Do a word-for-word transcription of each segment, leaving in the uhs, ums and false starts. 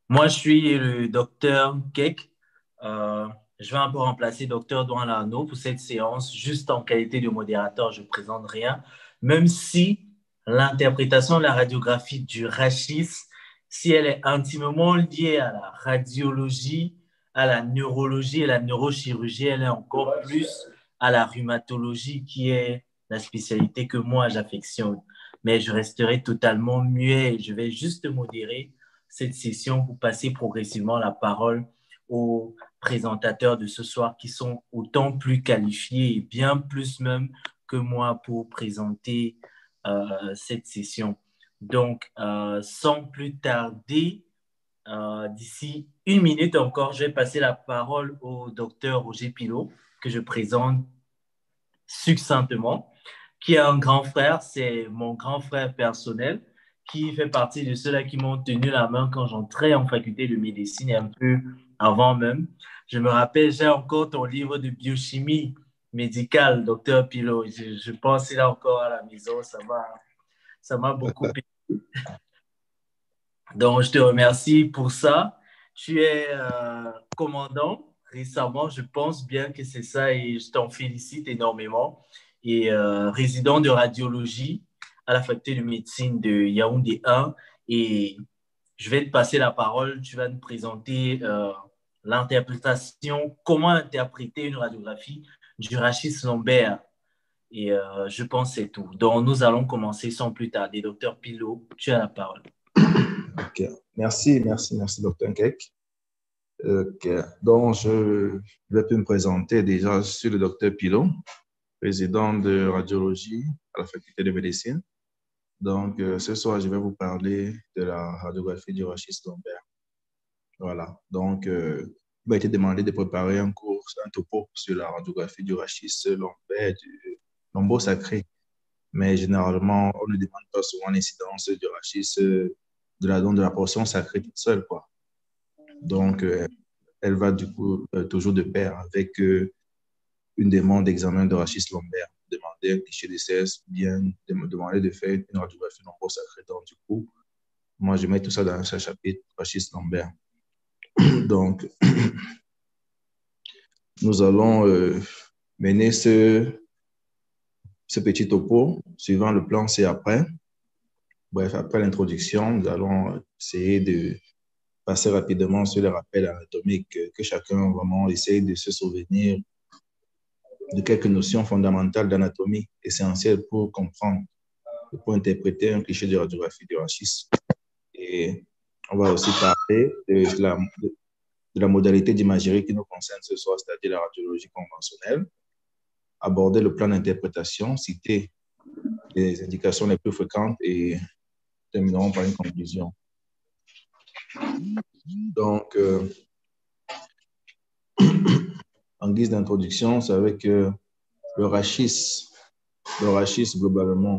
Moi, je suis le docteur Keck. Euh, je vais un peu remplacer docteur Douan Lano pour cette séance, juste en qualité de modérateur. Je ne présente rien, même si l'interprétation de la radiographie du rachis, si elle est intimement liée à la radiologie, à la neurologie et la neurochirurgie, elle est encore plus à la rhumatologie, qui est la spécialité que moi j'affectionne. Mais je resterai totalement muet et je vais juste modérer cette session pour passer progressivement la parole aux présentateurs de ce soir qui sont autant plus qualifiés et bien plus même que moi pour présenter euh, cette session. Donc, euh, sans plus tarder, euh, d'ici une minute encore, je vais passer la parole au docteur Roger Pilot, que je présente succinctement, qui est un grand frère, c'est mon grand frère personnel, qui fait partie de ceux-là qui m'ont tenu la main quand j'entrais en faculté de médecine et un peu avant même. Je me rappelle, j'ai encore ton livre de biochimie médicale, docteur Pilot. Je, je pense qu'il est encore à la maison, ça m'a, ça m'a beaucoup aidé. Donc, je te remercie pour ça. Tu es euh, commandant récemment, je pense bien que c'est ça et je t'en félicite énormément. Et euh, résident de radiologie à la faculté de médecine de Yaoundé un. Et je vais te passer la parole. Tu vas nous présenter euh, l'interprétation, comment interpréter une radiographie du rachis lombaire. Et euh, je pense que c'est tout. Donc, nous allons commencer sans plus tarder. Docteur Pilot, tu as la parole. Ok. Merci, merci, merci, docteur Nkek. Ok. Donc, je vais me présenter déjà. Je suis le docteur Pilot, président de radiologie à la faculté de médecine. Donc, euh, ce soir, je vais vous parler de la radiographie du rachis lombaire. Voilà. Donc, euh, il m'a été demandé de préparer un cours, un topo sur la radiographie du rachis lombaire, du lombo sacré. Mais généralement, on ne demande pas souvent l'incidence du rachis, de la, de la portion sacrée toute seule, quoi. Donc, euh, elle va du coup euh, toujours de pair avec euh, une demande d'examen de rachis lombaire, demander un cliché de C S, bien de me demander de faire une radiographie lombo sacrée. Donc, du coup, moi, je mets tout ça dans un seul chapitre, rachis lombaire. Donc, nous allons euh, mener ce, ce petit topo suivant le plan ci-après. Bref, après l'introduction, nous allons essayer de passer rapidement sur les rappels anatomiques, que, que chacun vraiment essaye de se souvenir de quelques notions fondamentales d'anatomie essentielles pour comprendre et pour interpréter un cliché de radiographie du rachis. Et on va aussi parler de la, de, de la modalité d'imagerie qui nous concerne ce soir, c'est-à-dire la radiologie conventionnelle, aborder le plan d'interprétation, citer les indications les plus fréquentes et terminerons par une conclusion. Donc, euh, en guise d'introduction, c'est avec euh, le rachis. Le rachis, globalement,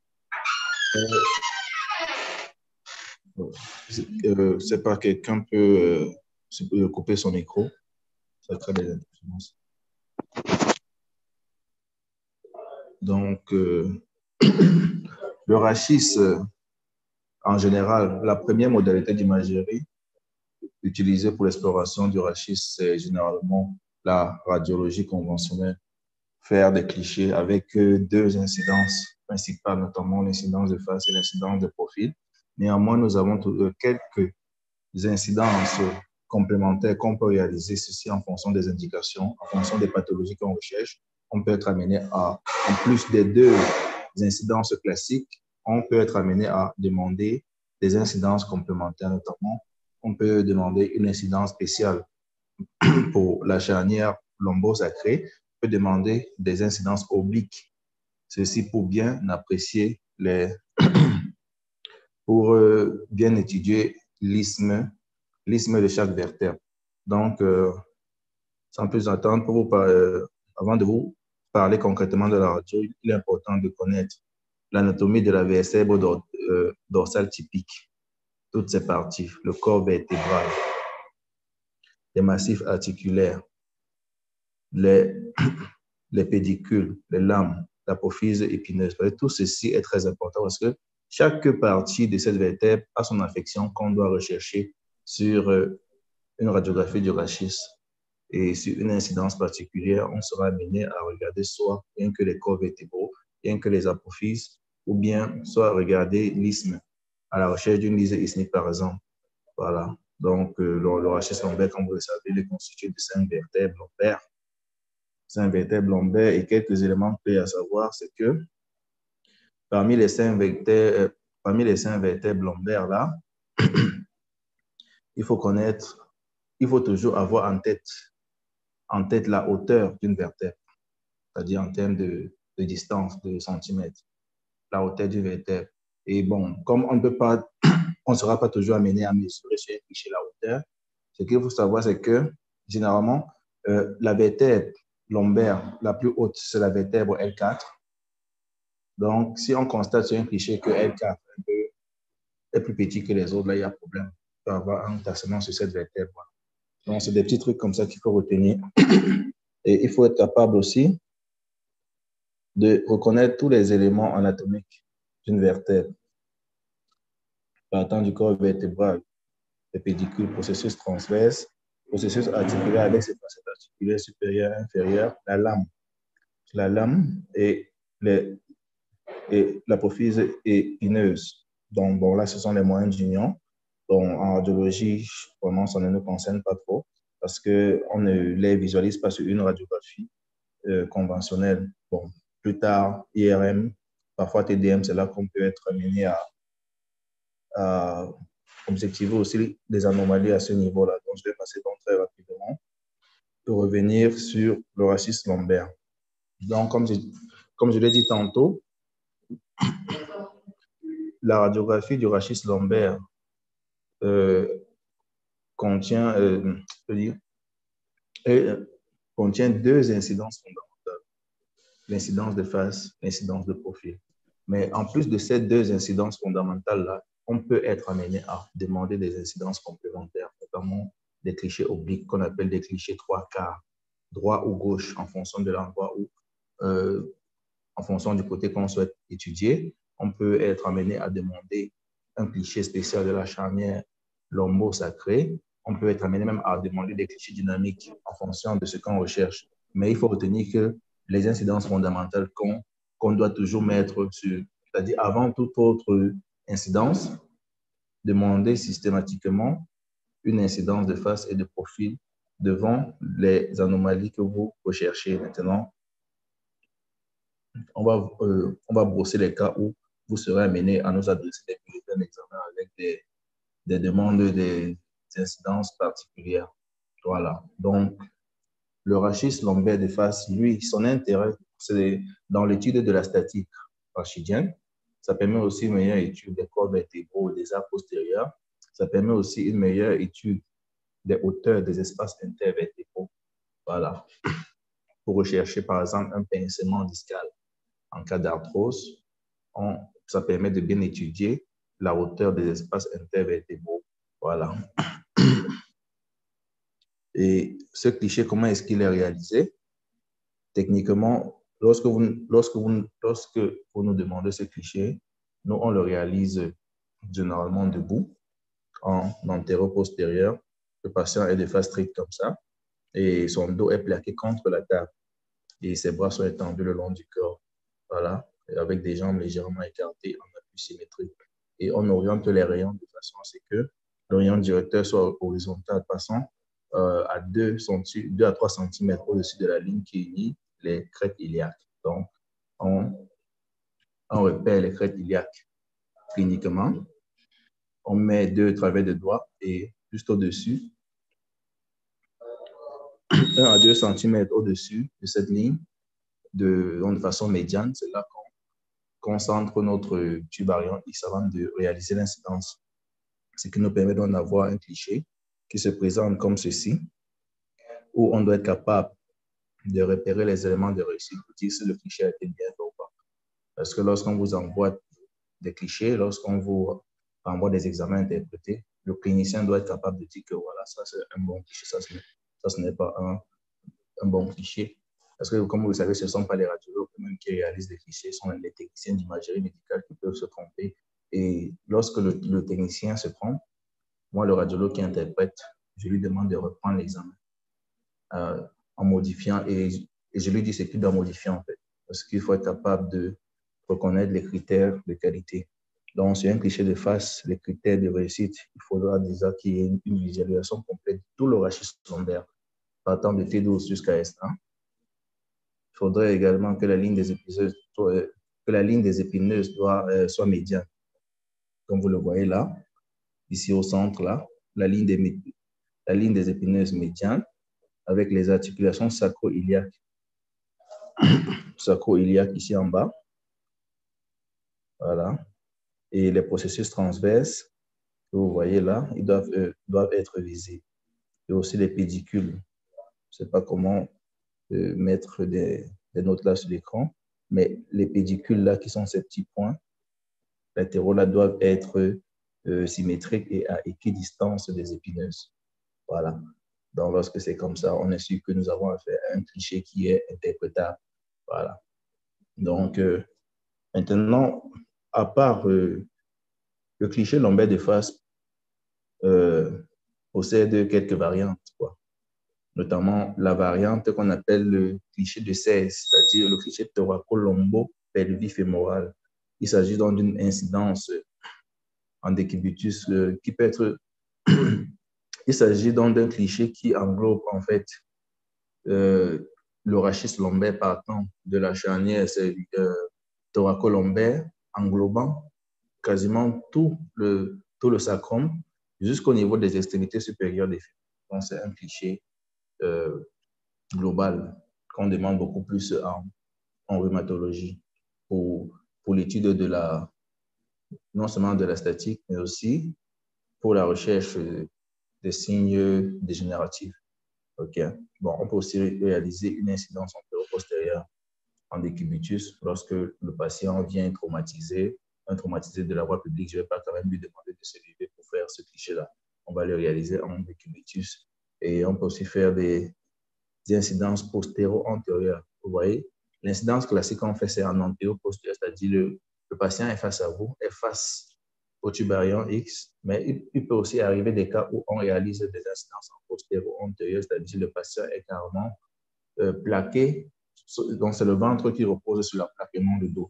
euh, euh, c'est pas quelqu'un peut, euh, peut couper son micro. Ça crée des interférences. Donc, euh, le rachis, euh, en général, la première modalité d'imagerie utilisée pour l'exploration du rachis, c'est généralement la radiologie conventionnelle. Faire des clichés avec euh, deux incidences principales, notamment l'incidence de face et l'incidence de profil. Néanmoins, nous avons euh, quelques incidences complémentaires qu'on peut réaliser, ceci en fonction des indications, en fonction des pathologies qu'on recherche. On peut être amené à, en plus des deux incidences classiques, on peut être amené à demander des incidences complémentaires, notamment, on peut demander une incidence spéciale pour la charnière lombo-sacrée, on peut demander des incidences obliques. Ceci pour bien apprécier les, pour euh, bien étudier l'isthme, l'isthme de chaque vertèbre. Donc, euh, sans plus attendre, pour vous, euh, avant de vous parler concrètement de la radio, il est important de connaître l'anatomie de la vertèbre dor euh, dorsale typique, toutes ses parties, le corps vertébral, les massifs articulaires, les, les pédicules, les lames, l'apophyse épineuse. Tout ceci est très important parce que chaque partie de cette vertèbre a son affection qu'on doit rechercher sur euh, une radiographie du rachis et sur une incidence particulière, on sera amené à regarder soit rien que les corps vertébraux, rien que les apophyses, ou bien soit regarder l'isthme, à la recherche d'une lysée isthmique par exemple. Voilà. Donc, euh, le, le rachis lombaire, comme vous le savez, il est constitué de cinq vertèbres lombaires. Cinq vertèbres lombaires et quelques éléments clés à savoir, c'est que parmi les cinq vertèbres, euh, parmi les cinq vertèbres lombaires là, il faut connaître, il faut toujours avoir en tête, en tête la hauteur d'une vertèbre, c'est-à-dire en termes de, de distance, de centimètres, la hauteur d'une vertèbre. Et bon, comme on ne peut pas, on ne sera pas toujours amené à mesurer sur un cliché la hauteur, ce qu'il faut savoir, c'est que généralement, euh, la vertèbre lombaire la plus haute, c'est la vertèbre L quatre. Donc, si on constate sur un cliché que L quatre est plus petit que les autres, là, il y a problème. Il peut y avoir un tassement sur cette vertèbre. Donc, c'est des petits trucs comme ça qu'il faut retenir. Et il faut être capable aussi de reconnaître tous les éléments anatomiques d'une vertèbre. Partant du corps vertébral, les pédicules, processus transverse, processus articulaire avec ses facettes articulaires supérieures et inférieures, la lame. La lame et, les, et l'apophyse épineuse. Donc, bon, là, ce sont les moyens d'union. Donc, en radiologie, vraiment, ça ne nous concerne pas trop parce qu'on ne les visualise pas sur une radiographie euh, conventionnelle. Bon, plus tard, I R M, parfois T D M, c'est là qu'on peut être amené à, à objectiver aussi des anomalies à ce niveau-là. Donc, je vais passer donc très rapidement pour revenir sur le rachis lombaire. Donc, comme je, comme je l'ai dit tantôt, la radiographie du rachis lombaire euh, contient, euh, je veux dire, euh, contient deux incidences fondamentales, l'incidence de face, l'incidence de profil. Mais en plus de ces deux incidences fondamentales-là, on peut être amené à demander des incidences complémentaires, notamment des clichés obliques qu'on appelle des clichés trois quarts, droit ou gauche, en fonction de l'endroit où, euh, en fonction du côté qu'on souhaite étudier. On peut être amené à demander un cliché spécial de la charnière lombo-sacrée. On peut être amené même à demander des clichés dynamiques en fonction de ce qu'on recherche. Mais il faut retenir que les incidences fondamentales qu'on qu'on doit toujours mettre sur, c'est-à-dire avant toute autre incidence, demander systématiquement une incidence de face et de profil devant les anomalies que vous recherchez. Maintenant, on va, euh, on va brosser les cas où vous serez amené à nous adresser des bulletins d'examen avec des, des demandes, des, des incidences particulières. Voilà. Donc, le rachis lombaire de face, lui, son intérêt, c'est dans l'étude de la statique rachidienne. Ça permet aussi une meilleure étude des corps vertébraux et des arcs postérieurs. Ça permet aussi une meilleure étude des hauteurs des espaces intervertébraux. Voilà. Pour rechercher, par exemple, un pincement discal. En cas d'arthrose, ça permet de bien étudier la hauteur des espaces intervertébraux. Voilà. Et ce cliché, comment est-ce qu'il est réalisé? Techniquement, lorsque vous, lorsque, vous, lorsque vous nous demandez ce cliché, nous, on le réalise généralement debout, en antéro-postérieur. Le patient est de face stricte comme ça et son dos est plaqué contre la table et ses bras sont étendus le long du corps. Voilà, avec des jambes légèrement écartées en appui symétrique. Et on oriente les rayons de façon à ce que le rayon directeur soit horizontal, passant euh, à deux à trois centimètres au-dessus de la ligne qui unit les crêtes iliaques. Donc, on, on repère les crêtes iliaques cliniquement. On met deux travers de doigts et juste au-dessus, un à deux centimètres au-dessus de cette ligne, de, de façon médiane, c'est là qu'on concentre notre tube arion X avant de réaliser l'incidence. Ce qui nous permet d'en avoir un cliché qui se présente comme ceci, où on doit être capable de repérer les éléments de réussite pour dire si le cliché a été bien fait ou pas. Parce que lorsqu'on vous envoie des clichés, lorsqu'on vous envoie des examens interprétés, le clinicien doit être capable de dire que voilà, ça c'est un bon cliché, ça, ça ce n'est pas un, un bon cliché. Parce que, comme vous le savez, ce ne sont pas les radiologues même qui réalisent des clichés, ce sont les techniciens d'imagerie médicale qui peuvent se tromper. Et lorsque le, le technicien se trompe, moi, le radiologue qui interprète, je lui demande de reprendre l'examen euh, en modifiant et, et je lui dis ce qu'il doit modifier en fait. Parce qu'il faut être capable de reconnaître les critères de qualité. Donc, sur un cliché de face, les critères de réussite, il faudra déjà qu'il y ait une, une visualisation complète de tout le rachis secondaire, partant de T douze jusqu'à S un. Il faudrait également que la ligne des épineuses, que la ligne des épineuses doit, euh, soit médiane. Comme vous le voyez là, ici au centre, là, la ligne des, la ligne des épineuses médiane avec les articulations sacro-iliaques. Sacro-iliaques ici en bas. Voilà. Et les processus transverses que vous voyez là, ils doivent, euh, doivent être visibles. Et aussi les pédicules. Je ne sais pas comment euh, mettre des, des notes là sur l'écran, mais les pédicules là, qui sont ces petits points latéraux là, doivent être euh, symétriques et à équidistance des épineuses. Voilà. Donc, lorsque c'est comme ça, on est sûr que nous avons affaire à un cliché qui est interprétable. Voilà. Donc, euh, maintenant, à part euh, le cliché lombaire de face, euh, possède quelques variantes, quoi. Notamment la variante qu'on appelle le cliché de seize, c'est-à-dire le cliché thoraco-lombo-pelvis-fémoral. Il s'agit donc d'une incidence en décubitus euh, qui peut être... Il s'agit donc d'un cliché qui englobe en fait euh, le rachis lombaire partant de la charnière euh, thoraco-lombaire, englobant quasiment tout le, tout le sacrum jusqu'au niveau des extrémités supérieures des fémurs. Donc, c'est un cliché euh, global qu'on demande beaucoup plus en, en rhumatologie pour, pour l'étude de la, non seulement de la statique, mais aussi pour la recherche des signes dégénératifs. OK. Bon, on peut aussi réaliser une incidence antéro-postérieure en décubitus lorsque le patient vient traumatisé, un traumatisé de la voie publique. Je ne vais pas quand même lui demander de se lever pour faire ce cliché-là. On va le réaliser en décubitus. Et on peut aussi faire des, des incidences postéro-antérieures. Vous voyez, l'incidence classique qu'on fait, c'est en antéro-postérieur, c'est-à-dire le, le patient est face à vous, est face au tubarion X, mais il, il peut aussi arriver des cas où on réalise des incidences en postéro-antérieure, c'est-à-dire le patient est carrément euh, plaqué, donc c'est le ventre qui repose sur la plaque et non le dos.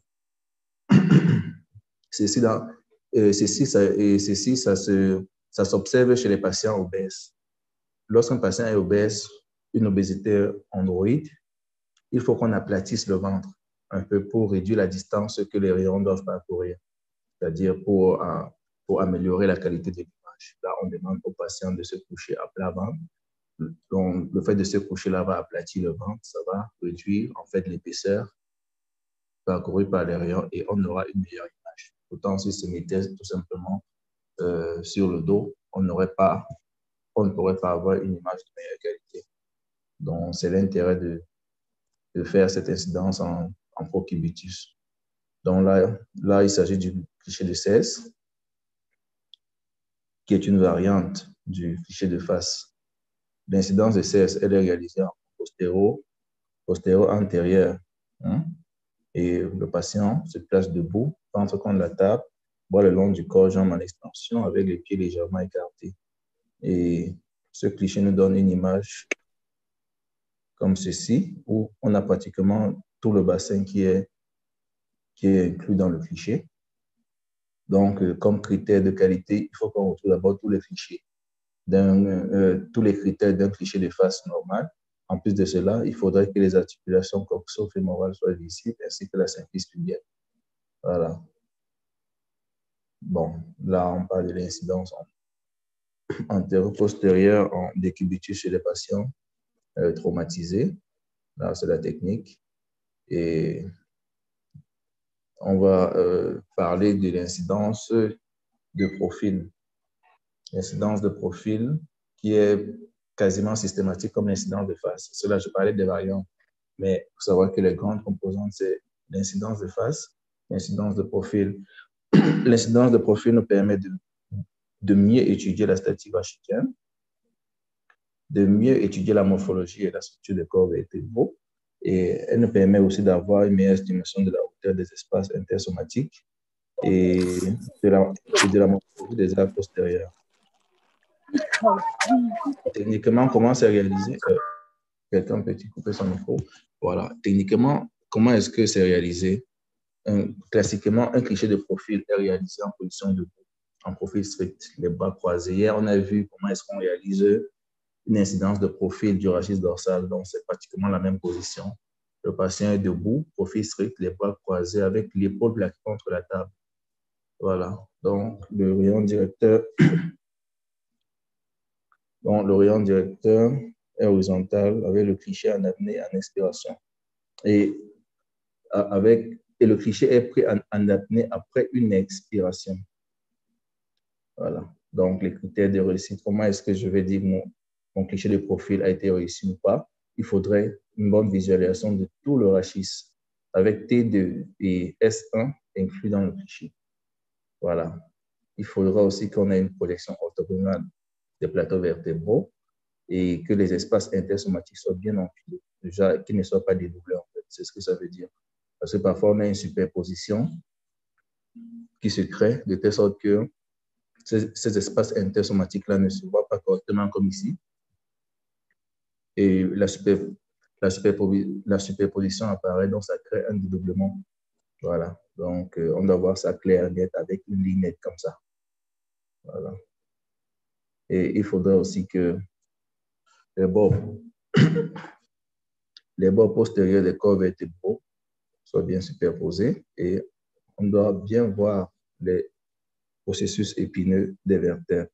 Ceci, dans, euh, ceci, ça, et ceci ça, se, ça s'observe chez les patients obèses. Lorsqu'un patient est obèse, une obésité androïde, il faut qu'on aplatisse le ventre un peu pour réduire la distance que les rayons doivent parcourir, c'est-à-dire pour, euh, pour améliorer la qualité de l'image. Là, on demande au patient de se coucher à plat ventre. Donc, le fait de se coucher là va aplatir le ventre, ça va réduire en fait l'épaisseur parcourue par les rayons et on aura une meilleure image. Pourtant, si se mettait tout simplement euh, sur le dos, on n'aurait pas, on ne pourrait pas avoir une image de meilleure qualité. Donc, c'est l'intérêt de, de faire cette incidence en, en procubitus. Donc là, là il s'agit du cliché de seize, qui est une variante du cliché de face. L'incidence de seize, elle est réalisée en postéro, postéro-antérieur. Hein? Et le patient se place debout, ventre contre la table, bras le long du corps, jambes en extension, avec les pieds légèrement écartés. Et ce cliché nous donne une image comme ceci, où on a pratiquement tout le bassin qui est, qui est inclus dans le cliché. Donc, euh, comme critère de qualité, il faut qu'on retrouve d'abord tous les clichés, euh, tous les critères d'un cliché de face normal. En plus de cela, il faudrait que les articulations coxo-fémorales soient visibles, ainsi que la symphyse pubienne. Voilà. Bon, là, on parle de l'incidence antéro-postérieure en décubitus chez les patients euh, traumatisés. Là, c'est la technique. Et on va euh, parler de l'incidence de profil. L'incidence de profil qui est quasiment systématique comme l'incidence de face. Cela, je parlais des variantes, mais il faut savoir que les grandes composantes, c'est l'incidence de face, l'incidence de profil. L'incidence de profil nous permet de, de mieux étudier la statique vachicienne, de mieux étudier la morphologie et la structure des corps vertébraux, et elle nous permet aussi d'avoir une meilleure estimation de la hauteur des espaces intersomatiques et de la, et de la morphologie des arcs postérieurs. Techniquement, comment c'est réalisé? Euh, Quelqu'un peut-il couper son micro? Voilà. Techniquement, comment est-ce que c'est réalisé? Un, classiquement, un cliché de profil est réalisé en position debout, en profil strict, les bras croisés. Hier, on a vu comment est-ce qu'on réalise une incidence de profil du rachis dorsal. Donc, c'est pratiquement la même position. Le patient est debout, profil strict, les bras croisés avec l'épaule plaquée contre la table. Voilà. Donc, le rayon directeur, donc, le rayon directeur est horizontal avec le cliché en apnée en expiration. Et, avec, et le cliché est pris en, en apnée après une expiration. Voilà. Donc, les critères de réussite, comment est-ce que je vais dire mon, mon cliché de profil a été réussi ou pas? Il faudrait une bonne visualisation de tout le rachis avec T deux et S un inclus dans le cliché. Voilà. Il faudra aussi qu'on ait une projection orthogonale des plateaux vertébraux et que les espaces intersomatiques soient bien empilés, déjà qu'ils ne soient pas dédoublés, en fait. C'est ce que ça veut dire. Parce que parfois, on a une superposition qui se crée de telle sorte que ces, ces espaces intersomatiques-là ne se voient pas correctement comme ici. Et la, super, la, superposi la superposition apparaît, donc ça crée un dédoublement. Voilà. Donc, euh, on doit voir ça clair, net, avec une ligne nette comme ça. Voilà. Et il faudrait aussi que les bords, les bords postérieurs des corps vertébraux soient bien superposés et on doit bien voir les processus épineux des vertèbres.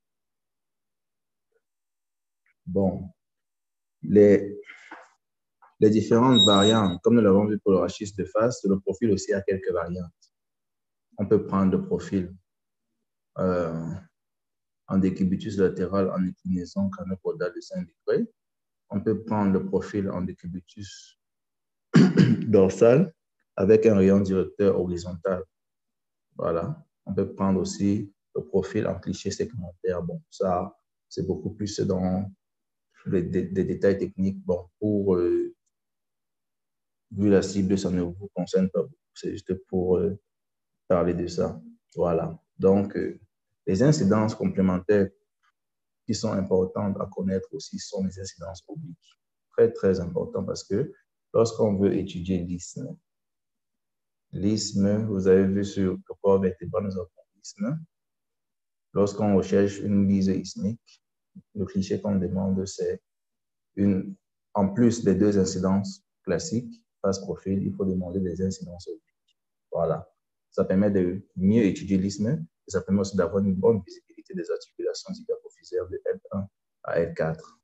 Bon, les, les différentes variantes, comme nous l'avons vu pour le rachis de face, le profil aussi a quelques variantes. On peut prendre le profil euh, en décubitus latéral en inclinaison canopodale de cinq degrés. On peut prendre le profil en décubitus dorsal avec un rayon directeur horizontal. Voilà. On peut prendre aussi le profil en cliché segmentaire. Bon, ça, c'est beaucoup plus dans les, des, des détails techniques. Bon, pour, euh, vu la cible, ça ne vous concerne pas beaucoup. C'est juste pour euh, parler de ça. Voilà. Donc, euh, les incidences complémentaires qui sont importantes à connaître aussi sont les incidences obliques. Très, très important parce que lorsqu'on veut étudier l'isthme, l'isthme, vous avez vu sur le corps vertébral, nous avons l'isthme. Lorsqu'on recherche une lise isthmique, le cliché qu'on demande, c'est une, en plus des deux incidences classiques, face profil, il faut demander des incidences obliques. Voilà. Ça permet de mieux étudier l'isthme et ça permet aussi d'avoir une bonne visibilité des articulations hyperpophysaires de L un à L quatre.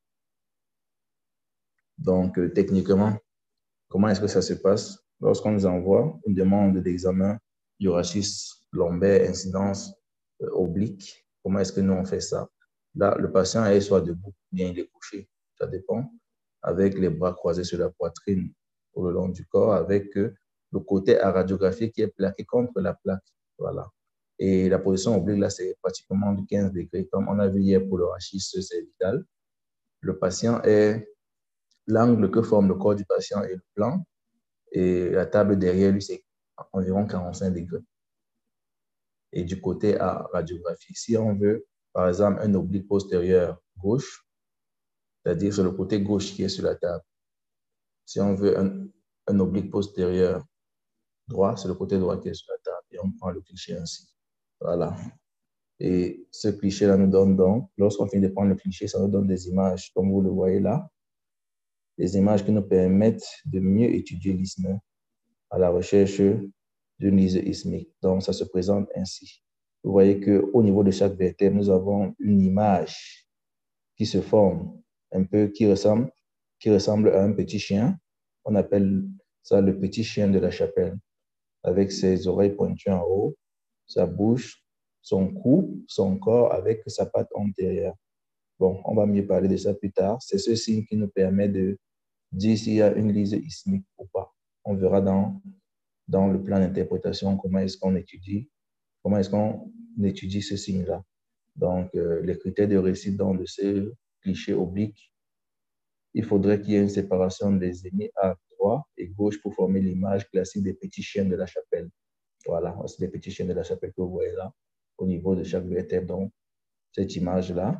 Donc, euh, techniquement, comment est-ce que ça se passe? Lorsqu'on nous envoie une demande d'examen du rachis lombaire, incidence euh, oblique, comment est-ce que nous on fait ça? Là, le patient est soit debout, bien il est couché, ça dépend, avec les bras croisés sur la poitrine au long du corps, avec euh, le côté à radiographie qui est plaqué contre la plaque. Voilà. Et la position oblique, là, c'est pratiquement du quinze degrés, comme on a vu hier pour le rachis cervical. Le patient est, l'angle que forme le corps du patient est le plan, et la table derrière lui, c'est environ quarante-cinq degrés. Et du côté à radiographie, si on veut, par exemple, un oblique postérieur gauche, c'est-à-dire sur le côté gauche qui est sur la table. Si on veut un, un oblique postérieur droit, c'est le côté droit qui est sur la table. Et on prend le cliché ainsi. Voilà. Et ce cliché-là nous donne donc, lorsqu'on finit de prendre le cliché, ça nous donne des images, comme vous le voyez là, des images qui nous permettent de mieux étudier l'isthme à la recherche d'une lise isthmique. Donc, ça se présente ainsi. Vous voyez qu'au niveau de chaque vertèbre, nous avons une image qui se forme, un peu qui ressemble, qui ressemble à un petit chien. On appelle ça le petit chien de la chapelle, avec ses oreilles pointues en haut, sa bouche, son cou, son corps avec sa patte antérieure. Bon, on va mieux parler de ça plus tard. C'est ce signe qui nous permet de dire s'il y a une lise isthmique ou pas. On verra dans dans le plan d'interprétation, comment est-ce qu'on étudie, comment est-ce qu'on étudie ce signe-là. Donc, euh, les critères de réussite dans de ces clichés obliques, il faudrait qu'il y ait une séparation des aînés à droite et gauche pour former l'image classique des petits chiens de la chapelle. Voilà, c'est les petits chiens de la chapelle que vous voyez là, au niveau de chaque vertèbre. Donc, cette image-là.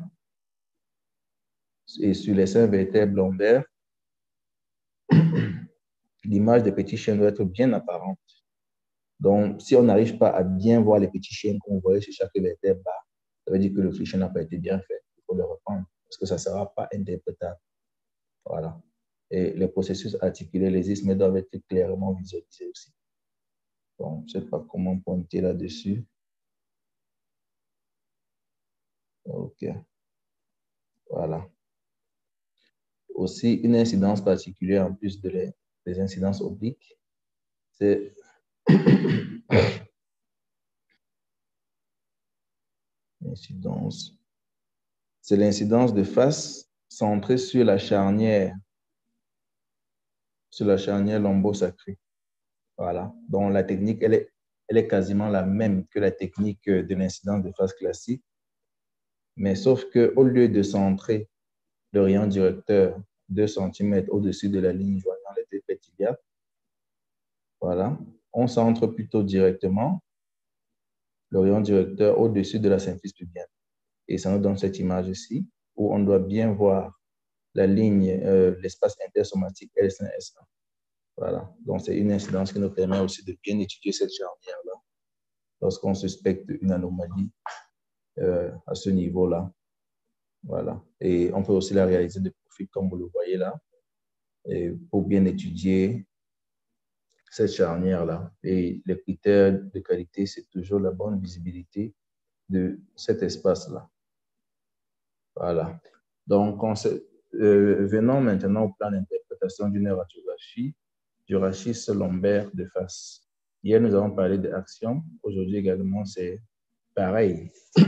Et sur les cinq vertèbres lombaires, l'image des petits chiens doit être bien apparente. Donc, si on n'arrive pas à bien voir les petits chiens qu'on voyait sur chaque vertèbre, bah, ça veut dire que le cliché n'a pas été bien fait. Il faut le reprendre parce que ça ne sera pas interprétable. Voilà. Et les processus articulés, les isthmes doivent être clairement visualisés aussi. Bon, je ne sais pas comment pointer là-dessus. OK. Voilà. Aussi, une incidence particulière en plus de les, des incidences obliques, c'est l'incidence. C'est l'incidence de face centrée sur la charnière, sur la charnière lombo-sacrée. Voilà. Donc, la technique, elle est, elle est quasiment la même que la technique de l'incidence de face classique, mais sauf qu'au lieu de centrer le rayon directeur deux centimètres au-dessus de la ligne joignant les deux pétilia, voilà, on centre plutôt directement le rayon directeur au-dessus de la symphyse pubienne. Et ça nous donne cette image ici, où on doit bien voir la ligne, euh, l'espace intersomatique S un S un. Voilà, donc c'est une incidence qui nous permet aussi de bien étudier cette charnière-là lorsqu'on suspecte une anomalie euh, à ce niveau-là. Voilà, et on peut aussi la réaliser de profil comme vous le voyez là, et pour bien étudier cette charnière-là. Et les critères de qualité, c'est toujours la bonne visibilité de cet espace-là. Voilà. Donc, on se, euh, venons maintenant au plan d'interprétation d'une radiographie du rachis lombaire de face. Hier, nous avons parlé d'axiome. Aujourd'hui également, c'est pareil.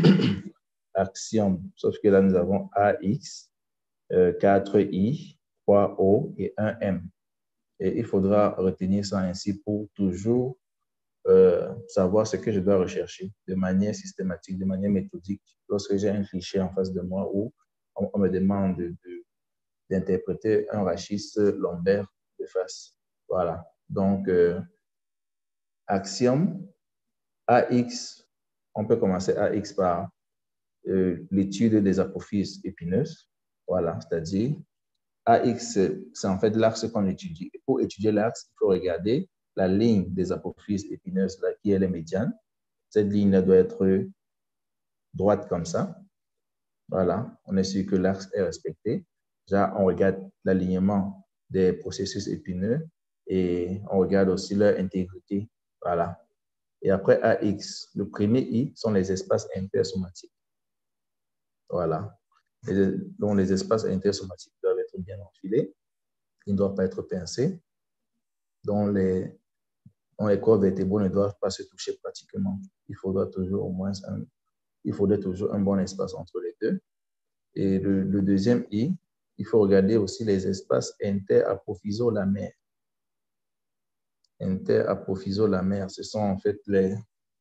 Axiome, sauf que là, nous avons A X, euh, quatre I, trois O et un M. Et il faudra retenir ça ainsi pour toujours euh, savoir ce que je dois rechercher de manière systématique, de manière méthodique. Lorsque j'ai un cliché en face de moi où on, on me demande de, de, d'interpréter un rachis lombaire de face. Voilà. Donc, euh, axiome, A X, on peut commencer A X par euh, l'étude des apophyses épineuses. Voilà, c'est-à-dire A X, c'est en fait l'axe qu'on étudie. Et pour étudier l'axe, il faut regarder la ligne des apophyses épineuses, là, qui est la médiane. Cette ligne-là doit être droite comme ça. Voilà, on est sûr que l'axe est respecté. Là, on regarde l'alignement des processus épineux et on regarde aussi leur intégrité. Voilà. Et après A X, le premier I sont les espaces intersomatiques. Voilà. Et donc, les espaces intersomatiques doivent être bien enfilés. Ils ne doivent pas être pincés. Donc, les, donc les corps vertébraux ne doivent pas se toucher pratiquement. Il faudra toujours au moins un, il faudrait toujours un bon espace entre les deux. Et le, le deuxième I, il faut regarder aussi les espaces interapophysolamaires. Interapophysolamaires, ce sont en fait les,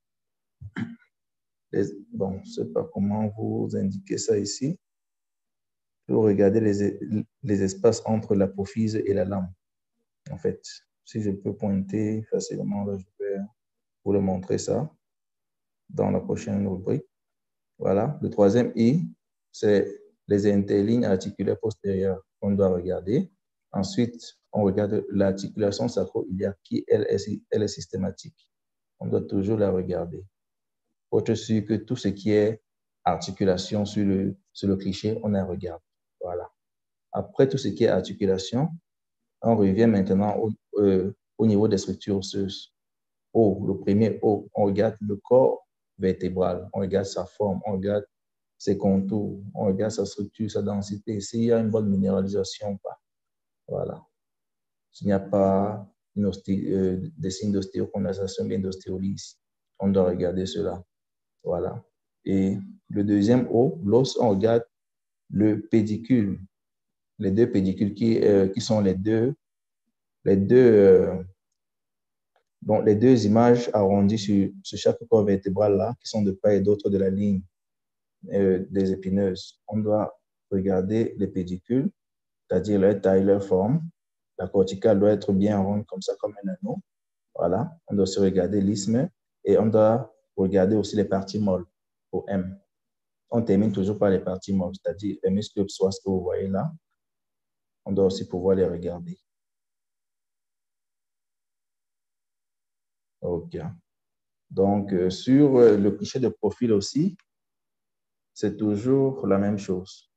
les bon, je ne sais pas comment vous indiquer ça ici. Pour regarder les, les espaces entre l'apophyse et la lame. En fait, si je peux pointer facilement, là, je vais vous le montrer ça dans la prochaine rubrique. Voilà. Le troisième I, c'est les interlignes articulaires postérieures qu'on doit regarder. Ensuite, on regarde l'articulation sacro-iliaque qui, elle, est, elle est systématique. On doit toujours la regarder. Pour être sûr que tout ce qui est articulation sur le, sur le cliché, on la regarde. Voilà. Après tout ce qui est articulation, on revient maintenant au, euh, au niveau des structures osseuses. O, le premier O, on regarde le corps vertébral, on regarde sa forme, on regarde ses contours, on regarde sa structure, sa densité, s'il y a une bonne minéralisation ou pas. Voilà. S'il n'y a pas une euh, des signes d'ostéocondensation, bien d'ostéolyse, on doit regarder cela. Voilà. Et le deuxième O, l'os, on regarde le pédicule, les deux pédicules qui, euh, qui sont les deux, les deux, euh, donc les deux images arrondies sur, sur chaque corps vertébral là, qui sont de part et d'autre de la ligne euh, des épineuses. On doit regarder les pédicules, c'est-à-dire leur taille, leur forme. La corticale doit être bien ronde comme ça, comme un anneau. Voilà. On doit aussi regarder l'isthme et on doit regarder aussi les parties molles au M. on termine toujours par les parties molles, c'est-à-dire les muscles psoas que vous voyez là. On doit aussi pouvoir les regarder. OK. Donc, euh, sur euh, le cliché de profil aussi, c'est toujours la même chose.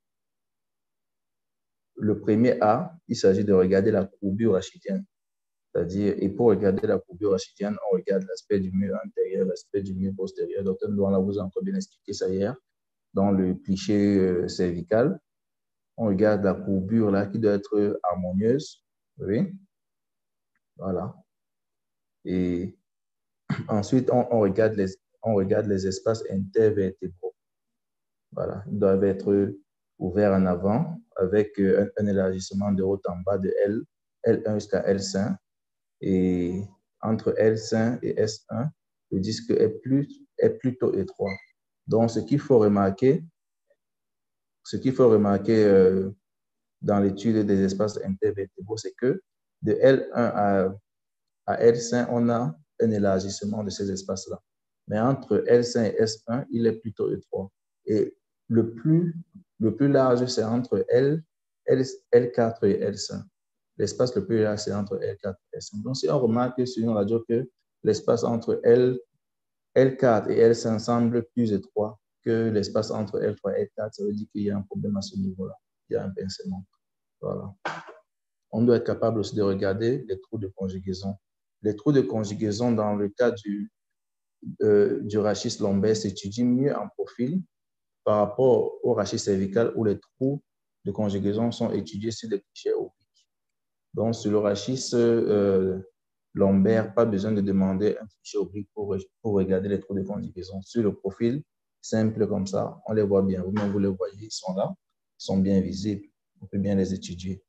Le premier A, il s'agit de regarder la courbure rachidienne. C'est-à-dire, et pour regarder la courbure rachidienne, on regarde l'aspect du mur antérieur, l'aspect du mur postérieur. Docteur Ndouala vous a encore bien expliqué ça hier dans le cliché euh, cervical. On regarde la courbure là qui doit être harmonieuse. Oui. Voilà. Et ensuite, on, on, regarde les, on regarde les espaces intervertébraux. Voilà. Ils doivent être ouverts en avant avec un, un élargissement de haut en bas de L, L un jusqu'à L cinq. Et entre L cinq et S un, le disque est, plus, est plutôt étroit. Donc, ce qu'il faut remarquer, ce qu'il faut remarquer euh, dans l'étude des espaces intervertébraux, c'est que de L un à, à L cinq, on a un élargissement de ces espaces-là. Mais entre L cinq et S un, il est plutôt étroit. Et le plus, le plus large, c'est entre L, L, L4 et L cinq. L'espace le plus large, c'est entre L quatre et L cinq. Donc, si on remarque sur une radio que l'espace entre L, L4 et L cinq semble plus étroit que l'espace entre L trois et L quatre, ça veut dire qu'il y a un problème à ce niveau-là. Il y a un pincement. Voilà. On doit être capable aussi de regarder les trous de conjugaison. Les trous de conjugaison, dans le cas du, euh, du rachis lombaire, s'étudient mieux en profil par rapport au rachis cervical où les trous de conjugaison sont étudiés sur des clichés obliques. Donc, sur le rachis euh, lombaire, pas besoin de demander un cliché oblique pour, pour regarder les trous de conjugaison. Sur le profil, simple comme ça, on les voit bien. Vous-même, vous les voyez, ils sont là, ils sont bien visibles. On peut bien les étudier.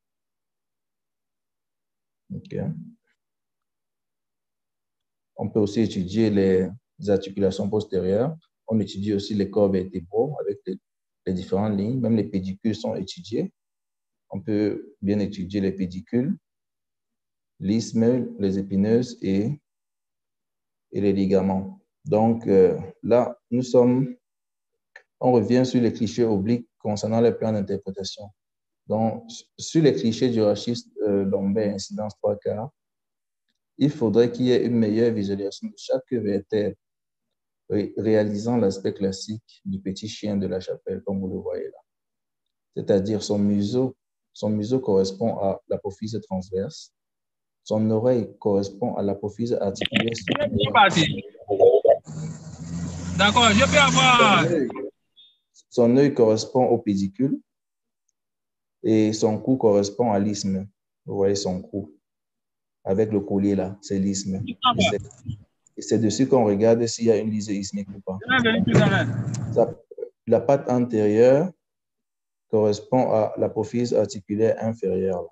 OK. On peut aussi étudier les articulations postérieures. On étudie aussi les corps vertébraux avec les, les différentes lignes. Même les pédicules sont étudiés. On peut bien étudier les pédicules, l'isthme, les épineuses et, et les ligaments. Donc euh, là, nous sommes, on revient sur les clichés obliques concernant les plans d'interprétation. Donc, sur les clichés du rachis euh, lombaire, incidence trois quarts, il faudrait qu'il y ait une meilleure visualisation de chaque vertèbre, réalisant l'aspect classique du petit chien de la chapelle, comme vous le voyez là. C'est-à-dire son museau, son museau correspond à l'apophyse transverse, son oreille correspond à l'apophyse articulaire supérieure. D'accord, je peux avoir... Son œil, son œil correspond au pédicule et son cou correspond à l'isthme. Vous voyez son cou avec le collier là, c'est l'isthme. Et c'est dessus qu'on regarde s'il y a une lise isthmique ou pas. La patte antérieure correspond à l'apophyse articulaire inférieure.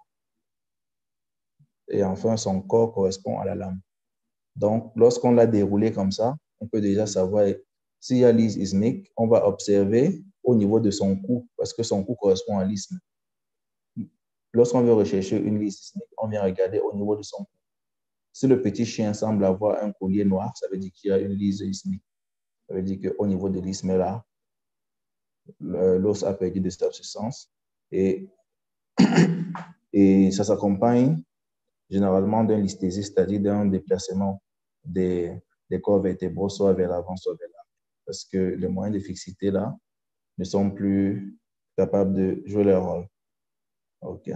Et enfin, son corps correspond à la lame. Donc, lorsqu'on l'a déroulé comme ça, on peut déjà savoir s'il y a lise isthmique, on va observer au niveau de son cou, parce que son cou correspond à l'isthme. Lorsqu'on veut rechercher une lise isthmique, on vient regarder au niveau de son cou. Si le petit chien semble avoir un collier noir, ça veut dire qu'il y a une lise isthmique. Ça veut dire qu'au niveau de l'isthme là, l'os a perdu de sa substance et, et ça s'accompagne généralement d'un listhésie, c'est-à-dire d'un déplacement des, des corps vertébraux soit vers l'avant, soit vers l'arrière. Parce que les moyens de fixité là ne sont plus capables de jouer leur rôle. OK.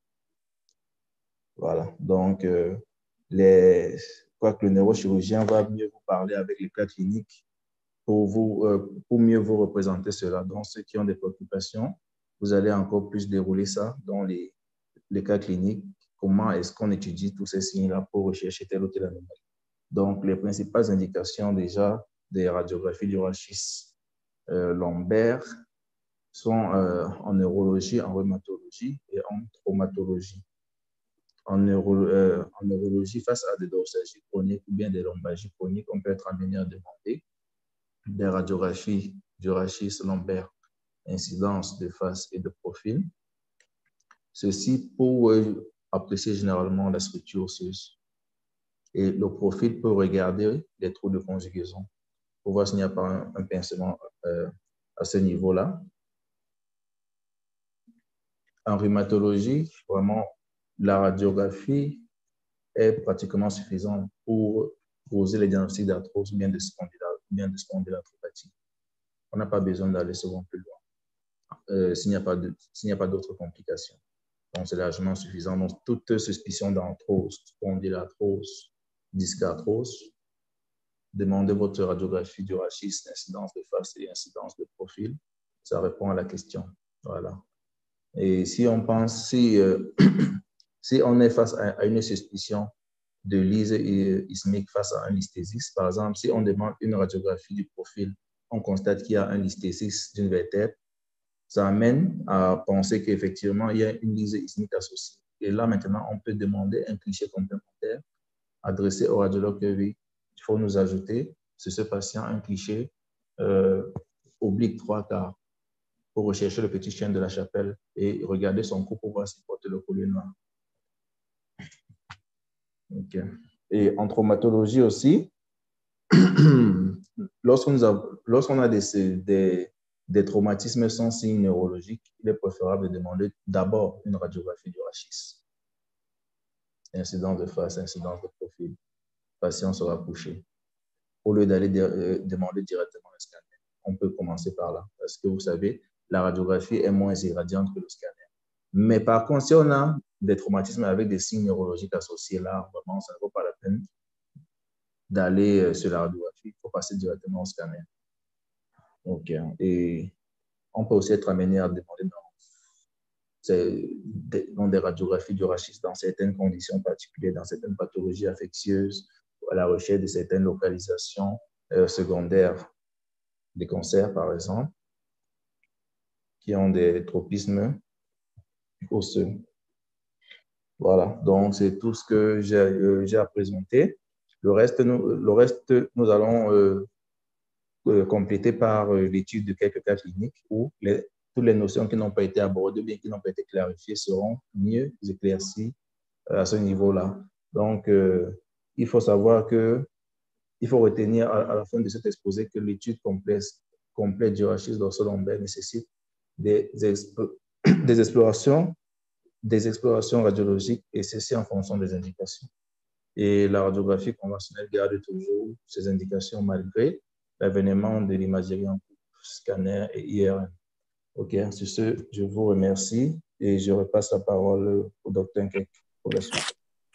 Voilà. Donc, euh, les, quoi que le neurochirurgien va mieux vous parler avec les cas cliniques pour, vous, euh, pour mieux vous représenter cela. Donc, ceux qui ont des préoccupations, vous allez encore plus dérouler ça dans les, les cas cliniques. Comment est-ce qu'on étudie tous ces signes-là pour rechercher telle ou telle anomalie. Donc, les principales indications déjà des radiographies du rachis euh, lombaire sont euh, en neurologie, en rhumatologie et en traumatologie. En, neuro, euh, en neurologie, face à des dorsalgies chroniques ou bien des lombalgies chroniques, on peut être amené à demander des radiographies du rachis lombaire, incidence de face et de profil. Ceci pour euh, apprécier généralement la structure osseuse. Et le profil peut regarder les trous de conjugaison pour voir s'il n'y a pas un, un pincement euh, à ce niveau-là. En rhumatologie, vraiment, la radiographie est pratiquement suffisante pour poser les diagnostics d'arthrose ou bien de spondyloarthropathie. On n'a pas besoin d'aller souvent plus loin euh, s'il n'y a pas de, s'il n'y a pas d'autres complications. Donc, c'est largement suffisant. Donc, toute suspicion d'arthrose, spondylarthrose, discarthrose, demandez votre radiographie du rachis, incidence de face et incidence de profil. Ça répond à la question. Voilà. Et si on pense, si, euh, si on est face à, à une suspicion de lyse ismique face à un listhésis, par exemple, si on demande une radiographie du profil, on constate qu'il y a un listhésis d'une vertèbre, ça amène à penser qu'effectivement, il y a une lyse ismique associée. Et là, maintenant, on peut demander un cliché complémentaire adressé au radiologue que oui, il faut nous ajouter sur ce patient un cliché euh, oblique trois quarts pour rechercher le petit chien de la chapelle et regarder son cou pour voir s'il porte le collier noir. Okay. Et en traumatologie aussi, lorsqu'on a, lorsqu'on a des, des, des traumatismes sans signe neurologique, il est préférable de demander d'abord une radiographie du rachis. Incidence de face, incidence de profil. Le patient sera couché. Au lieu d'aller de, euh, demander directement le scanner, on peut commencer par là. Parce que vous savez, la radiographie est moins irradiante que le scanner. Mais par contre, si on a des traumatismes avec des signes neurologiques associés, là, vraiment, ça ne vaut pas la peine d'aller sur la radiographie. Il faut passer directement au scanner. OK. Et on peut aussi être amené à demander dans, dans des radiographies du rachis dans certaines conditions particulières, dans certaines pathologies infectieuses, à la recherche de certaines localisations euh, secondaires des cancers, par exemple, qui ont des tropismes osseux. Voilà, donc c'est tout ce que j'ai euh, à présenter. Le reste, nous, le reste, nous allons euh, euh, compléter par euh, l'étude de quelques cas cliniques où les, toutes les notions qui n'ont pas été abordées, bien qui n'ont pas été clarifiées, seront mieux éclaircies euh, à ce niveau-là. Donc, euh, il faut savoir que il faut retenir à, à la fin de cet exposé que l'étude complète, complète du rachis dorsal-lombaire nécessite des, expo des explorations des explorations radiologiques et ceci en fonction des indications. Et la radiographie conventionnelle garde toujours ces indications malgré l'avènement de l'imagerie en scanner et I R M. OK, sur ce, je vous remercie et je repasse la parole au docteur Nkek pour la suite.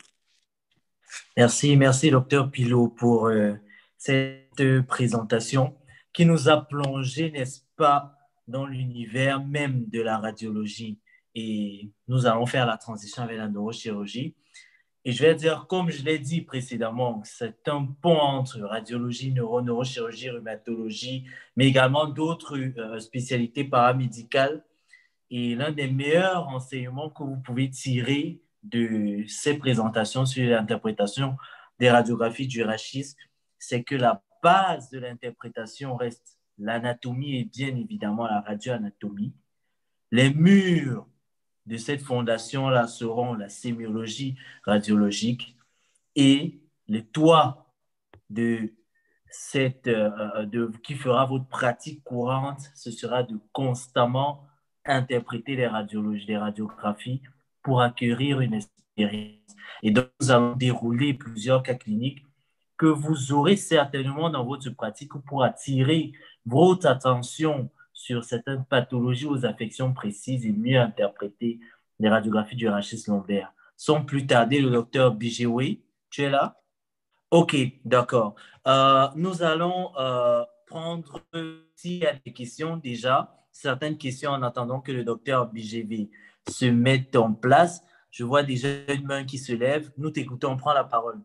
Merci, merci docteur Pilot pour euh, cette présentation qui nous a plongé, n'est-ce pas, dans l'univers même de la radiologie. Et nous allons faire la transition avec la neurochirurgie. Et je vais dire, comme je l'ai dit précédemment, c'est un pont entre radiologie, neuro, neurochirurgie, rhumatologie, mais également d'autres euh, spécialités paramédicales. Et l'un des meilleurs enseignements que vous pouvez tirer de ces présentations sur l'interprétation des radiographies du rachis, c'est que la base de l'interprétation reste l'anatomie et bien évidemment la radioanatomie. Les murs de cette fondation-là seront la sémiologie radiologique et le toit de cette, euh, de, qui fera votre pratique courante, ce sera de constamment interpréter les radiologies, les radiographies pour acquérir une expérience. Et donc, nous allons dérouler plusieurs cas cliniques que vous aurez certainement dans votre pratique pour attirer votre attention sur certaines pathologies ou affections précises et mieux interpréter les radiographies du rachis lombaire. Sans plus tarder, le docteur Bijewe, tu es là? OK, d'accord. Euh, nous allons euh, prendre, s'il y a des questions déjà, certaines questions en attendant que le docteur Bijewe se mette en place. Je vois déjà une main qui se lève. Nous t'écoutons, on prend la parole.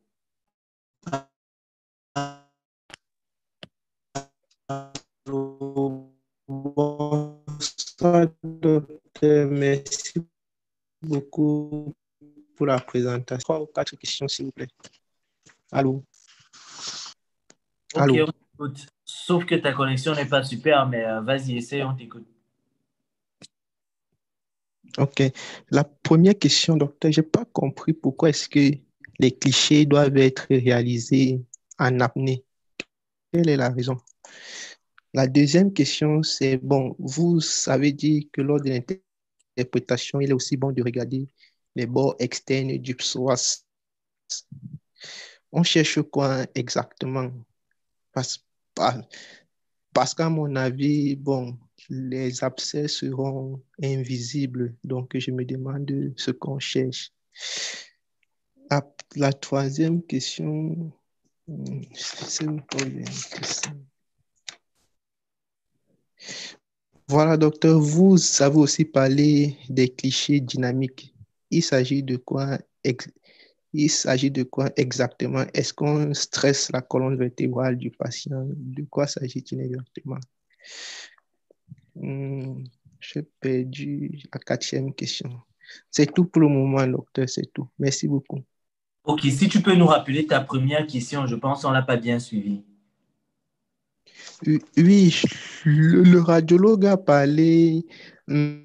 Bonsoir, docteur. Merci beaucoup pour la présentation. Trois ou quatre questions, s'il vous plaît. Allô? Ok, Allô? on t'écoute. Sauf que ta connexion n'est pas super, mais euh, vas-y, essaye, on t'écoute. Ok. La première question, docteur, je n'ai pas compris pourquoi est-ce que les clichés doivent être réalisés en apnée. Quelle est la raison? La deuxième question, c'est, bon, vous avez dit que lors de l'interprétation, il est aussi bon de regarder les bords externes du psoas. On cherche quoi exactement? Parce, par- parce qu'à mon avis, bon, les abcès seront invisibles. Donc, je me demande ce qu'on cherche. La, la troisième question, hmm, c'est une bonne question. Voilà, docteur, vous avez aussi parlé des clichés dynamiques. Il s'agit de quoi, ex- il s'agit de quoi exactement? Est-ce qu'on stresse la colonne vertébrale du patient? De quoi s'agit-il exactement? Hmm, j'ai perdu la quatrième question. C'est tout pour le moment, docteur, c'est tout. Merci beaucoup. Ok, si tu peux nous rappeler ta première question, je pense qu'on ne l'a pas bien suivie. Oui, le, le radiologue a parlé, hmm,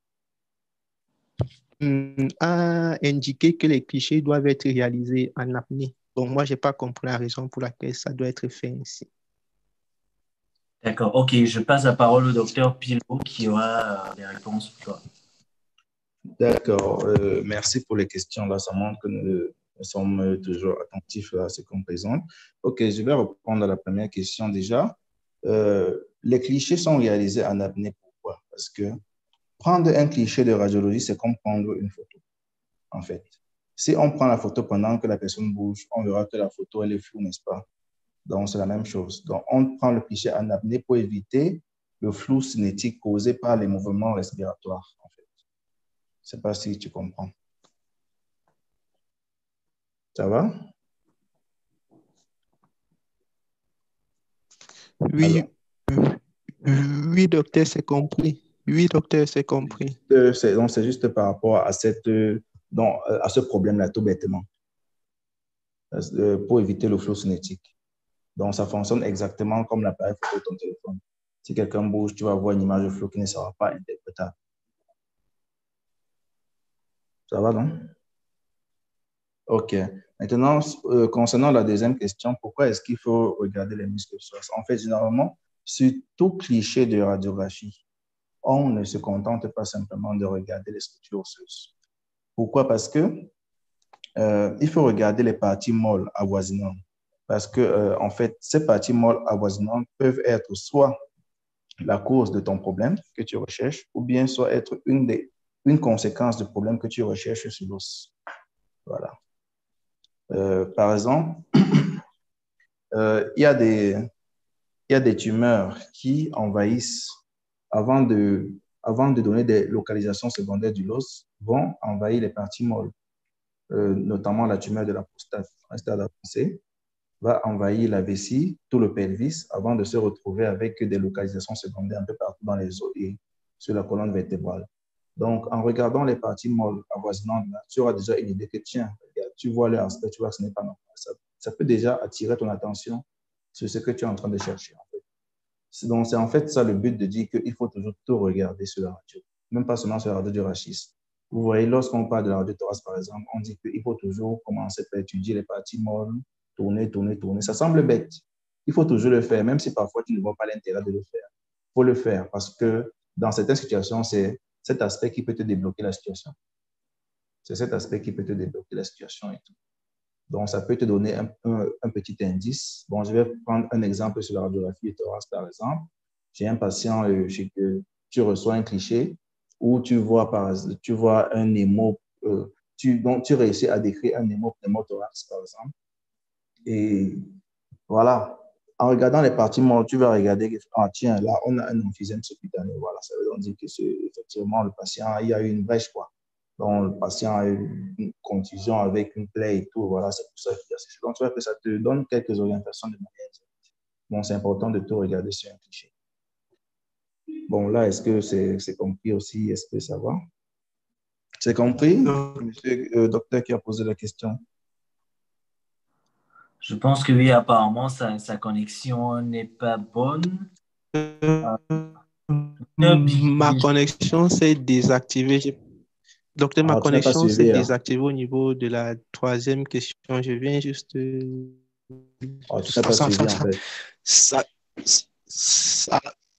hmm, a indiqué que les clichés doivent être réalisés en apnée. Bon, moi, je n'ai pas compris la raison pour laquelle ça doit être fait ainsi. D'accord, ok, je passe la parole au docteur Pilot qui aura euh, des réponses pour toi. D'accord, euh, merci pour les questions. Là, ça montre que nous, nous sommes toujours attentifs à ce qu'on présente. Ok, je vais répondre à la première question déjà. Euh, les clichés sont réalisés en apnée. Pourquoi? Parce que prendre un cliché de radiologie, c'est comme prendre une photo, en fait. Si on prend la photo pendant que la personne bouge, on verra que la photo, elle est floue, n'est-ce pas? Donc, c'est la même chose. Donc, on prend le cliché en apnée pour éviter le flou cinétique causé par les mouvements respiratoires, en fait. Je ne sais pas si tu comprends. Ça va? Oui, oui, docteur, c'est compris. Oui, docteur, c'est compris. Euh, c'est, donc, c'est juste par rapport à, cette, euh, donc, euh, à ce problème-là, tout bêtement, euh, pour éviter le flou cinétique. Donc, ça fonctionne exactement comme l'appareil photo de ton téléphone. Si quelqu'un bouge, tu vas voir une image de flou qui ne sera pas interprétable. Ça va, non? OK. Maintenant, euh, concernant la deuxième question, pourquoi est-ce qu'il faut regarder les muscles osseuse? En fait, généralement, sur tout cliché de radiographie, on ne se contente pas simplement de regarder les structures osseuses. Pourquoi? Parce que euh, il faut regarder les parties molles avoisinantes. Parce que, euh, en fait, ces parties molles avoisinantes peuvent être soit la cause de ton problème que tu recherches, ou bien soit être une, des, une conséquence du problème que tu recherches sur l'os. Voilà. Euh, par exemple, euh, il y a des, il y a des tumeurs qui envahissent, avant de, avant de donner des localisations secondaires du l'os, vont envahir les parties molles, euh, notamment la tumeur de la prostate, un stade avancé, va envahir la vessie, tout le pelvis, avant de se retrouver avec des localisations secondaires un peu partout dans les os et sur la colonne vertébrale. Donc, en regardant les parties molles avoisinantes, tu auras déjà une idée que, tiens, regarde, tu vois leur aspect, tu vois que ce n'est pas normal. Ça, ça peut déjà attirer ton attention sur ce que tu es en train de chercher. En fait. Donc, c'est en fait ça le but de dire qu'il faut toujours tout regarder sur la radio, même pas seulement sur la radio du rachis. Vous voyez, lorsqu'on parle de la radio thorax, par exemple, on dit qu'il faut toujours commencer par étudier les parties molles, tourner, tourner, tourner. Ça semble bête. Il faut toujours le faire, même si parfois tu ne vois pas l'intérêt de le faire. Il faut le faire parce que dans certaines situations, c'est cet aspect qui peut te débloquer la situation. C'est cet aspect qui peut te débloquer la situation et tout. Donc, ça peut te donner un, un, un petit indice. Bon, je vais prendre un exemple sur la radiographie du thorax, par exemple. J'ai un patient euh, chez que tu reçois un cliché où tu vois, par, tu vois un hémo, euh, tu, donc tu réussis à décrire un hémopneumothorax, par exemple. Et voilà, en regardant les parties molles, tu vas regarder que, ah, tiens, là, on a un emphysème subcutané. Voilà, ça veut dire que c'est effectivement le patient, il y a eu une brèche, quoi. Donc, le patient a eu une contusion avec une plaie et tout. Voilà, c'est pour ça qu'il y a ces choses. Donc, tu vois que ça te donne quelques orientations de manière directe. Bon, c'est important de tout regarder sur un cliché. Bon, là, est-ce que c'est c'est compris aussi? Est-ce que ça va? C'est compris, monsieur le euh, docteur qui a posé la question? Je pense que oui, apparemment, sa, sa connexion n'est pas bonne. Euh, Ma connexion s'est désactivée. Docteur, ma Ah, tu n'as pas connexion s'est suivi, hein? désactivée au niveau de la troisième question. Je viens juste. Ah, tu n'as pas Ça, ça, suivi, en ça, fait. ça, Ça...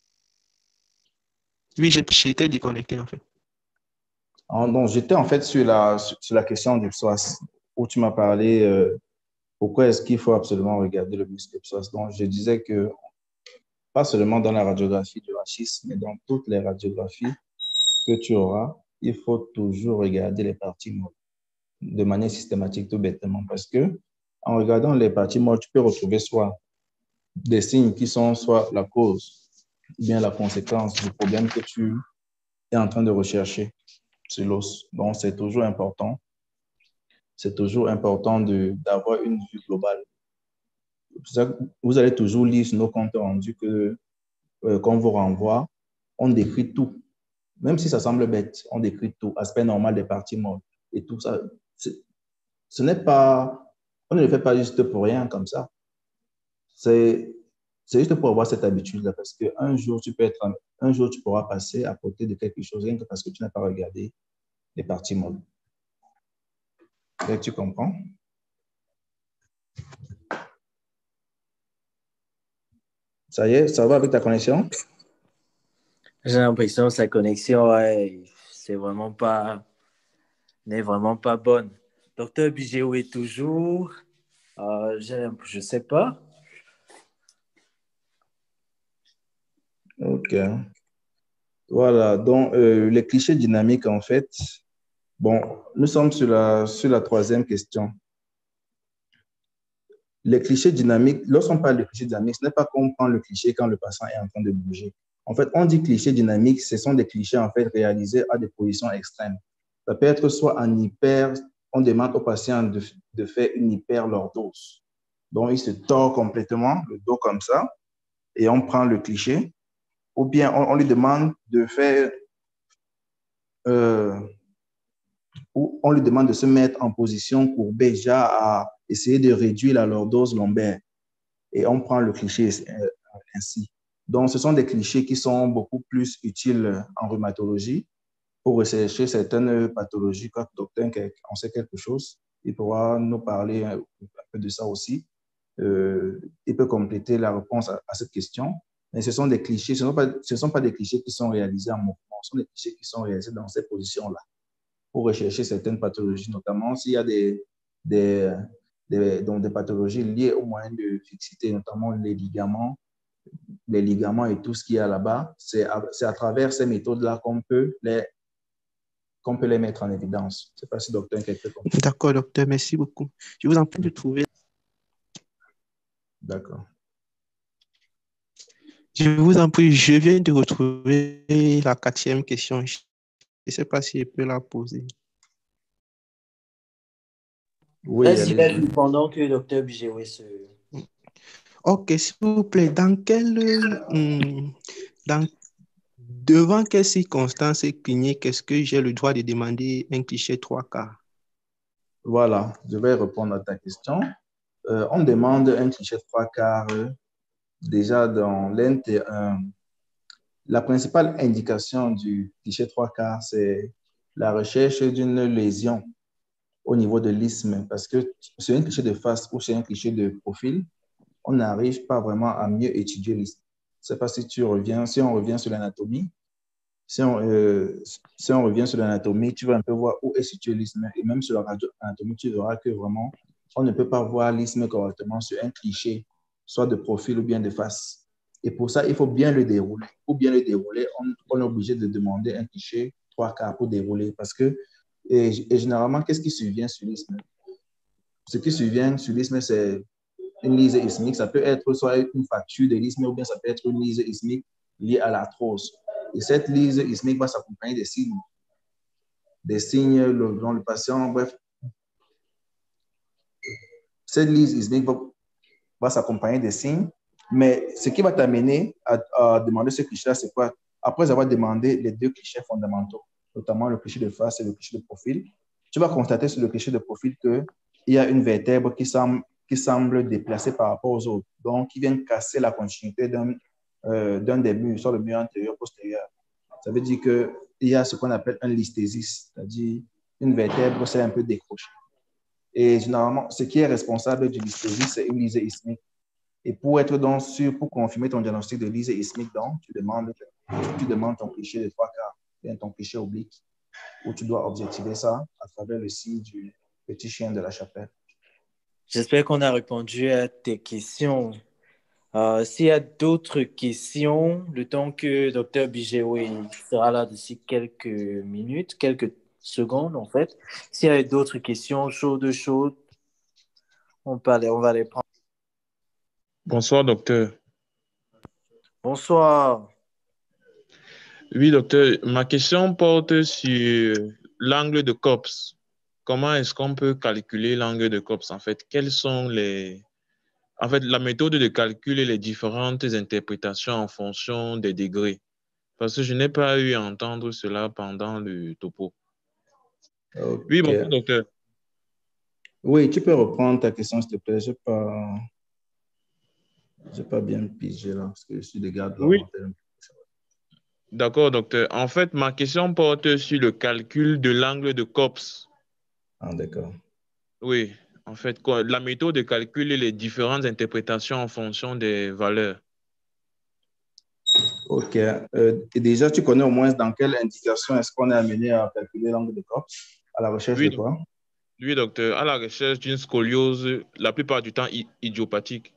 Oui, j'étais déconnecté en fait. Ah, donc, j'étais en fait sur la, sur la question du psoas, où tu m'as parlé euh, pourquoi est-ce qu'il faut absolument regarder le muscle psoas. Donc, je disais que pas seulement dans la radiographie du rachis, mais dans toutes les radiographies que tu auras, il faut toujours regarder les parties molles de manière systématique, tout bêtement, parce que en regardant les parties molles, tu peux retrouver soit des signes qui sont soit la cause ou bien la conséquence du problème que tu es en train de rechercher sur l'os. Donc, c'est toujours important. C'est toujours important d'avoir une vue globale. Vous allez toujours lire sur nos comptes rendus que, euh, qu'on vous renvoie, on décrit tout. Même si ça semble bête, on décrit tout, aspect normal des parties molles et tout ça. Ce n'est pas, on ne le fait pas juste pour rien comme ça. C'est juste pour avoir cette habitude-là, parce qu'un jour, tu peux être, un jour, tu pourras passer à côté de quelque chose, rien que parce que tu n'as pas regardé les parties molles. Et tu comprends? Ça y est, ça va avec ta connexion? J'ai l'impression que sa connexion, ouais, c'est vraiment pas, n'est vraiment pas bonne. Docteur Bijéo est toujours, euh, je ne sais pas. Ok. Voilà, donc euh, les clichés dynamiques, en fait, bon, nous sommes sur la, sur la troisième question. Les clichés dynamiques, lorsqu'on parle de clichés dynamiques, ce n'est pas qu'on prend le cliché quand le patient est en train de bouger. En fait, on dit clichés dynamiques, ce sont des clichés en fait réalisés à des positions extrêmes. Ça peut être soit en hyper, on demande au patient de, de faire une hyperlordose. Donc, il se tord complètement, le dos comme ça, et on prend le cliché. Ou bien, on, on lui demande de faire, euh, ou on lui demande de se mettre en position courbée, déjà à essayer de réduire la lordose lombaire. Et on prend le cliché euh, ainsi. Donc, ce sont des clichés qui sont beaucoup plus utiles en rhumatologie pour rechercher certaines pathologies. Quand le docteur en sait quelque chose, il pourra nous parler un peu de ça aussi. Euh, il peut compléter la réponse à, à cette question. Mais ce sont des clichés, ce ne sont pas, ce sont pas des clichés qui sont réalisés en mouvement, ce sont des clichés qui sont réalisés dans ces positions-là pour rechercher certaines pathologies, notamment s'il y a des, des, des, donc des pathologies liées au moyen de fixité, notamment les ligaments, les ligaments et tout ce qu'il y a là-bas. C'est à, à travers ces méthodes-là qu'on peut les, qu'on peut les mettre en évidence. Je ne sais pas si docteur quelque chose. D'accord, docteur, merci beaucoup. Je vous en prie de trouver. D'accord. Je vous en prie, je viens de retrouver la quatrième question. Je ne sais pas si je peux la poser. Oui, Vas-y, vas-y, pendant que le docteur Bijéo se... Ok, s'il vous plaît, dans quel, hum, dans, devant quelles circonstances cliniques est-ce que j'ai le droit de demander un cliché trois quarts? Voilà, je vais répondre à ta question. Euh, on demande un cliché trois quarts euh, déjà dans l'inter... Euh, la principale indication du cliché trois quarts, c'est la recherche d'une lésion au niveau de l'isthme, parce que c'est un cliché de face ou c'est un cliché de profil, on n'arrive pas vraiment à mieux étudier l'isthme. Je ne sais pas si tu reviens, si on revient sur l'anatomie, si on, euh, si on revient sur l'anatomie, tu vas un peu voir où est situé l'isthme, et même sur la radio-anatomie, tu verras que vraiment, on ne peut pas voir l'isthme correctement sur un cliché, soit de profil ou bien de face. Et pour ça, il faut bien le dérouler. Pour bien le dérouler, on, on est obligé de demander un cliché trois quarts pour dérouler, parce que, et, et généralement, qu'est-ce qui survient sur l'isthme? Ce qui survient sur l'isthme, c'est une lyse isthmique. Ça peut être soit une fracture de l'isthme ou bien ça peut être une lyse isthmique liée à l'arthrose. Et cette lyse isthmique va s'accompagner des signes, des signes dont le patient, bref, cette lyse isthmique va, va s'accompagner des signes, mais ce qui va t'amener à, à demander ce cliché-là, c'est quoi? Après avoir demandé les deux clichés fondamentaux, notamment le cliché de face et le cliché de profil, tu vas constater sur le cliché de profil qu'il y a une vertèbre qui semble, qui semble déplacée par rapport aux autres, donc qui vient casser la continuité d'un euh, d'un des murs, soit le mur antérieur, postérieur. Ça veut dire qu'il y a ce qu'on appelle un listhésis, c'est-à-dire une vertèbre s'est un peu décrochée. Et généralement, ce qui est responsable du listhésis, c'est une lyse isthmique. Et pour être donc sûr, pour confirmer ton diagnostic de Leese ischémique, donc, tu demandes, tu demandes ton cliché de trois quarts, bien ton cliché oblique, où tu dois objectiver ça à travers le signe du petit chien de la chapelle. J'espère qu'on a répondu à tes questions. Euh, s'il y a d'autres questions, le temps que docteur Bigeoui sera là d'ici quelques minutes, quelques secondes en fait. S'il y a d'autres questions chaudes, chaudes, on, peut aller, on va les prendre. Bonsoir, docteur. Bonsoir. Oui, docteur. Ma question porte sur l'angle de Cops. Comment est-ce qu'on peut calculer l'angle de Cops? En fait, quelles sont les... En fait, la méthode de calcul et les différentes interprétations en fonction des degrés. Parce que je n'ai pas eu à entendre cela pendant le topo. Okay. Oui, bonjour, docteur. Oui, tu peux reprendre ta question, s'il te plaît. Je n'ai pas... J'ai pas bien pigé là, parce que je suis des gars de Oui. l'antenne. D'accord, docteur. En fait, ma question porte sur le calcul de l'angle de Cops. Ah, d'accord. Oui, en fait, quoi, la méthode de calcul et les différentes interprétations en fonction des valeurs. OK. Euh, et déjà, tu connais au moins dans quelle indication est-ce qu'on est amené à calculer l'angle de Cops? À la recherche Oui, de quoi? Oui, docteur. À la recherche d'une scoliose, la plupart du temps idiopathique.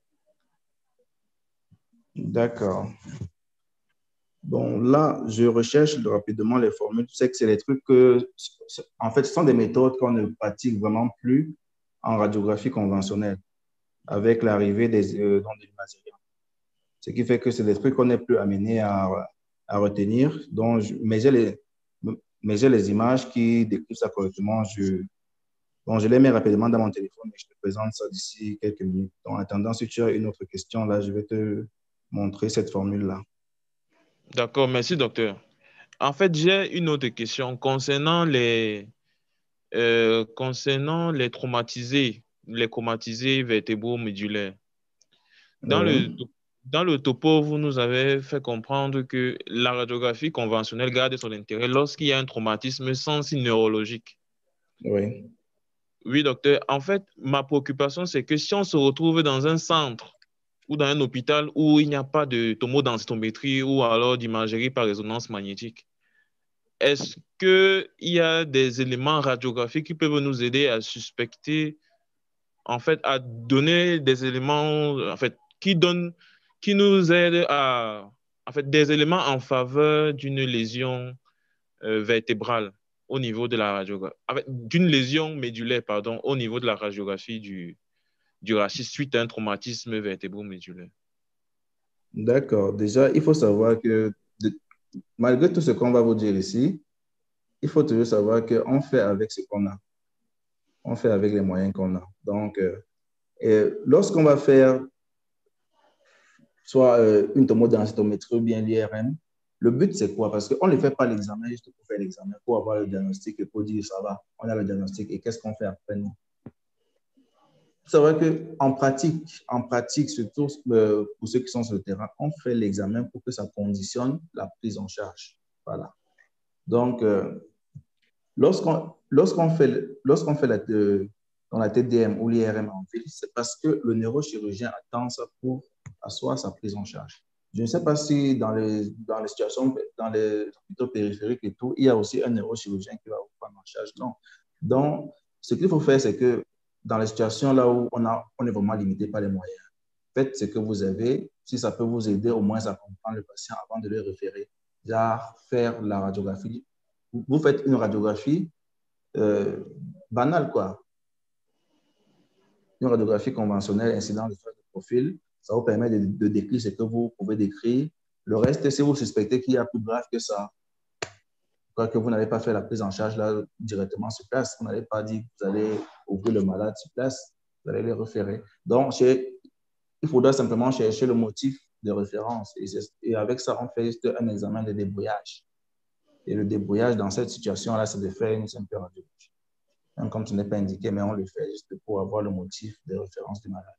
D'accord. Bon, là, je recherche rapidement les formules. Tu sais que c'est des trucs que, en fait, ce sont des méthodes qu'on ne pratique vraiment plus en radiographie conventionnelle avec l'arrivée des euh, dans de l'imagerie. Ce qui fait que c'est des trucs qu'on n'est plus amené à, à retenir. Donc, je, mais j'ai les, mais j'ai les images qui décrivent ça correctement. Je, bon, je les mets rapidement dans mon téléphone et je te présente ça d'ici quelques minutes. Donc, en attendant, si tu as une autre question, là, je vais te montrer cette formule-là. D'accord, merci, docteur. En fait, j'ai une autre question concernant les, euh, concernant les traumatisés, les traumatisés vertébro-médulaires. Dans Oui. le, dans le topo, vous nous avez fait comprendre que la radiographie conventionnelle garde son intérêt lorsqu'il y a un traumatisme sans signe neurologique. Oui. Oui, docteur. En fait, ma préoccupation, c'est que si on se retrouve dans un centre ou dans un hôpital où il n'y a pas de tomodensitométrie ou alors d'imagerie par résonance magnétique, est-ce qu'il y a des éléments radiographiques qui peuvent nous aider à suspecter, en fait, à donner des éléments, en fait, qui donnent, qui nous aident à, en fait, des éléments en faveur d'une lésion euh, vertébrale au niveau de la radiographie, d'une lésion médulaire, pardon, au niveau de la radiographie du, du rachis suite à un traumatisme vertébro-médulaire. D'accord. Déjà, il faut savoir que de, malgré tout ce qu'on va vous dire ici, il faut toujours savoir qu'on fait avec ce qu'on a. On fait avec les moyens qu'on a. Donc, euh, lorsqu'on va faire soit euh, une tomodensitométrie ou bien l'I R M, le but, c'est quoi? Parce qu'on ne fait pas l'examen juste pour faire l'examen, pour avoir le diagnostic et pour dire ça va, on a le diagnostic et qu'est-ce qu'on fait après nous? C'est vrai qu'en pratique, en pratique, surtout euh, pour ceux qui sont sur le terrain, on fait l'examen pour que ça conditionne la prise en charge. Voilà. Donc, euh, lorsqu'on lorsqu'on fait, lorsqu'on fait la, euh, dans la T D M ou l'I R M en ville, c'est parce que le neurochirurgien attend ça pour asseoir sa prise en charge. Je ne sais pas si dans les, dans les situations, dans les hôpitaux périphériques et tout, il y a aussi un neurochirurgien qui va vous prendre en charge. Non. Donc, ce qu'il faut faire, c'est que dans les situations là où on, a, on est vraiment limité par les moyens, faites ce que vous avez. Si ça peut vous aider au moins à comprendre le patient avant de le référer. Genre, faire la radiographie. Vous faites une radiographie euh, banale, quoi. Une radiographie conventionnelle, incident de phase de profil, ça vous permet de, de décrire ce que vous pouvez décrire. Le reste, si vous suspectez qu'il y a plus grave que ça, que vous n'avez pas fait la prise en charge là directement sur place, vous n'avez pas dit que vous allez ouvrir le malade sur place, vous allez les référer. Donc, il faudra simplement chercher le motif de référence. Et, et avec ça, on fait juste un examen de débrouillage. Et le débrouillage dans cette situation-là, c'est de faire une simple radiologie. Même comme ce n'est pas indiqué, mais on le fait juste pour avoir le motif de référence du malade.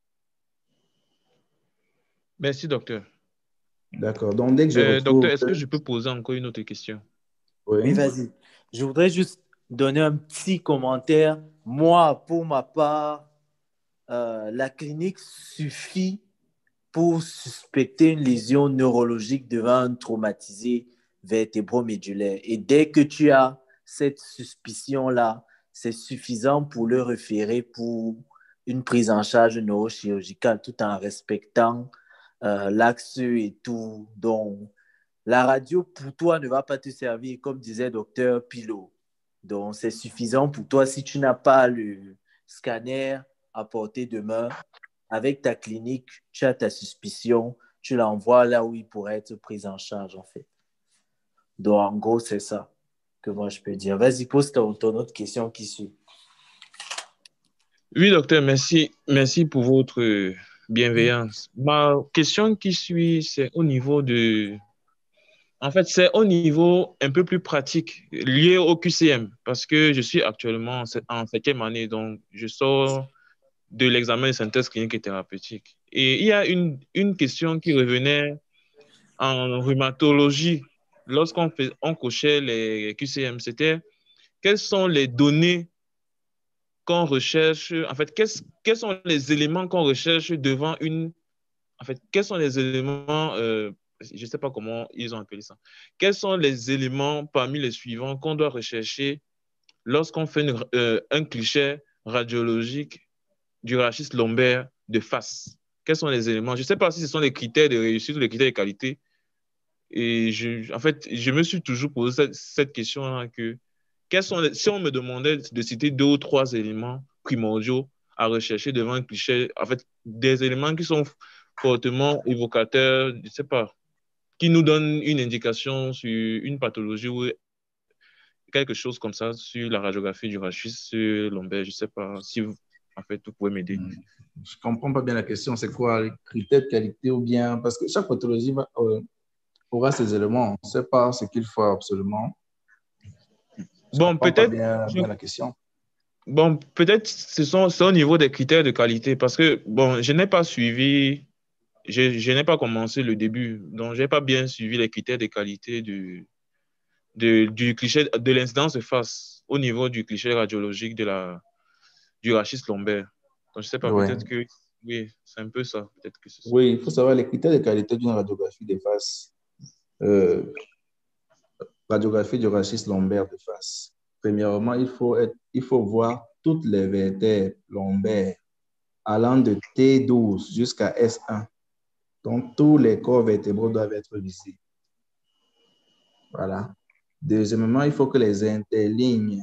Merci, docteur. D'accord. Donc, dès que je euh, retrouve... Docteur, est-ce que je peux poser encore une autre question? Oui, oui, vas-y. Je voudrais juste donner un petit commentaire. Moi, pour ma part, euh, la clinique suffit pour suspecter une lésion neurologique devant un traumatisé vertébromédulaire. Et dès que tu as cette suspicion-là, c'est suffisant pour le référer pour une prise en charge neurochirurgicale tout en respectant euh, l'axe et tout. Donc, la radio, pour toi, ne va pas te servir, comme disait docteur Pilot. Donc, c'est suffisant pour toi si tu n'as pas le scanner à portée de main. Avec ta clinique, tu as ta suspicion, tu l'envoies là où il pourrait être pris en charge, en fait. Donc, en gros, c'est ça que moi, je peux dire. Vas-y, pose ton, ton autre question qui suit. Oui, docteur, merci. Merci pour votre bienveillance. Ma question qui suit, c'est au niveau de... En fait, c'est au niveau un peu plus pratique, lié au Q C M, parce que je suis actuellement en septième année, donc je sors de l'examen de synthèse clinique et thérapeutique. Et il y a une, une question qui revenait en rhumatologie lorsqu'on fait, on cochait les Q C M, c'était quelles sont les données qu'on recherche, en fait, quels sont les éléments qu'on recherche devant une, en fait, quels sont les éléments, euh, je ne sais pas comment ils ont appelé ça, quels sont les éléments parmi les suivants qu'on doit rechercher lorsqu'on fait une, euh, un cliché radiologique du rachis lombaire de face? Quels sont les éléments? Je ne sais pas si ce sont les critères de réussite ou les critères de qualité. Et je, en fait, je me suis toujours posé cette, cette question-là que quels sont les, si on me demandait de citer deux ou trois éléments primordiaux à rechercher devant un cliché, en fait, des éléments qui sont fortement évocateurs, je ne sais pas, qui nous donnent une indication sur une pathologie ou quelque chose comme ça sur la radiographie du rachis lombaire, je ne sais pas si vous, en fait, vous pouvez m'aider. Je ne comprends pas bien la question. C'est quoi les critères de qualité ou bien... Parce que chaque pathologie va, euh, aura ses éléments. On ne sait pas ce qu'il faut absolument. Je bon, peut-être bien, je... bien la question. Bon, peut-être ce sont c'est au niveau des critères de qualité parce que bon, je n'ai pas suivi, je, je n'ai pas commencé le début, donc je n'ai pas bien suivi les critères de qualité du, de, du cliché de l'incidence de face au niveau du cliché radiologique de la, du rachis lombaire. Donc, je ne sais pas, Ouais. peut-être que oui, c'est un peu ça. Peut-être que c'est oui, il faut savoir les critères de qualité d'une radiographie de face. Euh, radiographie du rachis lombaire de face. Premièrement, il faut, être, il faut voir toutes les vertèbres lombaires allant de T douze jusqu'à S un. Donc, tous les corps vertébraux doivent être visés. Voilà. Deuxièmement, il faut que les interlignes,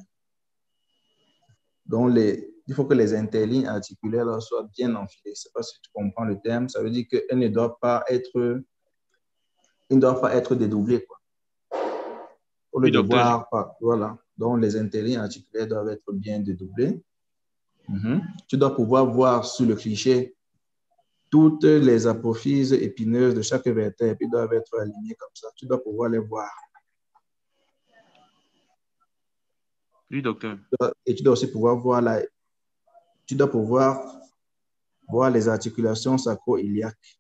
donc les, il faut que les interlignes articulaires là, soient bien enfilées. Je ne sais pas si tu comprends le terme. Ça veut dire qu'elles ne doivent pas être, ils ne doivent pas être dédoublées, quoi. Pour le oui, docteur. devoir, pas. Voilà. Donc, les interlignes articulaires doivent être bien dédoublées. Mm-hmm. Tu dois pouvoir voir sur le cliché toutes les apophyses épineuses de chaque vertèbre. Ils doivent être alignés comme ça. Tu dois pouvoir les voir. Oui, docteur. Et tu dois aussi pouvoir voir la, tu dois pouvoir voir les articulations sacro-iliaques.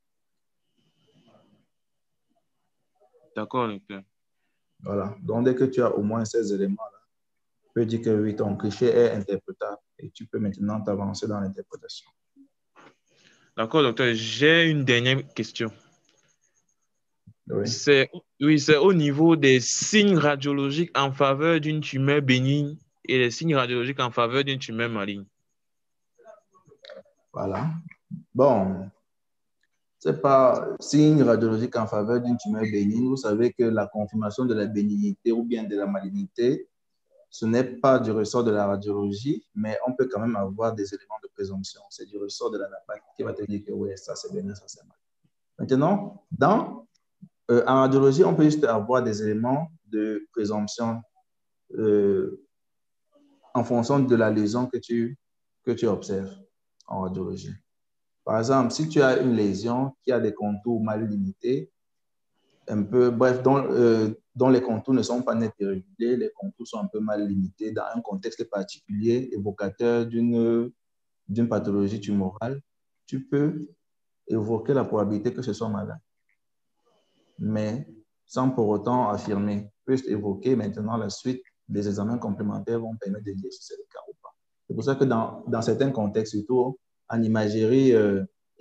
D'accord, docteur. Voilà. Donc, dès que tu as au moins ces éléments-là, tu peux dire que oui, ton cliché est interprétable et tu peux maintenant t'avancer dans l'interprétation. D'accord, docteur. J'ai une dernière question. Oui. C'est, oui, c'est au niveau des signes radiologiques en faveur d'une tumeur bénigne et les signes radiologiques en faveur d'une tumeur maligne. Voilà. Bon, c'est pas signe radiologique en faveur d'une tumeur bénigne. Vous savez que la confirmation de la bénignité ou bien de la malignité, ce n'est pas du ressort de la radiologie, mais on peut quand même avoir des éléments de présomption. C'est du ressort de la N A P A C qui va te dire que oui, ça c'est bénin, ça c'est mal. Maintenant, dans, euh, en radiologie, on peut juste avoir des éléments de présomption euh, en fonction de la lésion que tu, que tu observes en radiologie. Par exemple, si tu as une lésion qui a des contours mal limités, un peu, bref, dont, euh, dont les contours ne sont pas nets et réguliers, les contours sont un peu mal limités dans un contexte particulier évocateur d'une d'une pathologie tumorale, tu peux évoquer la probabilité que ce soit malade, mais sans pour autant affirmer. Tu peux évoquer maintenant la suite des examens complémentaires vont permettre de dire si c'est le cas ou pas. C'est pour ça que dans, dans certains contextes, surtout en imagerie euh,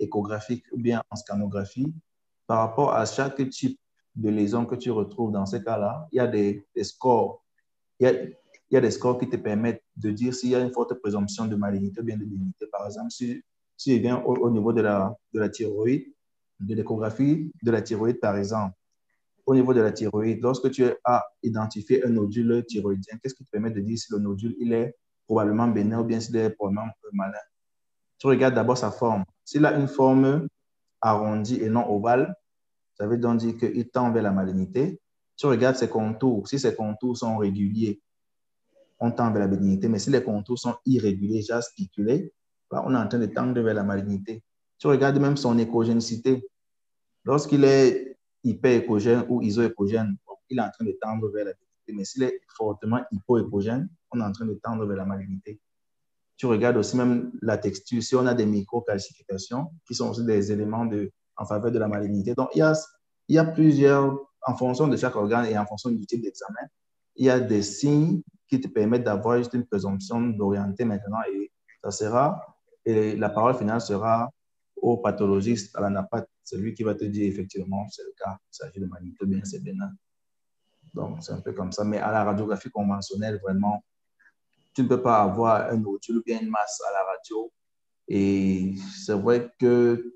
échographique ou bien en scanographie, par rapport à chaque type de lésion que tu retrouves dans ces cas-là, il y a des, des scores. Il y a, il y a des scores qui te permettent de dire s'il y a une forte présomption de malignité ou bien de bénignité. Par exemple, si, si il vient au, au niveau de la, de la thyroïde, de l'échographie de la thyroïde, par exemple, au niveau de la thyroïde, lorsque tu as identifié un nodule thyroïdien, qu'est-ce qui te permet de dire si le nodule il est probablement bénin ou bien s'il est probablement malin? Tu regardes d'abord sa forme. S'il a une forme arrondie et non ovale, ça veut donc dire qu'il tend vers la malignité. Tu regardes ses contours. Si ses contours sont réguliers, on tend vers la bénignité. Mais si les contours sont irréguliers, jasticulés, on est en train de tendre vers la malignité. Tu regardes même son échogénicité. Lorsqu'il est hyper-échogène ou iso-échogène, il est en train de tendre vers la bénignité. Mais s'il est fortement hypo-échogène, on est en train de tendre vers la malignité. Tu regardes aussi même la texture. Si on a des micro-calcifications, qui sont aussi des éléments de, en faveur de la malignité. Donc, il y a, il y a plusieurs, en fonction de chaque organe et en fonction du type d'examen, il y a des signes qui te permettent d'avoir juste une présomption d'orienter maintenant et ça sera, et la parole finale sera au pathologiste, à la napathe, celui qui va te dire effectivement c'est le cas, il s'agit de malignité, bien c'est bénin. Donc, c'est un peu comme ça. Mais à la radiographie conventionnelle, vraiment, tu ne peux pas avoir un nodule ou bien une masse à la radio. Et c'est vrai que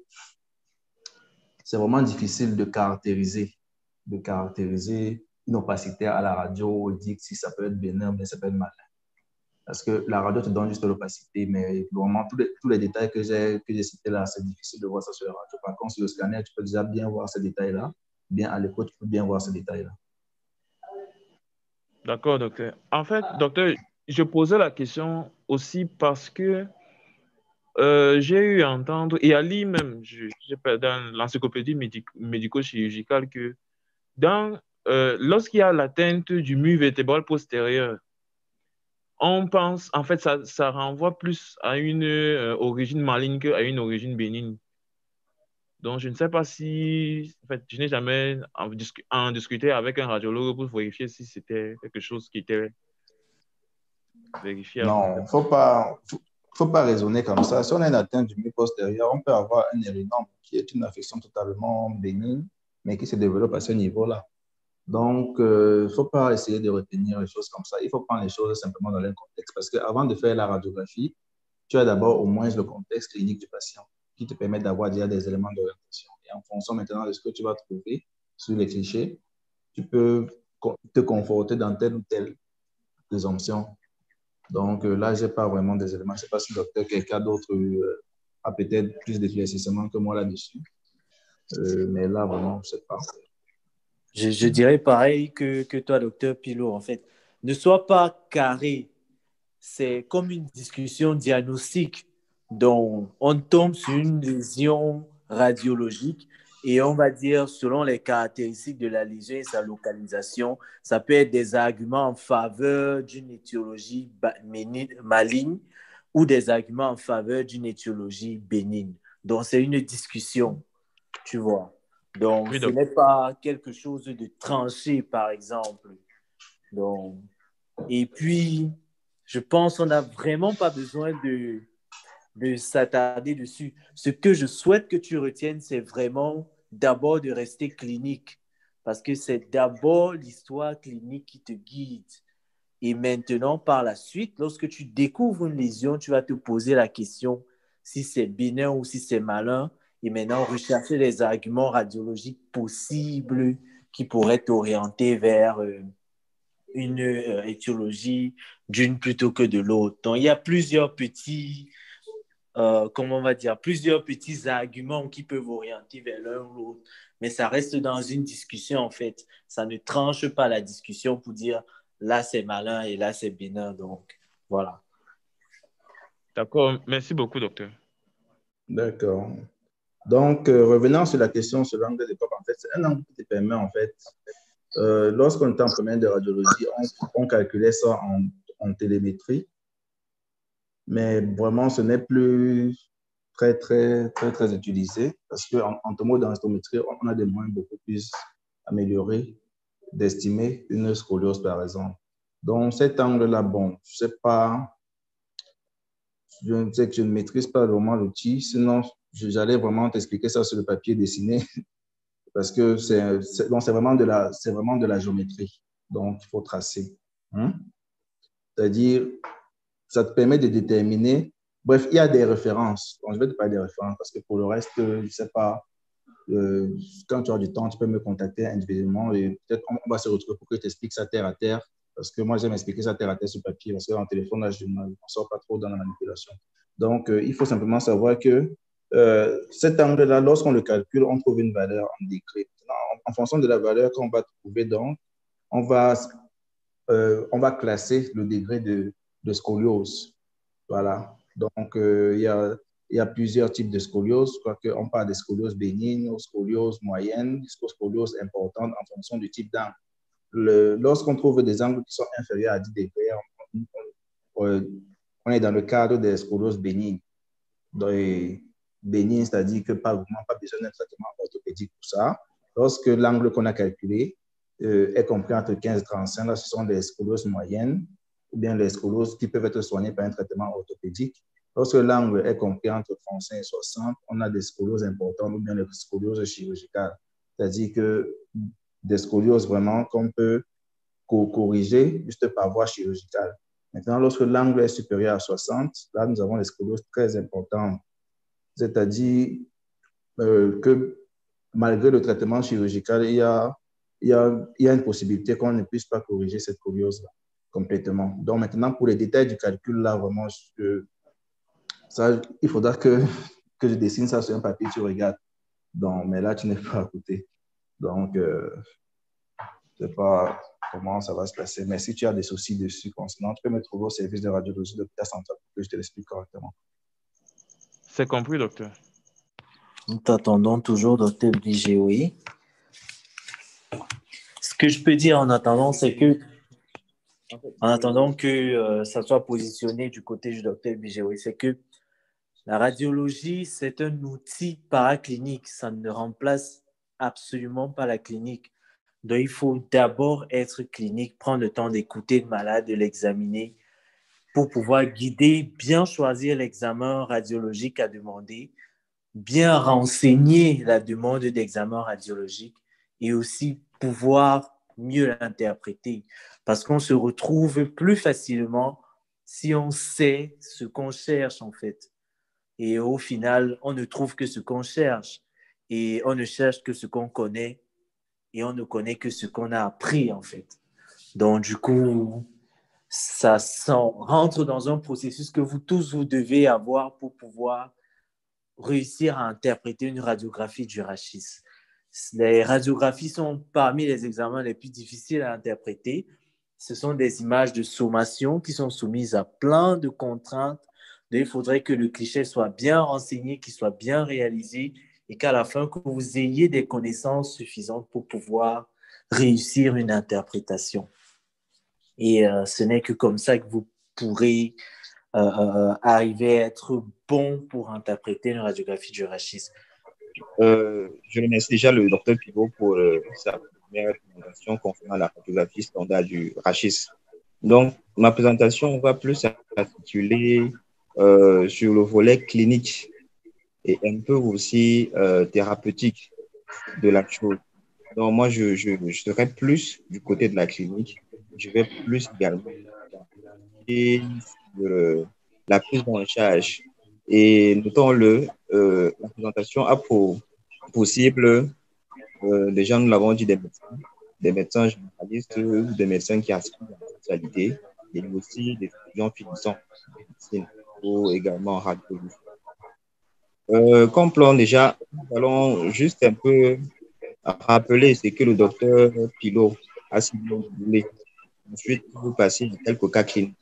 c'est vraiment difficile de caractériser, de caractériser une opacité à la radio, dire si ça peut être bénin, mais ça peut être malin. Parce que la radio te donne juste l'opacité, mais vraiment, tous les, tous les détails que j'ai que j'ai cités là, c'est difficile de voir ça sur la radio. Par contre, sur le scanner, tu peux déjà bien voir ces détails-là. Bien à l'écoute, tu peux bien voir ces détails-là. D'accord, docteur. En fait, docteur, je posais la question aussi parce que euh, j'ai eu à entendre, et à lire même, je, je, dans l'encyclopédie médic médico-chirurgicale, que dans, euh, lorsqu'il y a l'atteinte du mur vertébral postérieur, on pense, en fait, ça, ça renvoie plus à une euh, origine maligne qu'à une origine bénigne. Donc, je ne sais pas si, en fait, je n'ai jamais en, discu en discuté avec un radiologue pour vérifier si c'était quelque chose qui était vérifiable. Non, il ne faut pas, faut, faut pas raisonner comme ça. Si on a une atteinte du mur postérieur, on peut avoir un érythème qui est une affection totalement bénigne, mais qui se développe à ce niveau-là. Donc, il euh, ne faut pas essayer de retenir les choses comme ça. Il faut prendre les choses simplement dans leur contexte. Parce qu'avant de faire la radiographie, tu as d'abord au moins le contexte clinique du patient qui te permet d'avoir déjà des éléments d'orientation. Et en fonction maintenant de ce que tu vas trouver sur les clichés, tu peux te conforter dans telle ou telle présomption. Donc euh, là, je n'ai pas vraiment des éléments. Je ne sais pas si le docteur, quelqu'un d'autre euh, a peut-être plus d'éclaircissement que moi là-dessus. Euh, mais là, vraiment, je ne sais pas. Je, je dirais pareil que, que toi, docteur Pilot, en fait. Ne sois pas carré. C'est comme une discussion diagnostique dont on tombe sur une lésion radiologique et on va dire, selon les caractéristiques de la lésion et sa localisation, ça peut être des arguments en faveur d'une étiologie maligne ou des arguments en faveur d'une étiologie bénigne. Donc, c'est une discussion, tu vois. Donc, oui, ce n'est pas quelque chose de tranché, par exemple. Donc, et puis, je pense qu'on n'a vraiment pas besoin de, de s'attarder dessus. Ce que je souhaite que tu retiennes, c'est vraiment d'abord de rester clinique, parce que c'est d'abord l'histoire clinique qui te guide. Et maintenant, par la suite, lorsque tu découvres une lésion, tu vas te poser la question si c'est bénin ou si c'est malin. Et maintenant, rechercher les arguments radiologiques possibles qui pourraient t'orienter vers euh, une euh, étiologie d'une plutôt que de l'autre. Donc, il y a plusieurs petits, euh, comment on va dire, plusieurs petits arguments qui peuvent orienter vers l'un ou l'autre. Mais ça reste dans une discussion, en fait. Ça ne tranche pas la discussion pour dire là, c'est malin et là, c'est bénin. Donc, voilà. D'accord. Merci beaucoup, docteur. D'accord. Donc, euh, revenant sur la question sur l'angle de Coppe, en fait, c'est un angle qui te permet, en fait, euh, lorsqu'on était en première de radiologie, on, on calculait ça en, en télémétrie, mais vraiment, ce n'est plus très, très, très, très utilisé parce qu'en en tomodensitométrie, on a des moyens beaucoup plus améliorés d'estimer une scoliose, par exemple. Donc, cet angle-là, bon, je ne sais pas, je sais que je ne maîtrise pas vraiment l'outil, sinon, j'allais vraiment t'expliquer ça sur le papier dessiné parce que c'est, c'est, donc c'est vraiment de la, c'est vraiment de la géométrie. Donc, il faut tracer. Hein? C'est-à-dire, ça te permet de déterminer. Bref, il y a des références. Bon, je vais te parler des références parce que pour le reste, je ne sais pas. Euh, quand tu as du temps, tu peux me contacter individuellement et peut-être on va se retrouver pour que je t'explique ça terre à terre. Parce que moi, j'aime expliquer ça terre à terre sur papier parce que dans le téléphone, là, je ne sors pas trop dans la manipulation. Donc, euh, il faut simplement savoir que euh, cet angle-là, lorsqu'on le calcule, on trouve une valeur en degrés. En, en fonction de la valeur qu'on va trouver, donc, on va, euh, on va classer le degré de, de scoliose. Voilà. Donc, euh, il y a, il y a plusieurs types de scoliose. On parle de scoliose bénigne, scoliose moyenne, scoliose importante en fonction du type d'angle. Lorsqu'on trouve des angles qui sont inférieurs à dix degrés, on, on, on est dans le cadre des scolioses bénignes. Bénigne, c'est-à-dire que pas vraiment pas besoin d'un traitement orthopédique pour ça. Lorsque l'angle qu'on a calculé euh, est compris entre quinze et trente-cinq, là, ce sont des scolioses moyennes ou bien les scolioses qui peuvent être soignées par un traitement orthopédique. Lorsque l'angle est compris entre trente-cinq et soixante, on a des scolioses importantes ou bien les scolioses chirurgicales. C'est-à-dire que des scolioses vraiment qu'on peut corriger juste par voie chirurgicale. Maintenant, lorsque l'angle est supérieur à soixante, là, nous avons les scolioses très importantes. C'est-à-dire euh, que malgré le traitement chirurgical, il y a, il y a, il y a une possibilité qu'on ne puisse pas corriger cette scoliose-là complètement. Donc maintenant, pour les détails du calcul, là, vraiment, je, ça, il faudra que, que je dessine ça sur un papier, tu regardes. Donc, mais là, tu n'es pas à côté. Donc, euh, je ne sais pas comment ça va se passer. Mais si tu as des soucis dessus concernant, tu peux me trouver au service de radiologie de l'hôpital central pour que je te l'explique correctement. C'est compris, docteur. Nous t'attendons toujours, docteur Bigeoui. Ce que je peux dire en attendant, c'est que, en attendant que euh, ça soit positionné du côté du docteur Bigeoui, c'est que la radiologie, c'est un outil paraclinique. Ça ne remplace absolument pas la clinique. Donc, il faut d'abord être clinique, prendre le temps d'écouter le malade, de l'examiner pour pouvoir guider, bien choisir l'examen radiologique à demander, bien renseigner la demande d'examen radiologique et aussi pouvoir mieux l'interpréter. Parce qu'on se retrouve plus facilement si on sait ce qu'on cherche en fait. Et au final, on ne trouve que ce qu'on cherche et on ne cherche que ce qu'on connaît et on ne connaît que ce qu'on a appris en fait. Donc du coup, ça rentre dans un processus que vous tous vous devez avoir pour pouvoir réussir à interpréter une radiographie du rachis. Les radiographies sont parmi les examens les plus difficiles à interpréter. Ce sont des images de sommation qui sont soumises à plein de contraintes. Donc, il faudrait que le cliché soit bien renseigné, qu'il soit bien réalisé et qu'à la fin, que vous ayez des connaissances suffisantes pour pouvoir réussir une interprétation. Et euh, ce n'est que comme ça que vous pourrez euh, euh, arriver à être bon pour interpréter une radiographie du rachis. Euh, je remercie déjà le docteur Pivot pour euh, sa première présentation concernant la radiographie standard du rachis. Donc, ma présentation va plus s'articuler euh, sur le volet clinique et un peu aussi euh, thérapeutique de la chose. Donc, moi, je, je, je serai plus du côté de la clinique. Je vais plus également et sur euh, la prise en charge. Et notons-le, euh, la présentation a pour possible, euh, déjà nous l'avons dit, des médecins, des médecins généralistes, des médecins qui aspirent à la spécialité, et aussi des étudiants finissant en médecine ou également en radiologie. Euh, comme plan déjà, nous allons juste un peu rappeler ce que le docteur Pilot a ciblé. Ensuite, vous passez à quelques cas cliniques.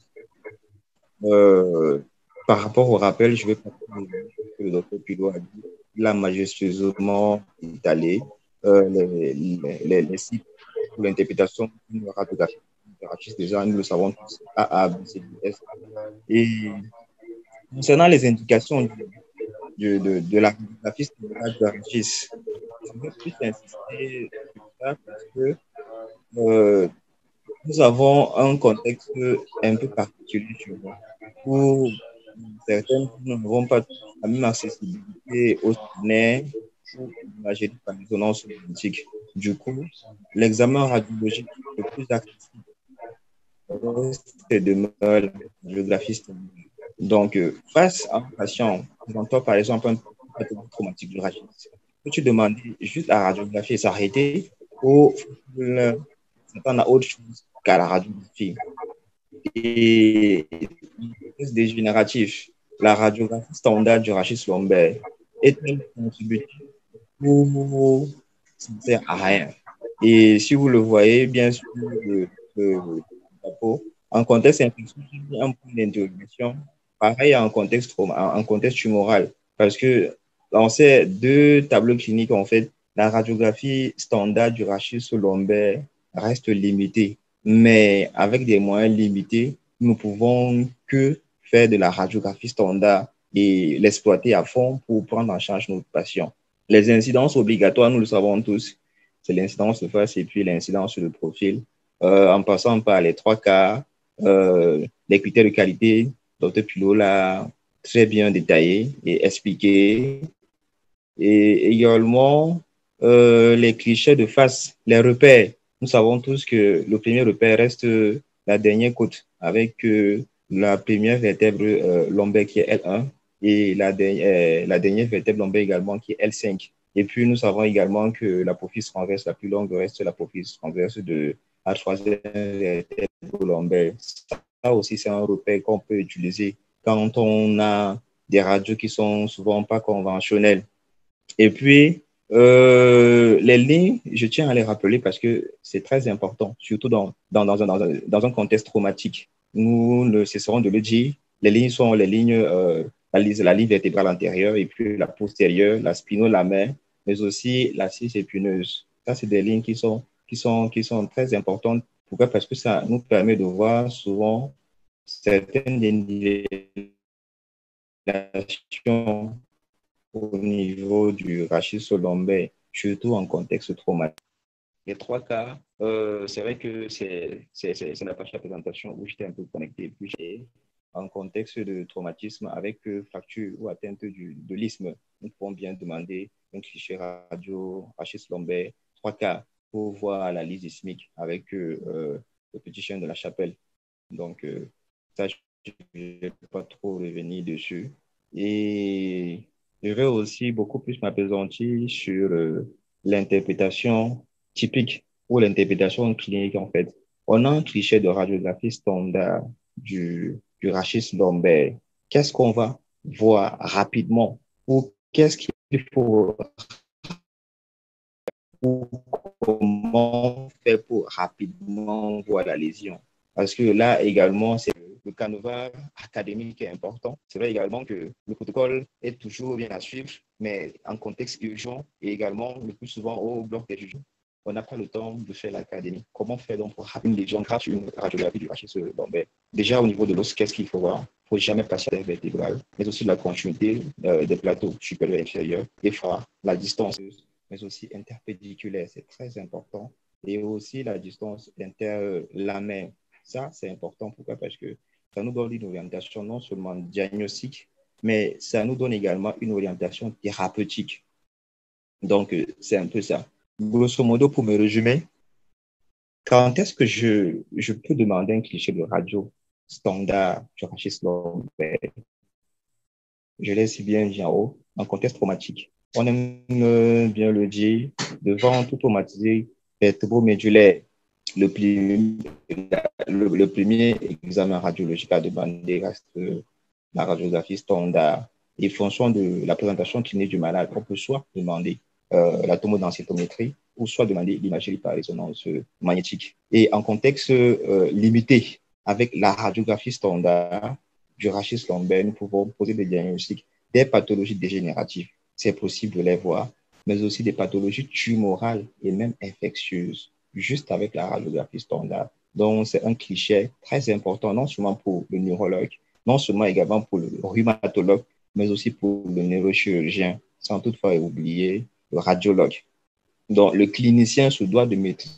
Euh, par rapport au rappel, je vais parler que le docteur Pilot a dit. Il a majestueusement étalé euh, les, les, les sites pour l'interprétation d'une radiographie. Déjà, nous le savons tous, A A, B, C, D, S. Et concernant les indications de, de, de, de la radiographie du rachis, je vais plus insister sur ça parce que euh, nous avons un contexte un peu particulier chez nous où certaines n'auront pas la même accessibilité au scanner ou l'imagerie par résonance magnétique. Du coup, l'examen radiologique le plus accessible c'est demeure la radiographie standard. Donc, euh, face à un patient présentant par exemple un traitement traumatique du rachis, peux-tu demander juste à la radiographie et s'arrêter ou s'attendre à autre chose qu'à la radiographie? Et dégénératif, la radiographie standard du rachis lombaire est-elle contributive ou ça ne sert à rien? Et si vous le voyez bien sûr, le, le, le en contexte infectieux, un point d'interrogation, pareil en contexte, en contexte tumoral, parce que dans ces deux tableaux cliniques, en fait, la radiographie standard du rachis lombaire reste limitée, mais avec des moyens limités, nous ne pouvons que faire de la radiographie standard et l'exploiter à fond pour prendre en charge nos patients. Les incidences obligatoires, nous le savons tous, c'est l'incidence de face et puis l'incidence sur le profil, euh, en passant par les trois cas, euh, les critères de qualité. Docteur Pilot l'a très bien détaillé et expliqué. Et également, euh, les clichés de face, les repères. Nous savons tous que le premier repère reste la dernière côte avec euh, la première vertèbre euh, lombaire qui est L un et la, dernière, la dernière vertèbre lombaire également qui est L cinq. Et puis, nous savons également que l'apophyse transverse la plus longue reste l'apophyse transverse de la troisième vertèbre lombaire. Ça aussi, c'est un repère qu'on peut utiliser quand on a des radios qui sont souvent pas conventionnelles. Et puis, euh, les lignes, je tiens à les rappeler parce que c'est très important, surtout dans, dans, dans, un, dans, un, dans un contexte traumatique. Nous ne cesserons de le dire. Les lignes sont les lignes, euh, la, la ligne vertébrale antérieure et puis la postérieure, la spinolamaire, mais aussi la scie épineuse. Ça, c'est des lignes qui sont, qui sont, qui sont très importantes. Pourquoi? Parce que ça nous permet de voir souvent certaines dénivellations au niveau du rachis lombaire, surtout en contexte traumatique. Les trois cas, euh, c'est vrai que c'est la partie de la présentation où j'étais un peu connecté. Puis j'ai en contexte de traumatisme avec euh, fracture ou atteinte du, de l'isthme, nous pouvons bien demander un cliché radio rachis lombaire, trois cas pour voir la liste isthmique avec euh, le petit chien de la chapelle. Donc, euh, ça, je ne vais pas trop revenir dessus. Et je vais aussi beaucoup plus m'appesantir sur euh, l'interprétation typique ou l'interprétation clinique, en fait. On a un cliché de radiographie standard du, du rachis lombaire. Qu'est-ce qu'on va voir rapidement ou qu'est-ce qu'il faut ou comment faire pour rapidement voir la lésion? Parce que là également, c'est le canevas académique est important. C'est vrai également que le protocole est toujours bien à suivre, mais en contexte urgent et également le plus souvent au bloc d'études, on n'a pas le temps de faire l'académie. Comment faire donc pour une lésion grave sur une radiographie du rachis lombaire? Déjà au niveau de l'os, qu'est-ce qu'il faut voir? Il ne faut jamais passer à la vertébrale, mais aussi la continuité euh, des plateaux supérieurs et inférieurs, et voir la distance, mais aussi interpédiculaire, c'est très important, et aussi la distance interlamaire. Ça, c'est important. Pourquoi? Parce que ça nous donne une orientation non seulement diagnostique, mais ça nous donne également une orientation thérapeutique. Donc, c'est un peu ça. Grosso modo, pour me résumer, quand est-ce que je, je peux demander un cliché de radio standard du rachis lombaire? Je l'ai si bien dit en haut, en contexte traumatique. On aime bien le dire, devant tout traumatisé vertébro-médulaire, le, le, le premier examen radiologique à demander reste la radiographie standard. Et fonction de la présentation clinique du malade, on peut soit demander euh, la tomodensitométrie ou soit demander l'imagerie par résonance magnétique. Et en contexte euh, limité, avec la radiographie standard du rachis lombaire, nous pouvons poser des diagnostics des pathologies dégénératives. C'est possible de les voir, mais aussi des pathologies tumorales et même infectieuses, juste avec la radiographie standard. Donc, c'est un cliché très important, non seulement pour le neurologue, non seulement également pour le rhumatologue, mais aussi pour le neurochirurgien, sans toutefois oublier le radiologue. Donc, le clinicien se doit de maîtriser